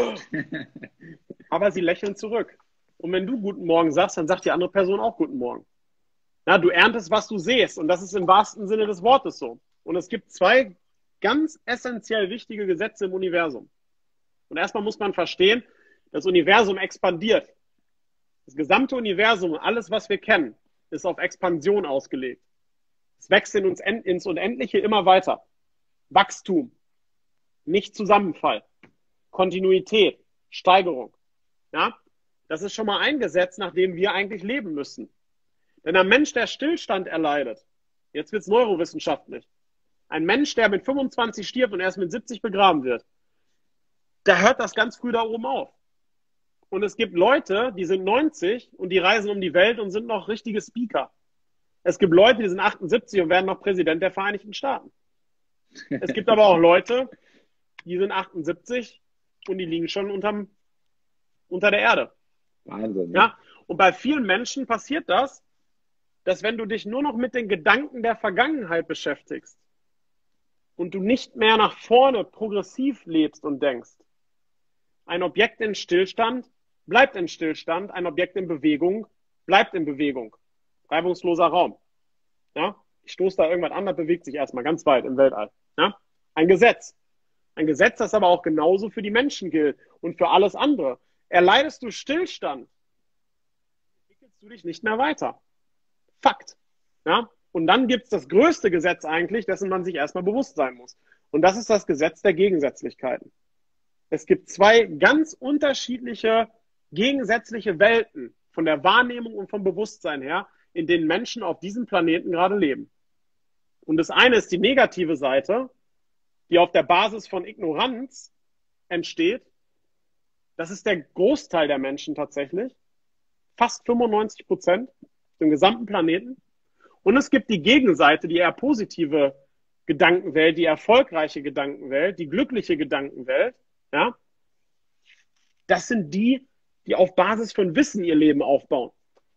Aber sie lächeln zurück. Und wenn du Guten Morgen sagst, dann sagt die andere Person auch Guten Morgen. Ja, du erntest, was du siehst. Und das ist im wahrsten Sinne des Wortes so. Und es gibt zwei ganz essentiell wichtige Gesetze im Universum. Und erstmal muss man verstehen, das Universum expandiert. Das gesamte Universum, alles, was wir kennen, ist auf Expansion ausgelegt. Es wächst in uns ins Unendliche immer weiter. Wachstum, nicht Zusammenfall, Kontinuität, Steigerung. Ja? Das ist schon mal ein Gesetz, nach dem wir eigentlich leben müssen. Denn ein Mensch, der Stillstand erleidet, jetzt wird es neurowissenschaftlich, ein Mensch, der mit fünfundzwanzig stirbt und erst mit siebzig begraben wird, der hört das ganz früh da oben auf. Und es gibt Leute, die sind neunzig und die reisen um die Welt und sind noch richtige Speaker. Es gibt Leute, die sind achtundsiebzig und werden noch Präsident der Vereinigten Staaten. Es gibt aber auch Leute, die sind achtundsiebzig und die liegen schon unterm, unter der Erde. Wahnsinn. Ja? Und bei vielen Menschen passiert das, dass wenn du dich nur noch mit den Gedanken der Vergangenheit beschäftigst und du nicht mehr nach vorne progressiv lebst und denkst, ein Objekt in Stillstand bleibt in Stillstand, ein Objekt in Bewegung bleibt in Bewegung. Reibungsloser Raum. Ja? Ich stoße da irgendwas an, das bewegt sich erstmal ganz weit im Weltall. Ja? Ein Gesetz. Ein Gesetz, das aber auch genauso für die Menschen gilt und für alles andere. Erleidest du Stillstand, entwickelst du dich nicht mehr weiter. Fakt. Ja? Und dann gibt es das größte Gesetz eigentlich, dessen man sich erstmal bewusst sein muss. Und das ist das Gesetz der Gegensätzlichkeiten. Es gibt zwei ganz unterschiedliche, gegensätzliche Welten von der Wahrnehmung und vom Bewusstsein her, in denen Menschen auf diesem Planeten gerade leben. Und das eine ist die negative Seite, die auf der Basis von Ignoranz entsteht. Das ist der Großteil der Menschen tatsächlich. Fast fünfundneunzig Prozent im gesamten Planeten. Und es gibt die Gegenseite, die eher positive Gedankenwelt, die erfolgreiche Gedankenwelt, die glückliche Gedankenwelt. Ja? Das sind die, die auf Basis von Wissen ihr Leben aufbauen.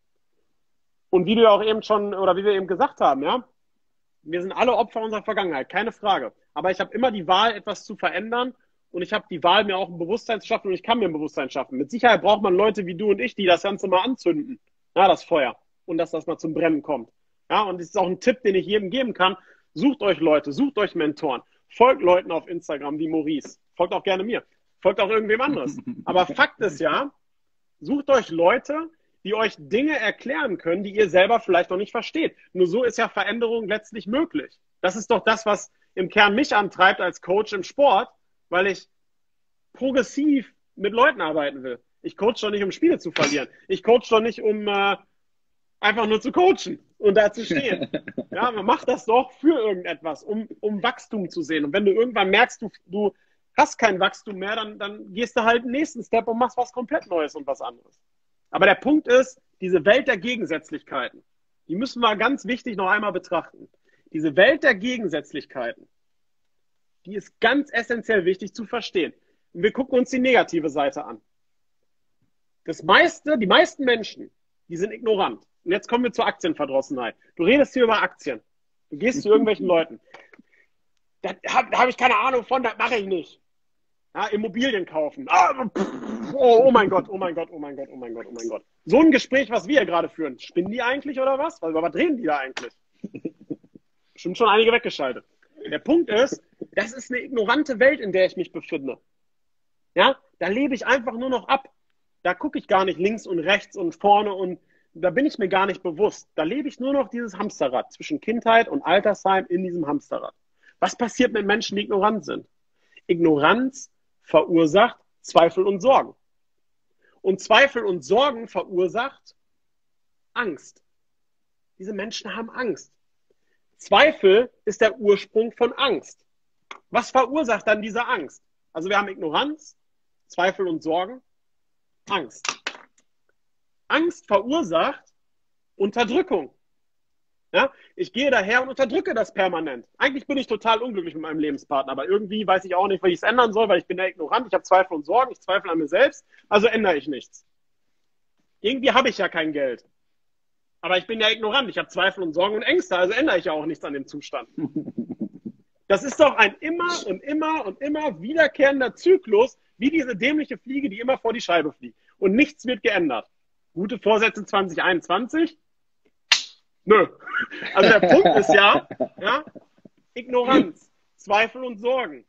Und wie du ja auch eben schon, oder wie wir eben gesagt haben, ja, wir sind alle Opfer unserer Vergangenheit, keine Frage. Aber ich habe immer die Wahl, etwas zu verändern und ich habe die Wahl, mir auch ein Bewusstsein zu schaffen und ich kann mir ein Bewusstsein schaffen. Mit Sicherheit braucht man Leute wie du und ich, die das Ganze mal anzünden, ja, das Feuer, und dass das mal zum Brennen kommt. Ja, und das ist auch ein Tipp, den ich jedem geben kann. Sucht euch Leute, sucht euch Mentoren, folgt Leuten auf Instagram wie Maurice, folgt auch gerne mir, folgt auch irgendwem anderes. Aber Fakt ist ja, sucht euch Leute, die euch Dinge erklären können, die ihr selber vielleicht noch nicht versteht. Nur so ist ja Veränderung letztlich möglich. Das ist doch das, was im Kern mich antreibt als Coach im Sport, weil ich progressiv mit Leuten arbeiten will. Ich coach doch nicht, um Spiele zu verlieren. Ich coach doch nicht, um äh, einfach nur zu coachen und da zu stehen. Ja, man macht das doch für irgendetwas, um, um Wachstum zu sehen. Und wenn du irgendwann merkst, du, du hast kein Wachstum mehr, dann, dann gehst du halt den nächsten Step und machst was komplett Neues und was anderes. Aber der Punkt ist, diese Welt der Gegensätzlichkeiten, die müssen wir ganz wichtig noch einmal betrachten. Diese Welt der Gegensätzlichkeiten, die ist ganz essentiell wichtig zu verstehen. Und wir gucken uns die negative Seite an. Das meiste, die meisten Menschen, die sind ignorant. Und jetzt kommen wir zur Aktienverdrossenheit. Du redest hier über Aktien. Du gehst zu irgendwelchen Leuten. Da habe hab ich keine Ahnung von, das mache ich nicht. Ja, Immobilien kaufen. Ah, pff, oh, oh mein Gott, oh mein Gott, oh mein Gott, oh mein Gott, oh mein Gott. So ein Gespräch, was wir hier gerade führen. Spinnen die eigentlich oder was? Was, was drehen die da eigentlich? Bestimmt schon einige weggeschaltet. Der Punkt ist, das ist eine ignorante Welt, in der ich mich befinde. Ja, da lebe ich einfach nur noch ab. Da gucke ich gar nicht links und rechts und vorne und da bin ich mir gar nicht bewusst. Da lebe ich nur noch dieses Hamsterrad zwischen Kindheit und Altersheim in diesem Hamsterrad. Was passiert mit Menschen, die ignorant sind? Ignoranz verursacht Zweifel und Sorgen. Und Zweifel und Sorgen verursacht Angst. Diese Menschen haben Angst. Zweifel ist der Ursprung von Angst. Was verursacht dann diese Angst? Also wir haben Ignoranz, Zweifel und Sorgen, Angst. Angst verursacht Unterdrückung. Ja? Ich gehe daher und unterdrücke das permanent. Eigentlich bin ich total unglücklich mit meinem Lebenspartner, aber irgendwie weiß ich auch nicht, wie ich es ändern soll, weil ich bin ja ignorant, ich habe Zweifel und Sorgen, ich zweifle an mir selbst, also ändere ich nichts. Irgendwie habe ich ja kein Geld. Aber ich bin ja ignorant, ich habe Zweifel und Sorgen und Ängste, also ändere ich ja auch nichts an dem Zustand. Das ist doch ein immer und immer und immer wiederkehrender Zyklus, wie diese dämliche Fliege, die immer vor die Scheibe fliegt. Und nichts wird geändert. Gute Vorsätze zwanzig einundzwanzig? Nö. Also der Punkt ist ja, ja, Ignoranz, Zweifel und Sorgen,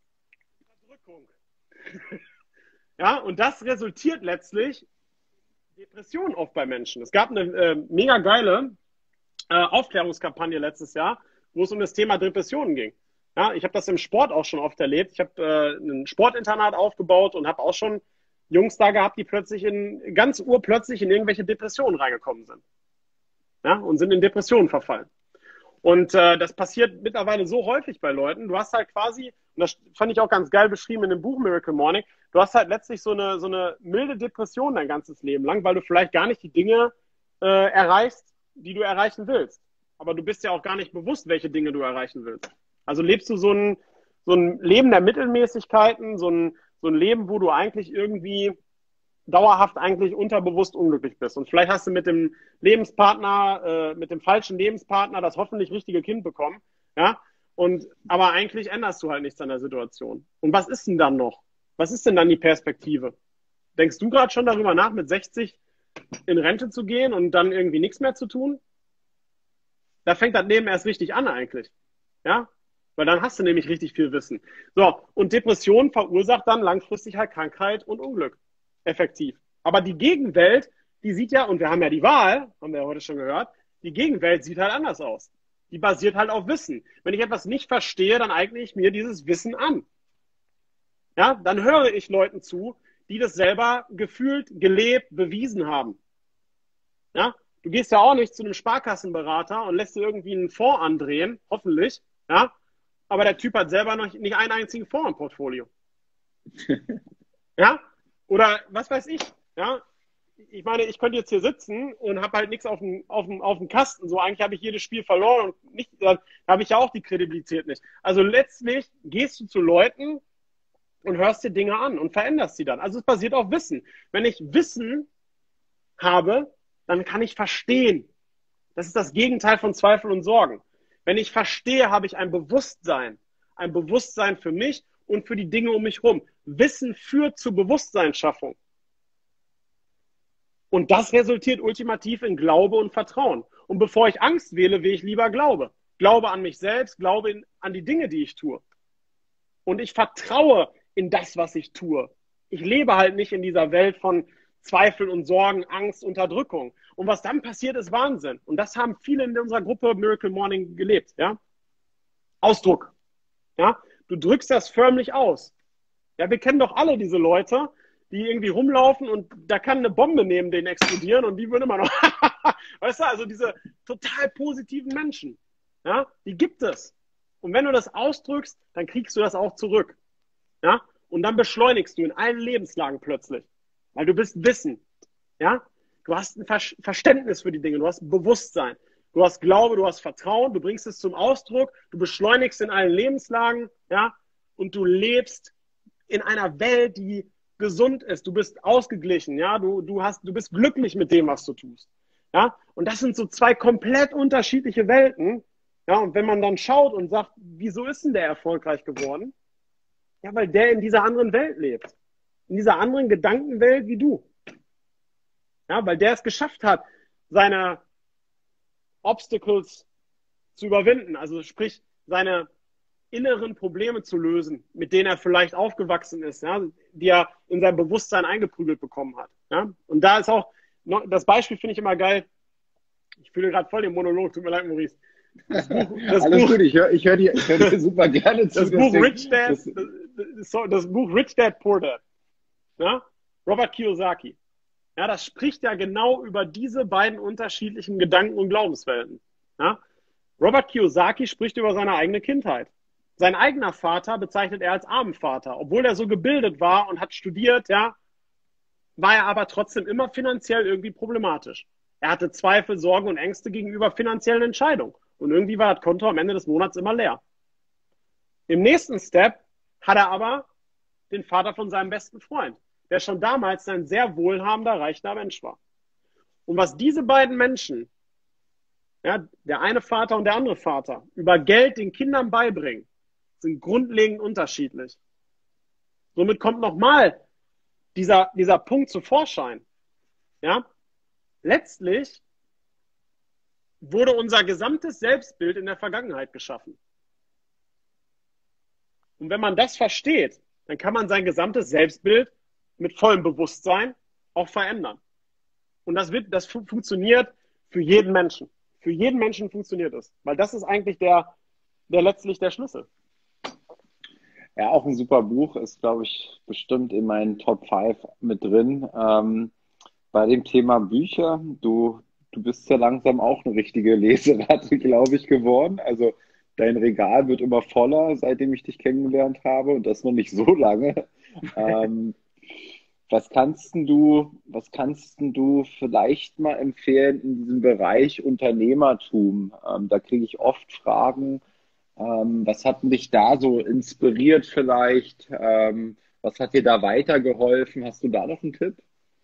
Unterdrückung. Ja, und das resultiert letztlich Depression oft bei Menschen. Es gab eine äh, mega geile äh, Aufklärungskampagne letztes Jahr, wo es um das Thema Depressionen ging. Ja, ich habe das im Sport auch schon oft erlebt. Ich habe äh, ein Sportinternat aufgebaut und habe auch schon Jungs da gehabt, die plötzlich in ganz urplötzlich in irgendwelche Depressionen reingekommen sind. Ja, und sind in Depressionen verfallen. Und äh, das passiert mittlerweile so häufig bei Leuten. Du hast halt quasi, und das fand ich auch ganz geil beschrieben in dem Buch Miracle Morning, du hast halt letztlich so eine, so eine milde Depression dein ganzes Leben lang, weil du vielleicht gar nicht die Dinge äh, erreichst, die du erreichen willst. Aber du bist ja auch gar nicht bewusst, welche Dinge du erreichen willst. Also lebst du so ein, so ein Leben der Mittelmäßigkeiten, so ein, so ein Leben, wo du eigentlich irgendwie dauerhaft eigentlich unterbewusst unglücklich bist. Und vielleicht hast du mit dem Lebenspartner, äh, mit dem falschen Lebenspartner das hoffentlich richtige Kind bekommen. Ja? Und, aber eigentlich änderst du halt nichts an der Situation. Und was ist denn dann noch? Was ist denn dann die Perspektive? Denkst du gerade schon darüber nach, mit sechzig in Rente zu gehen und dann irgendwie nichts mehr zu tun? Da fängt das Leben erst richtig an eigentlich. Ja? Weil dann hast du nämlich richtig viel Wissen. So, und Depression verursacht dann langfristig halt Krankheit und Unglück. Effektiv. Aber die Gegenwelt, die sieht ja, und wir haben ja die Wahl, haben wir ja heute schon gehört, die Gegenwelt sieht halt anders aus. Die basiert halt auf Wissen. Wenn ich etwas nicht verstehe, dann eigne ich mir dieses Wissen an. Ja, dann höre ich Leuten zu, die das selber gefühlt, gelebt, bewiesen haben. Ja, du gehst ja auch nicht zu einem Sparkassenberater und lässt dir irgendwie einen Fonds andrehen, hoffentlich, ja, aber der Typ hat selber noch nicht einen einzigen Fonds im Portfolio. Ja, oder was weiß ich, ja. Ich meine, ich könnte jetzt hier sitzen und habe halt nichts auf dem, auf, dem, auf dem Kasten. So, eigentlich habe ich jedes Spiel verloren und nicht, dann habe ich ja auch die Kredibilität nicht. Also letztlich gehst du zu Leuten und hörst dir Dinge an und veränderst sie dann. Also es basiert auf Wissen. Wenn ich Wissen habe, dann kann ich verstehen. Das ist das Gegenteil von Zweifel und Sorgen. Wenn ich verstehe, habe ich ein Bewusstsein. Ein Bewusstsein für mich und für die Dinge um mich herum. Wissen führt zur Bewusstseinsschaffung. Und das resultiert ultimativ in Glaube und Vertrauen. Und bevor ich Angst wähle, wähle ich lieber Glaube. Glaube an mich selbst, Glaube in, an die Dinge, die ich tue. Und ich vertraue in das, was ich tue. Ich lebe halt nicht in dieser Welt von Zweifel und Sorgen, Angst, Unterdrückung. Und was dann passiert, ist Wahnsinn. Und das haben viele in unserer Gruppe Miracle Morning gelebt. Ja? Ausdruck. Ja? Du drückst das förmlich aus. Ja, wir kennen doch alle diese Leute, die irgendwie rumlaufen und da kann eine Bombe neben denen explodieren und die würden immer noch, weißt du, also diese total positiven Menschen, ja, die gibt es. Und wenn du das ausdrückst, dann kriegst du das auch zurück, ja, und dann beschleunigst du in allen Lebenslagen plötzlich, weil du bist Wissen, ja, du hast ein Ver Verständnis für die Dinge, du hast ein Bewusstsein, du hast Glaube, du hast Vertrauen, du bringst es zum Ausdruck, du beschleunigst in allen Lebenslagen, ja, und du lebst in einer Welt, die gesund ist, du bist ausgeglichen, ja, du, du hast, du bist glücklich mit dem, was du tust, ja, und das sind so zwei komplett unterschiedliche Welten, ja, und wenn man dann schaut und sagt, wieso ist denn der erfolgreich geworden? Ja, weil der in dieser anderen Welt lebt, in dieser anderen Gedankenwelt wie du, ja, weil der es geschafft hat, seine Obstacles zu überwinden, also sprich, seine inneren Probleme zu lösen, mit denen er vielleicht aufgewachsen ist, ja, die er in sein Bewusstsein eingeprügelt bekommen hat. Ja. Und da ist auch, noch, das Beispiel finde ich immer geil, ich fühle gerade voll den Monolog, tut mir leid, Maurice. Das Buch, das Alles Buch, gut, ich höre ich hör dir, ich hör dir super gerne zu. Das Buch, deswegen, Rich Dad, das, das, das, das Buch Rich Dad, Poor Dad, ja, Robert Kiyosaki, ja, das spricht ja genau über diese beiden unterschiedlichen Gedanken- und Glaubenswelten. Ja. Robert Kiyosaki spricht über seine eigene Kindheit. Sein eigener Vater bezeichnet er als armen Vater. Obwohl er so gebildet war und hat studiert, ja, war er aber trotzdem immer finanziell irgendwie problematisch. Er hatte Zweifel, Sorgen und Ängste gegenüber finanziellen Entscheidungen. Und irgendwie war das Konto am Ende des Monats immer leer. Im nächsten Step hat er aber den Vater von seinem besten Freund, der schon damals ein sehr wohlhabender, reicher Mensch war. Und was diese beiden Menschen, ja, der eine Vater und der andere Vater, über Geld den Kindern beibringen, sind grundlegend unterschiedlich. Somit kommt nochmal dieser, dieser Punkt zu Vorschein. Ja? Letztlich wurde unser gesamtes Selbstbild in der Vergangenheit geschaffen. Und wenn man das versteht, dann kann man sein gesamtes Selbstbild mit vollem Bewusstsein auch verändern. Und das wird, das fu funktioniert für jeden Menschen. Für jeden Menschen funktioniert es. Weil das ist eigentlich der, der letztlich der Schlüssel. Ja, auch ein super Buch, ist, glaube ich, bestimmt in meinen Top fünf mit drin. Ähm, bei dem Thema Bücher, du, du bist ja langsam auch eine richtige Leseratte, glaube ich, geworden. Also dein Regal wird immer voller, seitdem ich dich kennengelernt habe und das noch nicht so lange. Ähm, was kannst denn du, was kannst denn du vielleicht mal empfehlen in diesem Bereich Unternehmertum? Ähm, da kriege ich oft Fragen. Ähm, was hat denn dich da so inspiriert vielleicht? Ähm, was hat dir da weitergeholfen? Hast du da noch einen Tipp?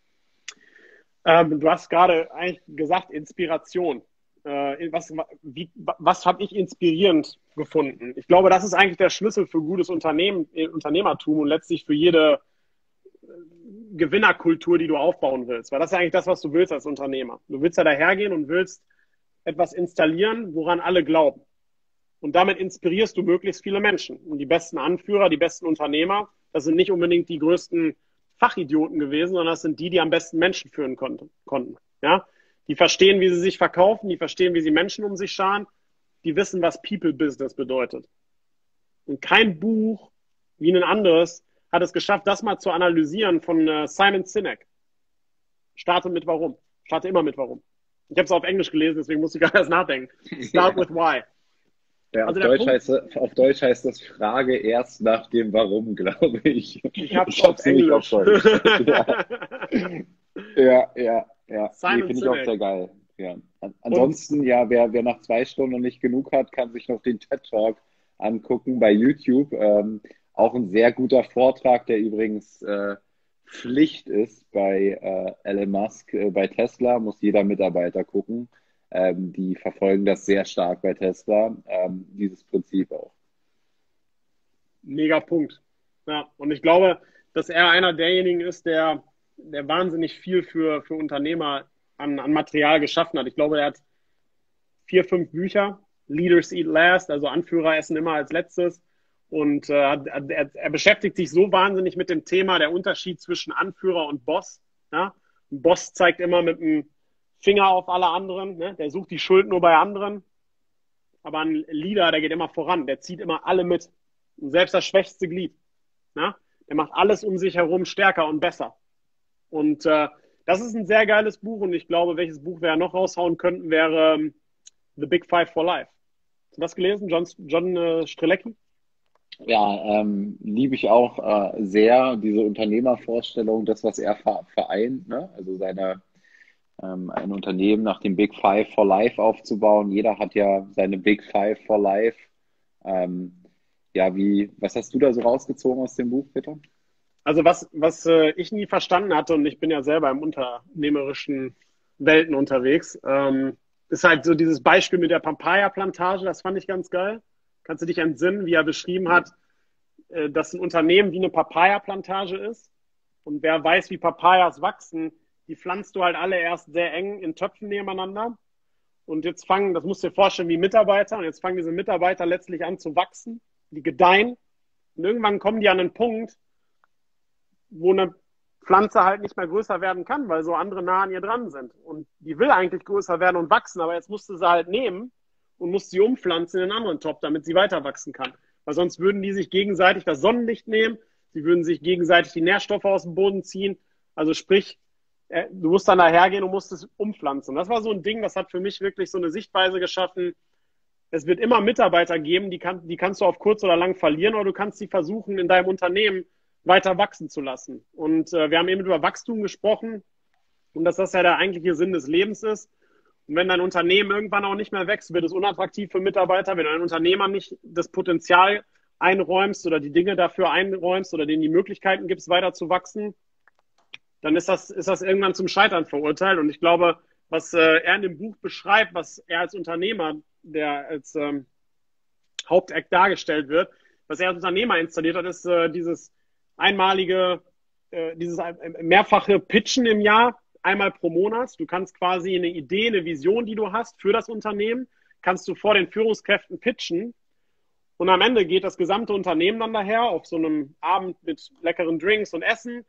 Ähm, du hast gerade eigentlich gesagt, Inspiration. Äh, was wie, was habe ich inspirierend gefunden? Ich glaube, das ist eigentlich der Schlüssel für gutes Unternehmen, Unternehmertum und letztlich für jede Gewinnerkultur, die du aufbauen willst. Weil das ist eigentlich das, was du willst als Unternehmer. Du willst ja dahergehen und willst etwas installieren, woran alle glauben. Und damit inspirierst du möglichst viele Menschen. Und die besten Anführer, die besten Unternehmer, das sind nicht unbedingt die größten Fachidioten gewesen, sondern das sind die, die am besten Menschen führen konnten. Ja? Die verstehen, wie sie sich verkaufen, die verstehen, wie sie Menschen um sich scharen, die wissen, was People Business bedeutet. Und kein Buch wie ein anderes hat es geschafft, das mal zu analysieren von äh, Simon Sinek. Starte mit Warum. Starte immer mit Warum. Ich habe es auf Englisch gelesen, deswegen muss ich gar nicht erst nachdenken. Start with Why. Ja, Also auf, Deutsch Punkt, heißt, auf Deutsch heißt das Frage erst nach dem Warum, glaube ich. ich habe es Ich habe auf es nicht auf Englisch. Deutsch. Ja, ja, ja. ja. Nee, Simon finde ich auch Sinek. sehr geil. Ja. An- Und Ansonsten, ja, wer, wer nach zwei Stunden noch nicht genug hat, kann sich noch den TED Talk angucken bei YouTube. Ähm, auch ein sehr guter Vortrag, der übrigens äh, Pflicht ist bei äh, Elon Musk, äh, bei Tesla, muss jeder Mitarbeiter gucken. Ähm, die verfolgen das sehr stark bei Tesla, ähm, dieses Prinzip auch. mega Punkt. Ja, und ich glaube, dass er einer derjenigen ist, der, der wahnsinnig viel für, für Unternehmer an, an Material geschaffen hat. Ich glaube, er hat vier, fünf Bücher. Leaders Eat Last, also Anführer essen immer als letztes. Und äh, er, er beschäftigt sich so wahnsinnig mit dem Thema der Unterschied zwischen Anführer und Boss. Ja? Ein Boss zeigt immer mit dem Finger auf alle anderen. Ne? Der sucht die Schuld nur bei anderen. Aber ein Leader, der geht immer voran. Der zieht immer alle mit. Und selbst das schwächste Glied. Ne? Der macht alles um sich herum stärker und besser. Und äh, das ist ein sehr geiles Buch. Und ich glaube, welches Buch wir ja noch raushauen könnten, wäre ähm, The Big Five for Life. Hast du das gelesen? John, John äh, Strelecki? Ja, ähm, liebe ich auch äh, sehr, diese Unternehmervorstellung, das, was er ver vereint, ne? Also seine, ähm, ein Unternehmen nach dem Big Five for Life aufzubauen. Jeder hat ja seine Big Five for Life. Ähm, ja, wie, was hast du da so rausgezogen aus dem Buch, bitte? Also was, was äh, ich nie verstanden hatte, und ich bin ja selber im unternehmerischen Welten unterwegs, ähm, ist halt so dieses Beispiel mit der Papaya-Plantage, das fand ich ganz geil. Kannst du dich entsinnen, wie er beschrieben hat, äh, dass ein Unternehmen wie eine Papaya-Plantage ist? Und wer weiß, wie Papayas wachsen, die pflanzt du halt alle erst sehr eng in Töpfen nebeneinander. Und jetzt fangen, das musst du dir vorstellen, wie Mitarbeiter, und jetzt fangen diese Mitarbeiter letztlich an zu wachsen, die gedeihen. Und irgendwann kommen die an einen Punkt, wo eine Pflanze halt nicht mehr größer werden kann, weil so andere nah an ihr dran sind. Und die will eigentlich größer werden und wachsen, aber jetzt musst du sie halt nehmen und musst sie umpflanzen in einen anderen Topf, damit sie weiter wachsen kann. Weil sonst würden die sich gegenseitig das Sonnenlicht nehmen, sie würden sich gegenseitig die Nährstoffe aus dem Boden ziehen. Also sprich, du musst dann dahergehen und musst es umpflanzen. Das war so ein Ding, das hat für mich wirklich so eine Sichtweise geschaffen. Es wird immer Mitarbeiter geben, die, kann, die kannst du auf kurz oder lang verlieren, oder du kannst sie versuchen, in deinem Unternehmen weiter wachsen zu lassen. Und äh, wir haben eben über Wachstum gesprochen und dass das ja der eigentliche Sinn des Lebens ist. Und wenn dein Unternehmen irgendwann auch nicht mehr wächst, wird es unattraktiv für Mitarbeiter. Wenn du einem Unternehmer nicht das Potenzial einräumst oder die Dinge dafür einräumst oder denen die Möglichkeiten gibst, weiter zu wachsen, dann ist das, ist das irgendwann zum Scheitern verurteilt. Und ich glaube, was äh, er in dem Buch beschreibt, was er als Unternehmer, der als ähm, Haupteck dargestellt wird, was er als Unternehmer installiert hat, ist äh, dieses einmalige, äh, dieses mehrfache Pitchen im Jahr, einmal pro Monat. Du kannst quasi eine Idee, eine Vision, die du hast für das Unternehmen, kannst du vor den Führungskräften pitchen. Und am Ende geht das gesamte Unternehmen dann daher auf so einem Abend mit leckeren Drinks und Essen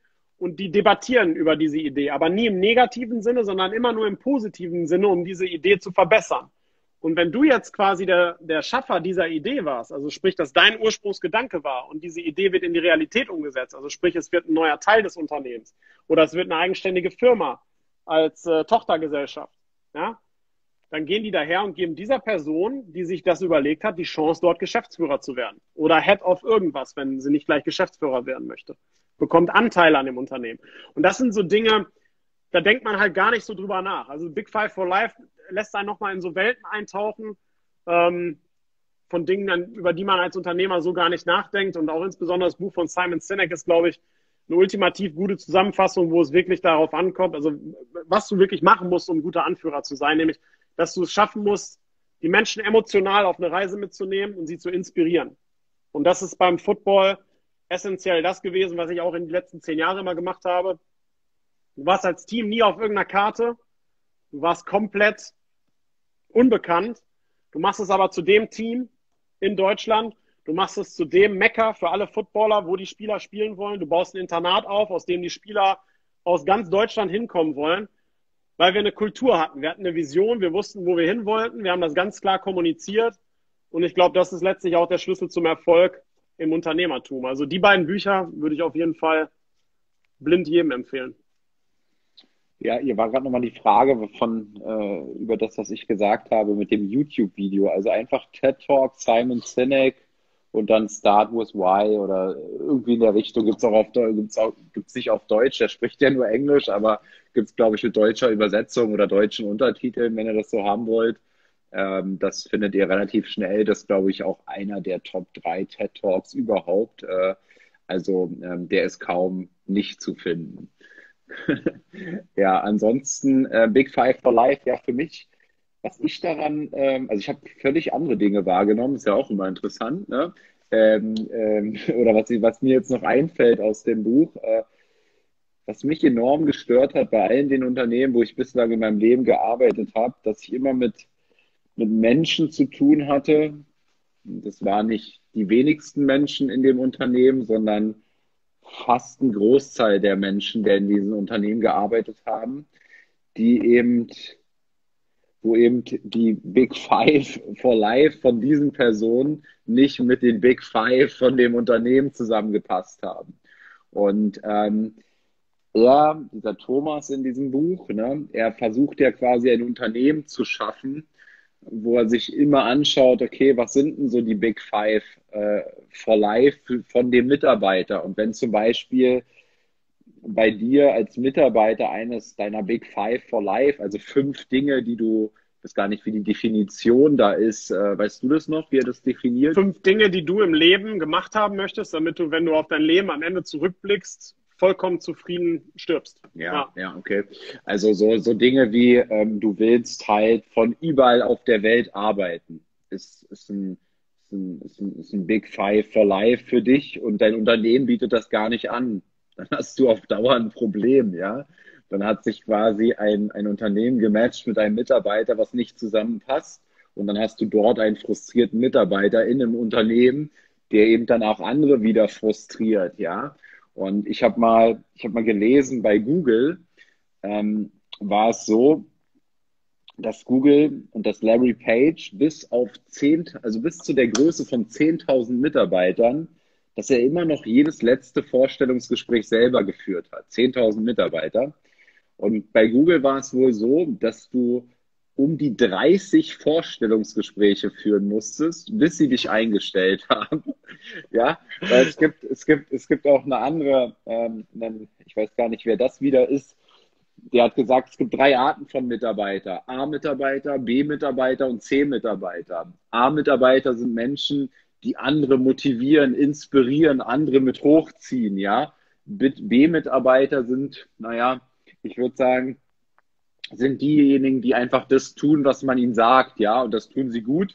und die debattieren über diese Idee, aber nie im negativen Sinne, sondern immer nur im positiven Sinne, um diese Idee zu verbessern. Und wenn du jetzt quasi der, der Schaffer dieser Idee warst, also sprich, dass dein Ursprungsgedanke war und diese Idee wird in die Realität umgesetzt, also sprich, es wird ein neuer Teil des Unternehmens oder es wird eine eigenständige Firma als äh, Tochtergesellschaft, ja, dann gehen die daher und geben dieser Person, die sich das überlegt hat, die Chance, dort Geschäftsführer zu werden oder Head of irgendwas, wenn sie nicht gleich Geschäftsführer werden möchte. Bekommt Anteile an dem Unternehmen. Und das sind so Dinge, da denkt man halt gar nicht so drüber nach. Also Big Five for Life lässt einen nochmal in so Welten eintauchen, ähm, von Dingen, über die man als Unternehmer so gar nicht nachdenkt. Und auch insbesondere das Buch von Simon Sinek ist, glaube ich, eine ultimativ gute Zusammenfassung, wo es wirklich darauf ankommt, also was du wirklich machen musst, um ein guter Anführer zu sein, nämlich, dass du es schaffen musst, die Menschen emotional auf eine Reise mitzunehmen und sie zu inspirieren. Und das ist beim Football essentiell das gewesen, was ich auch in den letzten zehn Jahren immer gemacht habe. Du warst als Team nie auf irgendeiner Karte. Du warst komplett unbekannt. Du machst es aber zu dem Team in Deutschland. Du machst es zu dem Mekka für alle Footballer, wo die Spieler spielen wollen. Du baust ein Internat auf, aus dem die Spieler aus ganz Deutschland hinkommen wollen, weil wir eine Kultur hatten. Wir hatten eine Vision, wir wussten, wo wir hin wollten. Wir haben das ganz klar kommuniziert. Und ich glaube, das ist letztlich auch der Schlüssel zum Erfolg im Unternehmertum. Also die beiden Bücher würde ich auf jeden Fall blind jedem empfehlen. Ja, hier war gerade nochmal die Frage von äh, über das, was ich gesagt habe mit dem YouTube-Video. Also einfach TED Talk, Simon Sinek und dann Start with Why oder irgendwie in der Richtung. Gibt's auch auf Deu- gibt's auch gibt's nicht auf Deutsch. Der spricht ja nur Englisch, aber gibt's glaube ich mit deutscher Übersetzung oder deutschen Untertiteln, wenn ihr das so haben wollt. Ähm, das findet ihr relativ schnell. Das ist, glaube ich, auch einer der Top drei TED Talks überhaupt. Äh, also ähm, der ist kaum nicht zu finden. Ja, ansonsten äh, Big Five for Life, ja, für mich, was ich daran, ähm, also ich habe völlig andere Dinge wahrgenommen, ist ja auch immer interessant, ne? Ähm, ähm, oder was, was mir jetzt noch einfällt aus dem Buch, äh, was mich enorm gestört hat bei allen den Unternehmen, wo ich bislang in meinem Leben gearbeitet habe, dass ich immer mit, mit Menschen zu tun hatte. Das waren nicht die wenigsten Menschen in dem Unternehmen, sondern fast ein Großteil der Menschen, der in diesen Unternehmen gearbeitet haben, die eben, wo eben die Big Five for Life von diesen Personen nicht mit den Big Five von dem Unternehmen zusammengepasst haben. Und ähm, er, dieser Thomas in diesem Buch, ne, er versucht ja quasi ein Unternehmen zu schaffen, wo er sich immer anschaut, okay, was sind denn so die Big Five äh, for Life von dem Mitarbeiter? Und wenn zum Beispiel bei dir als Mitarbeiter eines deiner Big Five for Life, also fünf Dinge, die du, ich weiß gar nicht, wie die Definition da ist, äh, weißt du das noch, wie er das definiert? Fünf Dinge, die du im Leben gemacht haben möchtest, damit du, wenn du auf dein Leben am Ende zurückblickst, vollkommen zufrieden stirbst. Ja, Ja. ja, okay. Also so, so Dinge wie, ähm, du willst halt von überall auf der Welt arbeiten. Ist, ist ein, ist ein, ist ein, ist ein Big Five for Life für dich und dein Unternehmen bietet das gar nicht an. Dann hast du auf Dauer ein Problem, ja. Dann hat sich quasi ein, ein Unternehmen gematcht mit einem Mitarbeiter, was nicht zusammenpasst. Und dann hast du dort einen frustrierten Mitarbeiter in einem Unternehmen, der eben dann auch andere wieder frustriert, ja. Und ich habe mal, ich habe mal gelesen, bei Google ähm, war es so, dass Google und dass Larry Page bis auf zehn, also bis zu der Größe von zehntausend Mitarbeitern, dass er immer noch jedes letzte Vorstellungsgespräch selber geführt hat. zehntausend Mitarbeiter. Und bei Google war es wohl so, dass du um die dreißig Vorstellungsgespräche führen musstest, bis sie dich eingestellt haben. Ja, weil es gibt, es gibt, es gibt auch eine andere, ähm, ich weiß gar nicht, wer das wieder ist, der hat gesagt, es gibt drei Arten von Mitarbeiter. A-Mitarbeiter, B-Mitarbeiter und C-Mitarbeiter. A-Mitarbeiter sind Menschen, die andere motivieren, inspirieren, andere mit hochziehen, ja. B-Mitarbeiter sind, naja, ich würde sagen, sind diejenigen, die einfach das tun, was man ihnen sagt, ja, und das tun sie gut.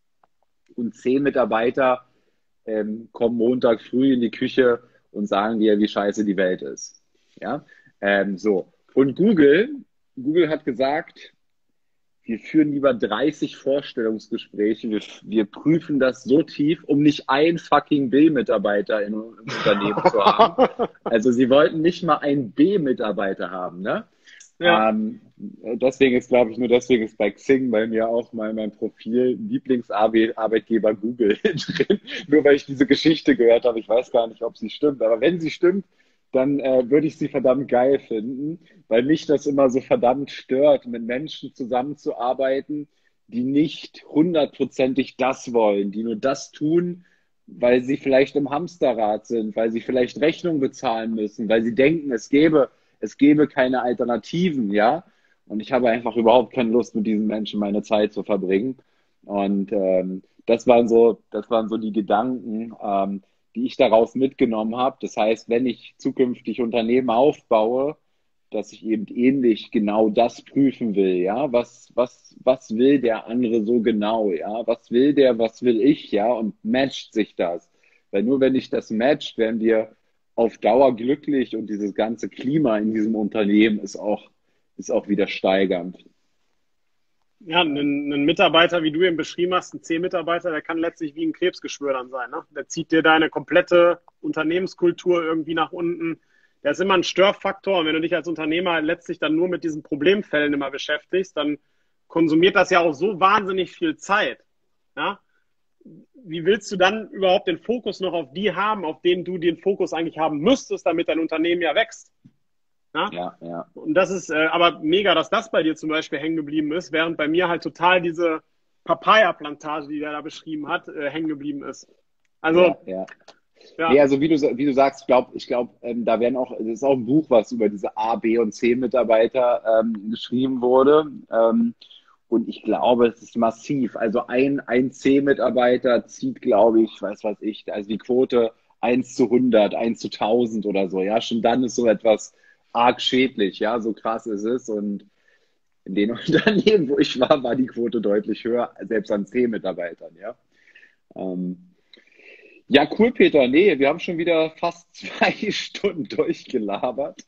Und zehn Mitarbeiter ähm, kommen Montag früh in die Küche und sagen dir, wie scheiße die Welt ist, ja, ähm, so. Und Google, Google hat gesagt, wir führen lieber dreißig Vorstellungsgespräche, wir, wir prüfen das so tief, um nicht einen fucking B-Mitarbeiter im, im Unternehmen zu haben. Also sie wollten nicht mal einen B-Mitarbeiter haben, ne? Ja. Ähm, deswegen ist, glaube ich, nur deswegen ist bei Xing bei mir auch mal mein Profil Lieblingsarbeitgeber Google drin. Nur weil ich diese Geschichte gehört habe. Ich weiß gar nicht, ob sie stimmt. Aber wenn sie stimmt, dann äh, würde ich sie verdammt geil finden, weil mich das immer so verdammt stört, mit Menschen zusammenzuarbeiten, die nicht hundertprozentig das wollen, die nur das tun, weil sie vielleicht im Hamsterrad sind, weil sie vielleicht Rechnung bezahlen müssen, weil sie denken, es gäbe es gäbe keine Alternativen, ja. Und ich habe einfach überhaupt keine Lust, mit diesen Menschen meine Zeit zu verbringen. Und ähm, das waren so, das waren so die Gedanken, ähm, die ich daraus mitgenommen habe. Das heißt, wenn ich zukünftig Unternehmen aufbaue, dass ich eben ähnlich genau das prüfen will, ja. Was, was, was will der andere so genau, ja? Was will der, was will ich, ja? Und matcht sich das? Weil nur wenn ich das matcht, werden wir auf Dauer glücklich und dieses ganze Klima in diesem Unternehmen ist auch, ist auch wieder steigernd. Ja, ein, ein Mitarbeiter, wie du ihn beschrieben hast, ein C-Mitarbeiter, der kann letztlich wie ein Krebsgeschwür dann sein. Ne? Der zieht dir deine komplette Unternehmenskultur irgendwie nach unten. Der ist immer ein Störfaktor. Und wenn du dich als Unternehmer letztlich dann nur mit diesen Problemfällen immer beschäftigst, dann konsumiert das ja auch so wahnsinnig viel Zeit. Ja? Wie willst du dann überhaupt den Fokus noch auf die haben, auf denen du den Fokus eigentlich haben müsstest, damit dein Unternehmen ja wächst? Ja, ja. ja. Und das ist äh, aber mega, dass das bei dir zum Beispiel hängen geblieben ist, während bei mir halt total diese Papaya-Plantage, die der da beschrieben hat, äh, hängen geblieben ist. Also, ja, ja. ja. Nee, also wie du, wie du sagst, ich glaube, ich glaub, ähm, da werden auch, das ist auch ein Buch, was über diese A, B und C-Mitarbeiter ähm, geschrieben wurde. Ähm, Und ich glaube, es ist massiv. Also ein, ein C-Mitarbeiter zieht, glaube ich, weiß was ich, also die Quote eins zu hundert, eins zu tausend oder so. Ja, schon dann ist so etwas arg schädlich. Ja, so krass ist es. Und in den Unternehmen, wo ich war, war die Quote deutlich höher, selbst an C-Mitarbeitern. Ja. Ähm, ja, cool, Peter. Nee, wir haben schon wieder fast zwei Stunden durchgelabert.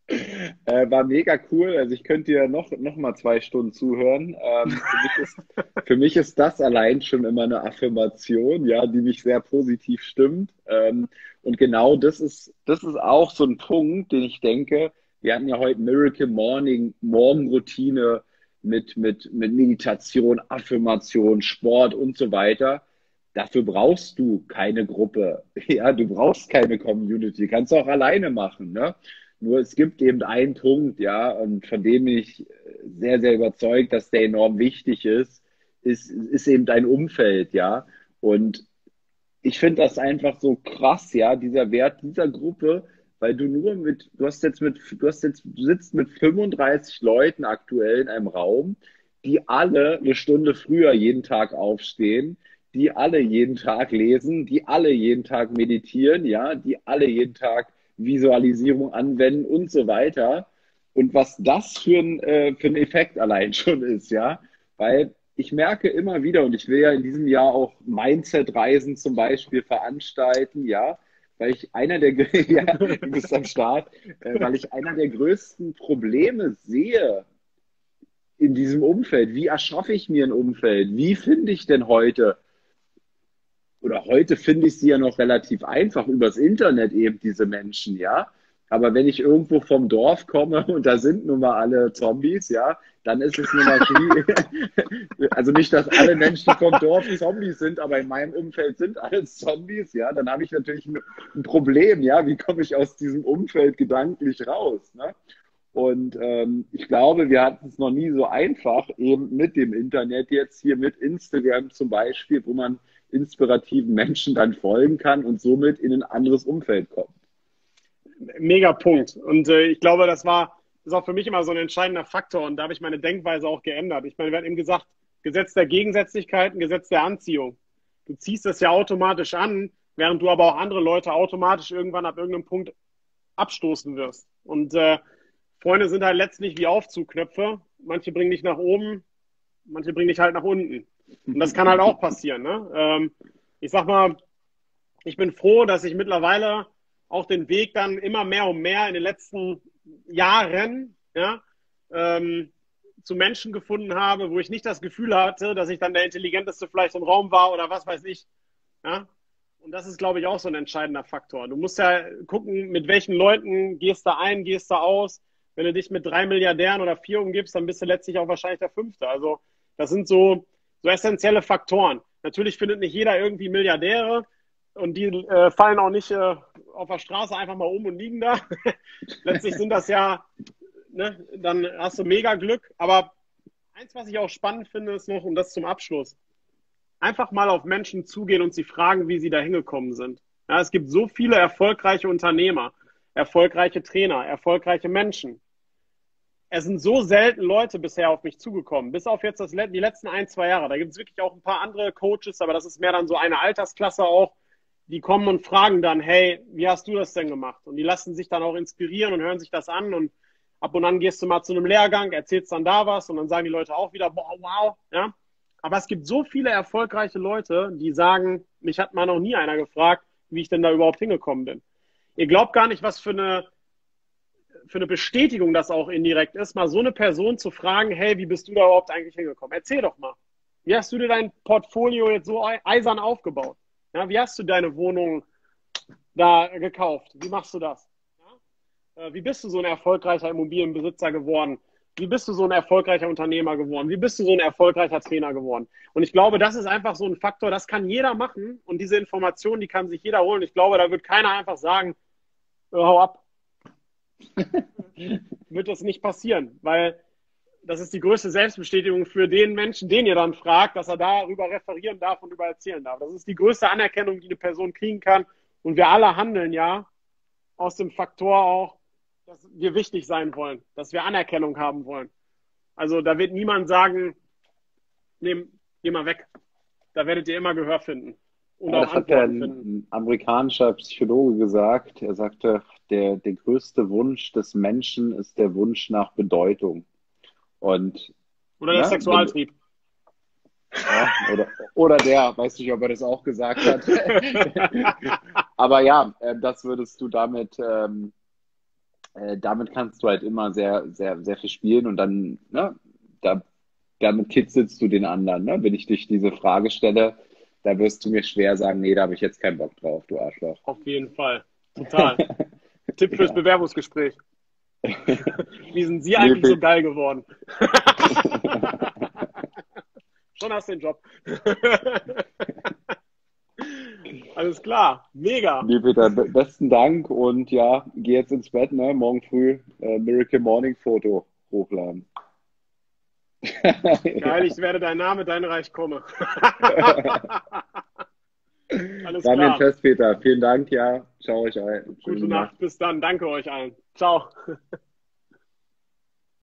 Äh, war mega cool. Also ich könnte dir noch, noch mal zwei Stunden zuhören. Ähm, für mich ist, für mich ist das allein schon immer eine Affirmation, ja, die mich sehr positiv stimmt. Ähm, und genau das ist, das ist auch so ein Punkt, den ich denke, wir hatten ja heute Miracle Morning, Morgenroutine mit, mit, mit Meditation, Affirmation, Sport und so weiter. Dafür brauchst du keine Gruppe. Ja, du brauchst keine Community. Kannst du auch alleine machen, ne? Nur es gibt eben einen Punkt, ja, und von dem ich sehr, sehr überzeugt, dass der enorm wichtig ist, ist, ist eben dein Umfeld, ja. Und ich finde das einfach so krass, ja, dieser Wert dieser Gruppe, weil du nur mit, du hast jetzt mit, du hast jetzt, du sitzt mit fünfunddreißig Leuten aktuell in einem Raum, die alle eine Stunde früher jeden Tag aufstehen, die alle jeden Tag lesen, die alle jeden Tag meditieren, ja, die alle jeden Tag Visualisierung anwenden und so weiter. Und was das für ein, äh, für ein Effekt allein schon ist, ja, weil ich merke immer wieder, und ich will ja in diesem Jahr auch Mindset-Reisen zum Beispiel veranstalten, ja, weil ich einer der, ja, du bist am Start, äh, weil ich einer der größten Probleme sehe in diesem Umfeld. Wie erschaffe ich mir ein Umfeld? Wie finde ich denn heute, oder heute finde ich sie ja noch relativ einfach übers Internet eben, diese Menschen, ja. Aber wenn ich irgendwo vom Dorf komme und da sind nun mal alle Zombies, ja, dann ist es nun mal schwierig. Also nicht, dass alle Menschen vom Dorf Zombies sind, aber in meinem Umfeld sind alles Zombies, ja. Dann habe ich natürlich ein, ein Problem, ja. Wie komme ich aus diesem Umfeld gedanklich raus, ne? Und ähm, ich glaube, wir hatten es noch nie so einfach, eben mit dem Internet jetzt hier mit Instagram zum Beispiel, wo man inspirativen Menschen dann folgen kann und somit in ein anderes Umfeld kommt. Mega Punkt. Und äh, ich glaube, das war, das ist auch für mich immer so ein entscheidender Faktor. Und da habe ich meine Denkweise auch geändert. Ich meine, wir hatten eben gesagt, Gesetz der Gegensätzlichkeiten, Gesetz der Anziehung. Du ziehst das ja automatisch an, während du aber auch andere Leute automatisch irgendwann ab irgendeinem Punkt abstoßen wirst. Und äh, Freunde sind halt letztlich wie Aufzugknöpfe. Manche bringen dich nach oben, manche bringen dich halt nach unten. Und das kann halt auch passieren. Ne? Ähm, ich sag mal, ich bin froh, dass ich mittlerweile auch den Weg dann immer mehr und mehr in den letzten Jahren, ja, ähm, zu Menschen gefunden habe, wo ich nicht das Gefühl hatte, dass ich dann der Intelligenteste vielleicht im Raum war oder was weiß ich. Ja? Und das ist, glaube ich, auch so ein entscheidender Faktor. Du musst ja gucken, mit welchen Leuten gehst du ein, gehst du aus. Wenn du dich mit drei Milliardären oder vier umgibst, dann bist du letztlich auch wahrscheinlich der Fünfte. Also das sind so, so essentielle Faktoren. Natürlich findet nicht jeder irgendwie Milliardäre und die äh, fallen auch nicht äh, auf der Straße einfach mal um und liegen da. Letztlich sind das ja, ne, dann hast du mega Glück. Aber eins, was ich auch spannend finde, ist noch, und das zum Abschluss, einfach mal auf Menschen zugehen und sie fragen, wie sie da hingekommen sind. Ja, es gibt so viele erfolgreiche Unternehmer, erfolgreiche Trainer, erfolgreiche Menschen. Es sind so selten Leute bisher auf mich zugekommen, bis auf jetzt das, die letzten ein, zwei Jahre. Da gibt es wirklich auch ein paar andere Coaches, aber das ist mehr dann so eine Altersklasse auch, die kommen und fragen dann, hey, wie hast du das denn gemacht? Und die lassen sich dann auch inspirieren und hören sich das an und ab und an gehst du mal zu einem Lehrgang, erzählst dann da was und dann sagen die Leute auch wieder, boah, wow, ja. Aber es gibt so viele erfolgreiche Leute, die sagen, mich hat mal noch nie einer gefragt, wie ich denn da überhaupt hingekommen bin. Ihr glaubt gar nicht, was für eine, für eine Bestätigung das auch indirekt ist, mal so eine Person zu fragen, hey, wie bist du da überhaupt eigentlich hingekommen? Erzähl doch mal. Wie hast du dir dein Portfolio jetzt so eisern aufgebaut? Ja, wie hast du deine Wohnung da gekauft? Wie machst du das? Ja? Äh, wie bist du so ein erfolgreicher Immobilienbesitzer geworden? Wie bist du so ein erfolgreicher Unternehmer geworden? Wie bist du so ein erfolgreicher Trainer geworden? Und ich glaube, das ist einfach so ein Faktor, das kann jeder machen und diese Informationen, die kann sich jeder holen. Ich glaube, da wird keiner einfach sagen, hau ab. Wird das nicht passieren, weil das ist die größte Selbstbestätigung für den Menschen, den ihr dann fragt, dass er darüber referieren darf und darüber erzählen darf. Das ist die größte Anerkennung, die eine Person kriegen kann. Und wir alle handeln ja aus dem Faktor auch, dass wir wichtig sein wollen, dass wir Anerkennung haben wollen. Also da wird niemand sagen, nee, geh mal weg. Da werdet ihr immer Gehör finden. Und Ja, auch das hat ja Antworten ein, finden. ein amerikanischer Psychologe gesagt. Er sagte, der, der größte Wunsch des Menschen ist der Wunsch nach Bedeutung. Und Oder der ne, wenn, Sexualtrieb. ja, oder, oder der, weiß nicht, ob er das auch gesagt hat. Aber ja, äh, das würdest du damit, ähm, äh, damit kannst du halt immer sehr, sehr, sehr viel spielen und dann, ne, da, damit kitzelst du den anderen, ne? Wenn ich dich diese Frage stelle, da wirst du mir schwer sagen, nee, da habe ich jetzt keinen Bock drauf, du Arschloch. Auf jeden Fall. Total. Tipp fürs Ja. Bewerbungsgespräch. Wie sind Sie Nee, eigentlich so Pet- geil geworden? Schon hast du den Job. Alles klar. Mega. nee, Peter, be- besten Dank und ja, geh jetzt ins Bett, ne? Morgen früh äh, Miracle Morning Foto hochladen. Geil, ich werde dein Name, dein Reich komme. Alles War mir ein klar. Fest, Peter. Vielen Dank, ja. Schau euch ein. Gute Schöne Nacht. Nacht. Bis dann. Danke euch allen. Ciao.